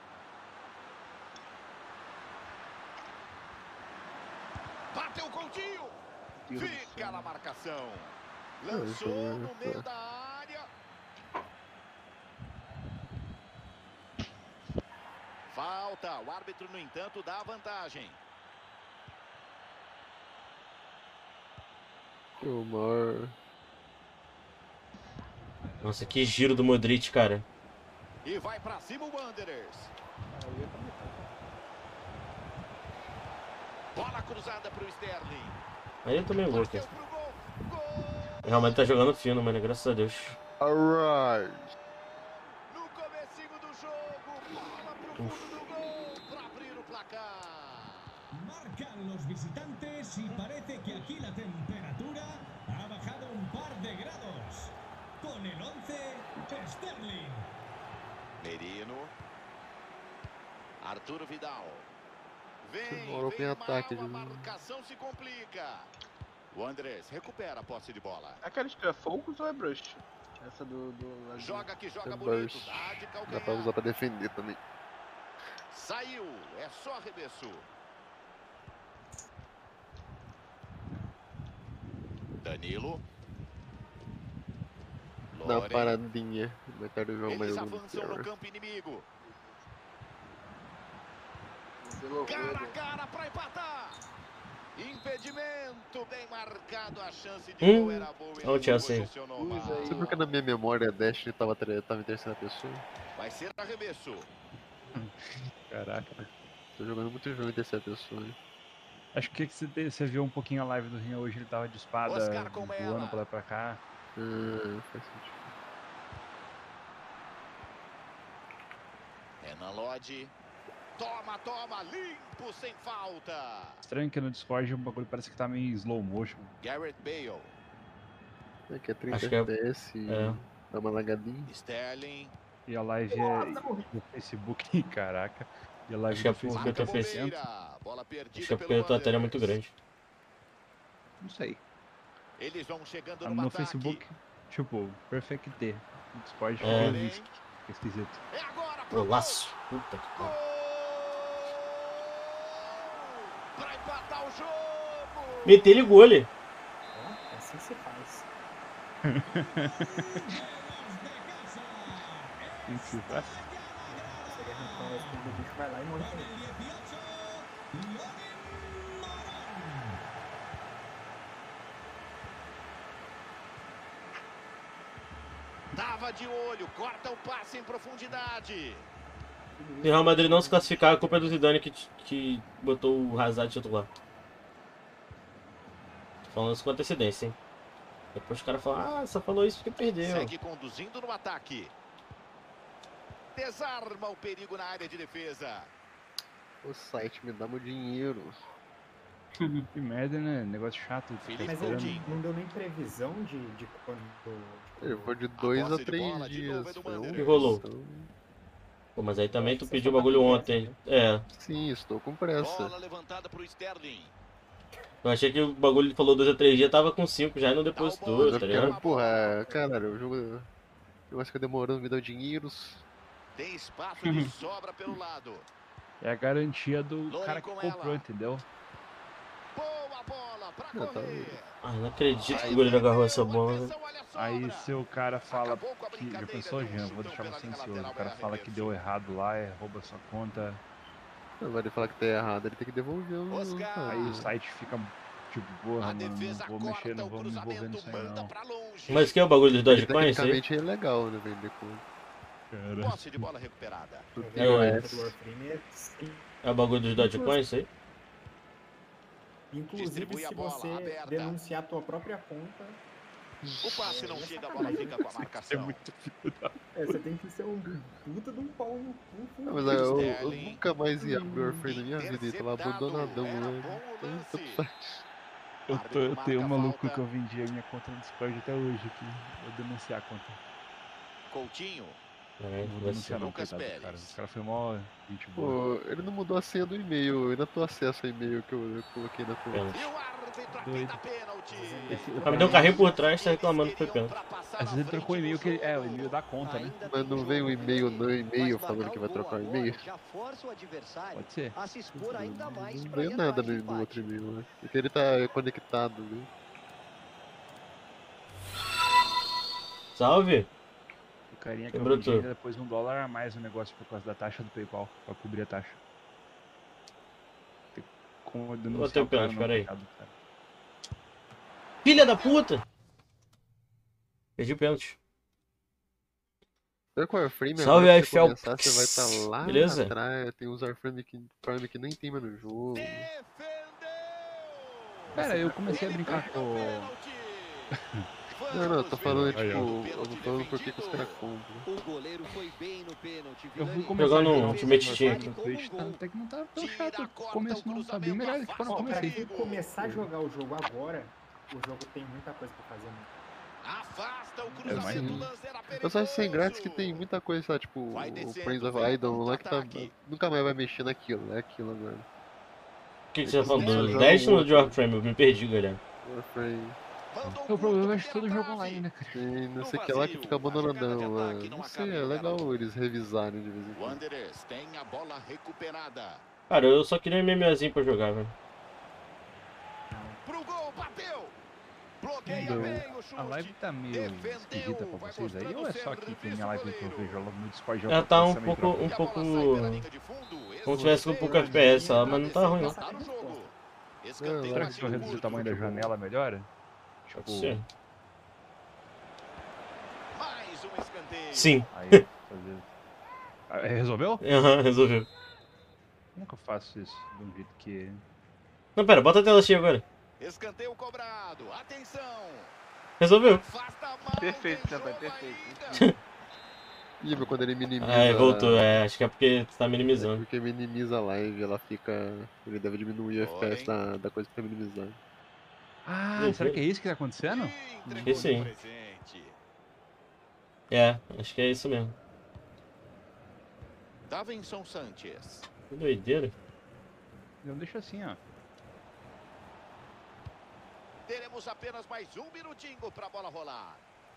Bateu o Coutinho. Deus do Fica céu. na marcação. Ah, Lançou isso no é- meio da área. Falta. O árbitro, no entanto, dá a vantagem. O maior. Nossa, que giro do Modric, cara. E vai pra cima o Wanderers. Bola cruzada pro Sterling. Aí eu também vou, Bateu cara. pro gol. Gol. O Real Madrid tá jogando fino, mano. Graças a Deus. Alright. No comecinho do jogo. Bola pro fundo do gol. Pra abrir o placar. Marcan los visitantes y parece que aquí la temperatura ha bajado un par de grados. Con el once, Sterling. Merino. Arturo Vidal. Demorou em ataque. A marcação se complica. O Andrés recupera a posse de bola. Aquela é Focus ou é Brush? Essa do... do joga que joga É bonito. burst. Dá de Dá calcanhar. pra usar pra defender também. Saiu. É só arremesso. Danilo. Dá uma Loren. paradinha. Não quero ver mais Eles algum avançam no pior. campo inimigo. Pelo Cara a cara pra empatar. Impedimento bem marcado. A chance de Hum. gol era boa. Olha o Chelsea. Posicionou mal. Não sei porque na minha memória a Destiny tava, tre- tava em terceira pessoa. Vai ser arremesso. Caraca. Tô jogando muito jogo em terceira pessoa. Hein? Acho que você, te- você viu um pouquinho a live do Rinha hoje, ele tava de espada Oscar com ela. voando pra lá pra cá. Ah, faz sentido. Renan Lodge. Toma, toma. Limpo, sem falta. Estranho que no Discord o bagulho parece que tá meio em slow motion. Garrett Bale. É que é trinta Acho que é- F P S, é. dá uma lagadinha. Sterling. E a live é no Facebook, caraca. E a live Acho que é do Facebook porque eu tô tá pensando. Bobeira. Bola perdida Acho que é porque pelo a tua tela é Wanderers. muito grande. Não sei. Eles vão chegando Ah, no, No ataque. Facebook, tipo, Perfect T. No Discord fica É. Risk. Fica esquisito. É agora pro Golaço. Puta que pariu. pra empatar o jogo. Meteu-lhe gole. Ó, assim se faz. Tem que se faz. Consegue arrancar o escudo do bicho, vai lá e morre com ele. Tava de olho, corta o passe em profundidade. Se o Real Madrid não se classificar, a culpa é do Zidane que, que botou o Hazard titular. Tô falando isso com antecedência, hein? Depois os caras falam, ah, só falou isso porque perdeu. Segue conduzindo no ataque. Desarma o perigo na área de defesa. O site me dá meu dinheiro. Que merda, né? Negócio chato. Felipe Mas ele Coutinho. não deu nem previsão de, de quando. De Ele quando- foi de dois a posse de três bola de novo dias. é do Foi um Wanderers. Que rolou? então, Pô, mas aí também tu Você pediu o só tá bagulho com ontem. pressa, É. Sim, estou com pressa. Bola levantada pro Sterling. Eu achei que o bagulho falou dois a três dias, tava com cinco já e não depositou, Mas tá eu ligado? quero, porra, caralho, o jogo. O negócio fica demorando, me dá dinheiros. Tem espaço de sobra pelo lado. É a garantia do Loren cara que com comprou, ela. entendeu? Boa bola pra Não, tá correr. Ai, não acredito que o goleiro agarrou essa bola. Atenção, olha a Aí sobra. se o cara fala Acabou com a que. Já brincadeira, pensou, deu um Jean? Vou chutão deixar pela você linha ansioso. lateral, O cara vai fala que arremesso. deu errado lá, é, rouba sua conta. Não, ele fala que tá errado, ele tem que devolver o. Oscar. Ah, Aí o site fica tipo, porra, A mano, defesa não vou mexer, corta não o vou me envolver cruzamento, nisso aí manda não. pra longe. Mas que é o bagulho dos Porque Dogecoins aí? tecnicamente é legal, né, vender com. Cara. Posse de bola recuperada. Do É, ué. POS. do Warframe é sim. É o bagulho dos Dogecoins aí? Inclusive, Distribui a se bola, você aberta. denunciar a tua própria conta, O passe não É chega, a bola fica com a É marcação. muito filho da. é, você tem que ser um puta de um pau no cu. Não, mas eu, eu Sterling. nunca mais ia abrir o Warframe na minha vida, ele tava Interceptado. abandonadão, Era né? bom o Então, lance. tanto faz. Eu, tô, eu tenho um Marca a maluco falta. que eu vendi a minha conta no Discord até hoje aqui. Vou denunciar a conta. Coutinho. É, Não vou vai ser. denunciar não, Lucas coitado do Pérez. cara. O cara foi mó gente boa. Pô, ele não mudou a senha do e-mail, eu ainda tô acesso ao e-mail que eu, eu coloquei na conta. Pênalti. E o árbitro Doido. apita pênalti. Esse- O cara me deu um carrinho por trás, tá reclamando que foi pênalti. Às vezes ele trocou o e-mail que ele. É, o e-mail da conta, né? Mas não vem o e-mail no e-mail falando que vai trocar o e-mail? Já força o adversário Pode ser. a se expor ainda mais Não pra veio ir nada atrás de no, no empate. outro e-mail, né? Porque ele tá conectado, né? Salve! O carinha que eu Quebrou vendi tudo. ainda depois um dólar a mais o negócio por causa da taxa do PayPal, pra cobrir a taxa. Tem como Vou denunciar ter o cara pênalti, no peraí. mercado, cara. Filha da puta! Perdi o pênalti. Pior que o Warframe, Salve, agora que você Eiffel. começar, você vai estar lá Beleza? atrás, tem uns Warframe que, Warframe que nem tem mais no jogo. Cara, eu comecei a brincar com. Não, não, eu tô falando, Aí, tipo, ó. eu tô falando por que que os caras compram. O goleiro foi bem no pênalti. Eu fui Vilani. começar Jogando a um jogar Ultimate Warframe Team no aqui. Twitch, tá? Até que não tá tão chato. O corta começo o não tá bem melhor que quando eu Ó, pra comecei. quem começar a jogar o jogo agora, o jogo tem muita coisa pra fazer, né? Afasta o É, cruzamento, mas- o lance era Eu só acho sem graça que perigoso. tem muita coisa, sabe, tipo, Vai o descendo, Prince of vem Idol lá que tá, contra-ataque. nunca mais vai mexer naquilo, é aquilo agora. O que, que você tá falando? dez minutos de Warframe, eu me perdi, galera. Warframe. O problema é que todo jogo online, né, cara? Tem não sei o que lá que fica abandonadão lá. Não sei, é legal eles revisarem de vez em quando. Wanderers tem a bola recuperada. Cara, eu só queria um MMOzinho pra jogar, velho. Pro gol, bateu! Bloqueia bem o chute. A live tá meio esquisita pra vocês aí, ou é só que tem minha live que eu vejo ela no Discord? Ela tá um pouco, um pouco... Como se tivesse com um pouco F P S, ela, mas não tá ruim, não. Será que se eu reduzir o tamanho da janela melhora? Pode ser. Mais um escanteio. Sim. Aí, fazer... Ah, resolveu? Aham, uhum, resolveu. Nunca faço isso de um jeito que... Não, pera, bota a tela cheia agora. Escanteio cobrado, atenção! Resolveu. Perfeito, Senpai, perfeito. Ih, mas quando ele minimiza... Ah, voltou, é, acho que é porque você tá minimizando. É porque minimiza a live, ela fica... Ele deve diminuir o F P S da, da coisa que tá minimizando. Ah, uhum. Será que é isso que tá acontecendo? Acho que sim. É, acho que é isso mesmo. Davinson Sanchez. Que doideira. Não, deixa assim, ó. Teremos apenas mais um minutinho pra bola rolar.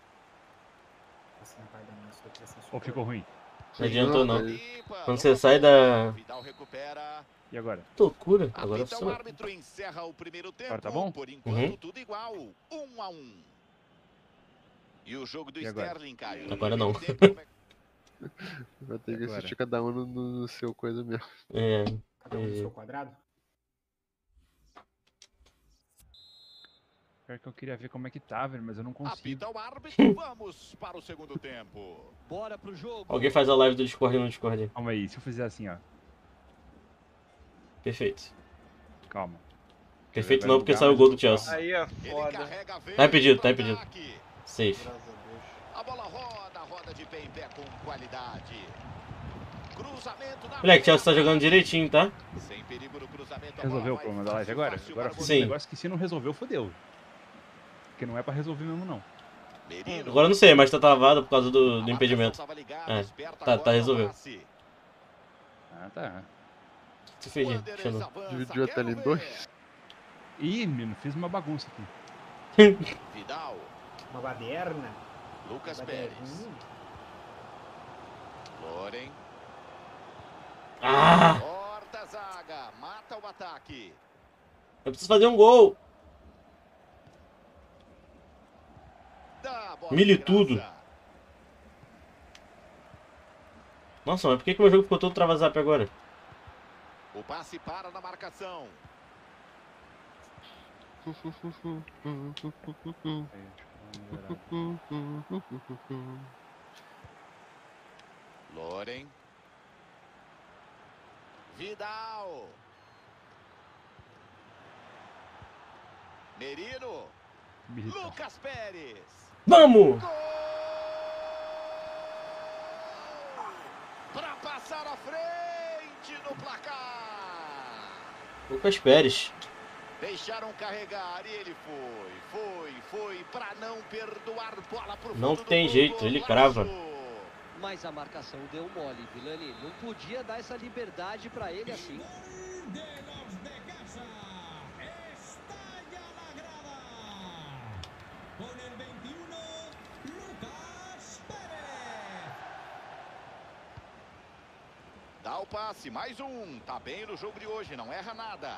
Ou ficou ruim? Não adiantou não. Quando você sai da... E agora? Loucura. Agora o árbitro encerra o primeiro tempo. Agora tá bom? Por enquanto, uhum. tudo igual. Um a um. E o jogo do Sterling, Caio. Agora não. Vai ter que assistir cada um no, no seu coisa mesmo. É. Cada um no seu quadrado? Pior que eu queria ver como é que tá, velho, mas eu não consigo. Apita o árbitro, vamos para o segundo tempo. Bora pro jogo. Alguém faz a live do Discord no Discord. Calma aí, se eu fizer assim, ó. Perfeito. Calma. Perfeito não, porque saiu o gol do Chelsea. Aí é foda. Tá impedido, tá impedido. Safe. A bola roda, roda de pé em pé com qualidade. Cruzamento na Moleque, Chelsea tá jogando direitinho, tá? Sem perigo no cruzamento. Resolveu o problema da live agora? Agora foi um negócio que se não resolveu, fodeu. Porque não é pra resolver mesmo, não. Agora eu não sei, mas tá travado por causa do, do impedimento. É, tá, tá, resolveu. Ah, tá. Se fez, Xandão. Dividiu a tela em dois. Ih, menino, fiz uma bagunça aqui. Vidal. Uma baderna. Lucas Pérez. Loren. Ah! Corta a zaga, mata o ataque. Eu preciso fazer um gol. Milho tudo. Nossa, mas por que que o meu jogo ficou todo travazap agora? O passe para na marcação. Loren. Vidal. Merino. Militão. Lucas Pérez. Vamos! Para passar à frente no placar. Lucas Pérez. Deixaram carregar e ele foi, foi, foi para não perdoar bola pro fundo. Não tem jeito, ele crava. Mas a marcação deu mole, Villani. Não podia dar essa liberdade pra ele assim. Dá o passe, mais um. Tá bem no jogo de hoje, não erra nada.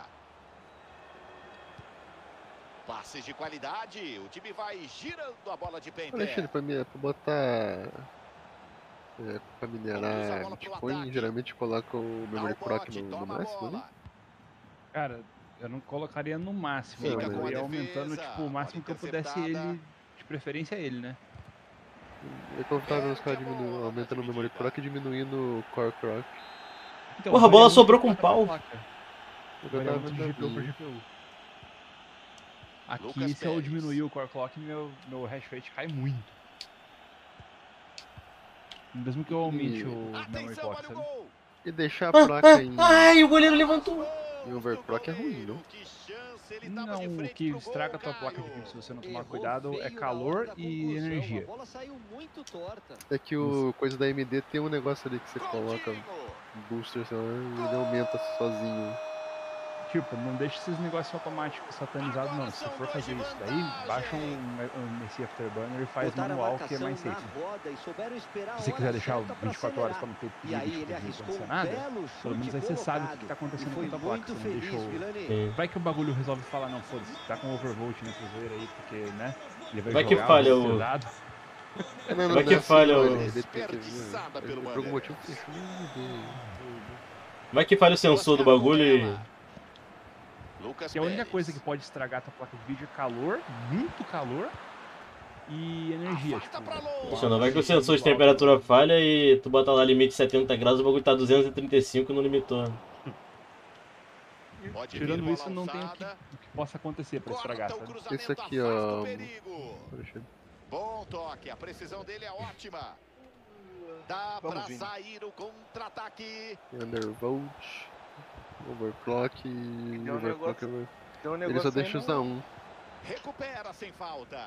Passes de qualidade, o time vai girando a bola de pé em pé. Alexandre, pra, mim, pra botar... É, pra minerar Bitcoin, geralmente coloca o memory proc no, no máximo, né? Cara, eu não colocaria no máximo, Fica eu com a ia defesa, aumentando, tipo, o máximo que eu pudesse ele, de preferência ele, né? É como eu tava vendo os caras diminu... aumentando o memory proc e diminuindo o core proc. Então, Porra, a bola sobrou com pau. Varia muito de G P U pra G P U. Aqui, Lucas se eu Pérez. diminuir o core clock, meu, meu hash rate cai muito. Mesmo que eu aumente o memory clock, sabe? E deixar a placa em... Ai, o goleiro levantou. Em overclock é ruim, não? Não, o que estraga a tua placa de vídeo se você não tomar cuidado é calor e energia. É que o coisa da A M D tem um negócio ali que você coloca booster, sei lá, e ele aumenta sozinho. tipo, não deixa esses negócios automáticos satanizados, não. Se for fazer isso daí, baixa um, um M S I Afterburner e faz Botaram a manual, que é marcação mais na safe. roda e souberam esperar Se a você hora quiser deixar certa pra vinte e quatro horas pra acelerar. não ter E aí perigo ele de arriscou acontecer um nada, belo pelo menos chute aí você sabe o que colocado tá acontecendo e com a foi tua placa. muito Você não feliz, deixou... Vilani. Vai que o bagulho resolve falar, não, foda-se, tá com overvolt nessa zoeira aí, porque, né, ele vai, Vai que jogar falha o o- dado. É, não, não, Vai não que é assim, falha não, o- ele- ele tem que- Desperdiçada ele- pelo Por algum Banner. motivo fechou e... Vai que falha o sensor do bagulho e... Lucas Que a única Pérez. coisa que pode estragar a tua placa de vídeo é calor, muito calor e energia. Tipo, Poxa, não vai que o sensor de temperatura falha e tu bota lá limite setenta graus, o bagulho tá duzentos e trinta e cinco e não limitou. Pode vir Tirando bola isso, não tem o que, alçada. o que possa acontecer pra estragar, Corta o sabe? cruzamento, Isso aqui, afasta ó... o perigo. Bom toque, a precisão dele é ótima. Dá Vamos, pra Vini. sair o contra-ataque. Undervolt, overclock e Deu um overclock. negócio- deu um Ele só negócio deixa aí usar no- um. Recupera sem falta.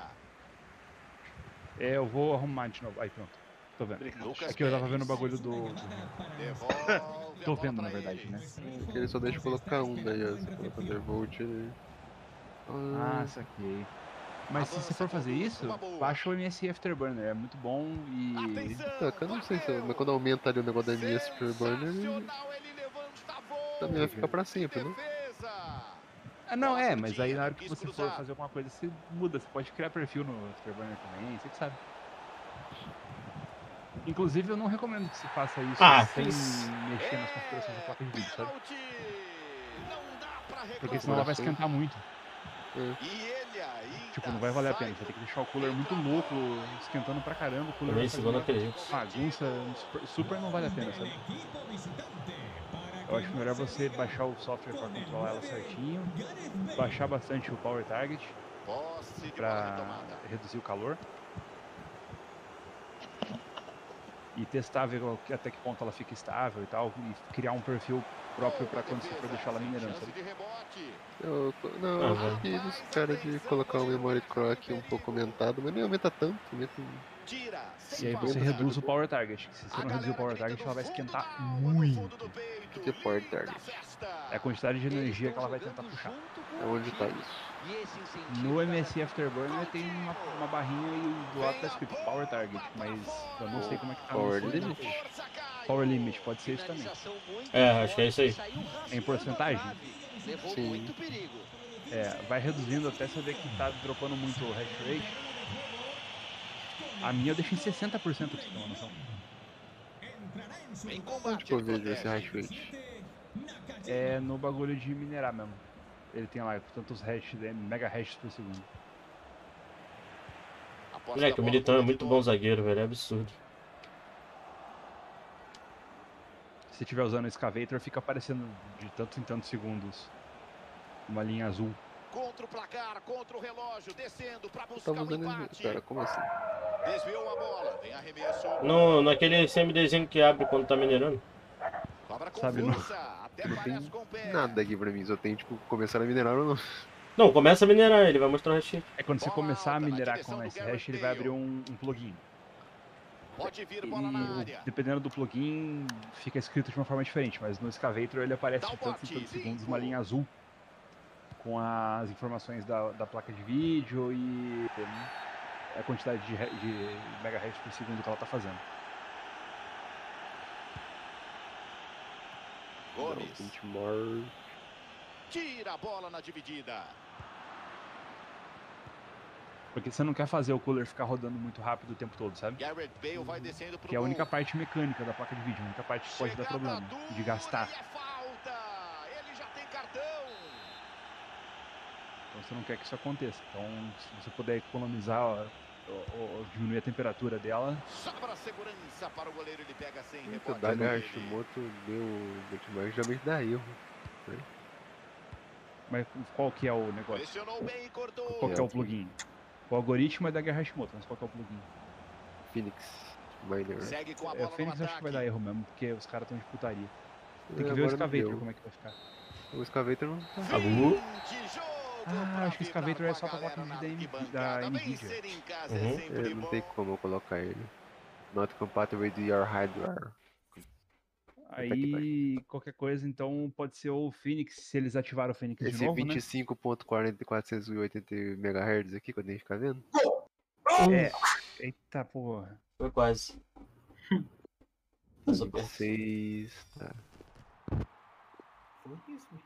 É, eu vou arrumar de novo. Aí, pronto. Tô vendo. Lucas Aqui eu tava Pérez. vendo o bagulho do... Devolve Tô a bola vendo, pra na verdade, ele. né? Ele só deixa colocar um, daí ó, você coloca Undervolt ele... Ah, saquei. Mas se você for fazer isso, baixa o M S I Afterburner, é muito bom e... Tá, eu não sei se... Mas quando aumenta ali o negócio da M S Afterburner, ele... também vai ficar pra sempre, né? Ah, não, é, mas aí na hora que você for fazer alguma coisa, você muda, você pode criar perfil no Afterburner também, você que sabe. Inclusive, eu não recomendo que se faça isso Ah, sem isso. mexer nas configurações da placa de vídeo, sabe? Porque senão ela vai esquentar muito. Tipo, não vai valer a pena, você vai ter que deixar o cooler muito louco, esquentando pra caramba, o cooler Também, vai fazer segundo uma acredito. bagunça, super, super não vale a pena, sabe? Eu acho melhor você baixar o software pra controlar ela certinho, baixar bastante o Power Target pra reduzir o calor e testar, ver qual- até que ponto ela fica estável e tal, e criar um perfil próprio pra quando você for deixar ela minerando, sabe? Eu, não, Ah, eu vai. fiz esse cara de colocar o memory clock um pouco aumentado, mas nem aumenta tanto, aumenta... E aí você reduz o Power Target, que se você não reduzir o Power Target, ela vai esquentar muito. O que é Power Target? É a quantidade de energia que ela vai tentar puxar. Onde tá isso? No M S I Afterburner tem uma, uma barrinha e do lado tá escrito Power Target, mas eu não sei como é que tá no Power seu. Limit? Power Limit, pode ser isso também. É, acho que é isso aí. Em porcentagem? Levou Sim. muito perigo. É, vai reduzindo até você ver que tá dropando muito o hash rate. A minha eu deixo em sessenta por cento pra você ter uma noção. Em Onde combate, que eu ele vejo esse protege. hash rate? É no bagulho de minerar mesmo. Ele tem lá tantos hash, né, mega hashes por segundo. Após Moleque, a o bola Militão é com o muito Vitor. bom zagueiro, velho. É absurdo. Se estiver usando o Excavator, fica aparecendo de tantos em tantos segundos uma linha azul. Contra o placar, contra o relógio, descendo pra Eu buscar tava o usando... empate. Pera, como assim? Desviou a bola, vem arremesso. No, naquele CMDzinho que abre quando tá minerando. Cobra com Sabe, não- força, até Não parece tem com o pé. nada aqui pra mim, só tem, tipo, começar a minerar ou não. Não, começa a minerar, ele vai mostrar o hashinho. É quando você Bola começar a alta na minerar direção com do esse Gareth hash, ele vai Bale. abrir um, um plugin. Pode vir E bola na o- área. dependendo do plugin, fica escrito de uma forma diferente, mas no Excavator ele aparece Dá o de tantos bote, em tantos segundos cinco. uma linha azul com as informações da, da placa de vídeo e a quantidade de, re- de megahertz por segundo que ela tá fazendo. Gomes Benchmark. tira a bola na dividida. Porque você não quer fazer o cooler ficar rodando muito rápido o tempo todo, sabe? Gareth Bale vai descendo pro Que é a única gol. parte mecânica da placa de vídeo, a única parte que pode dar Chegada problema, dura de gastar. e é falta. Ele já tem cartão. Então você não quer que isso aconteça. Então, se você puder economizar, ó, ou, ou diminuir a temperatura dela, Sobra segurança para o goleiro, ele pega sem O rebote. da Hashimoto deu benchmark, geralmente dá erro. né? mas qual que é o negócio? Pressionou bem e cortou. Qual que é o plugin? O algoritmo é da Guerra Hashimoto, mas qual que é o plugin? Phoenix Miner. Segue com a É, bola o Fênix no acho que vai dar ataque. erro mesmo, porque os caras estão de putaria. Tem É, que ver o agora não Excavator, deu. como é que vai ficar. O Excavator não tá. Alô? De jogo Ah, pra acho que o vibrar Excavator é com só a pra placa galera de vídeo na da, da arquibancada. Nvidia. Vencer em casa Uhum. é sempre É, não bom. tem como eu colocar ele. Not compatible with your hardware. Aí, qualquer coisa, então, pode ser o Phoenix, se eles ativaram o Phoenix de Esse novo, né? vinte e cinco ponto quatrocentos e oitenta megahertz aqui, quando a gente fica vendo. É. Eita porra. Foi quase. vinte e seis, tá. Pouquíssimo.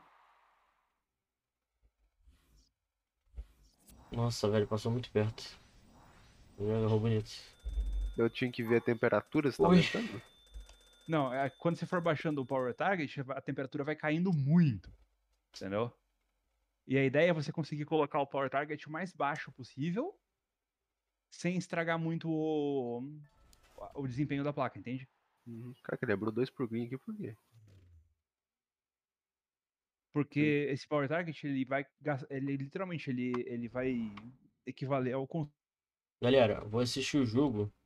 Nossa, velho, passou muito perto. Agarrou bonito. Eu tinha que ver a temperatura, você tá Ui. aumentando? Não, é, quando você for baixando o Power Target, a temperatura vai caindo muito. Entendeu? E a ideia é você conseguir colocar o Power Target o mais baixo possível, sem estragar muito o, o desempenho da placa, entende? Uhum. Cara, que lembrou dois por green aqui, por quê? Porque esse Power Target, ele vai gas- ele literalmente ele, ele vai equivaler ao cons- Galera, vou assistir o jogo.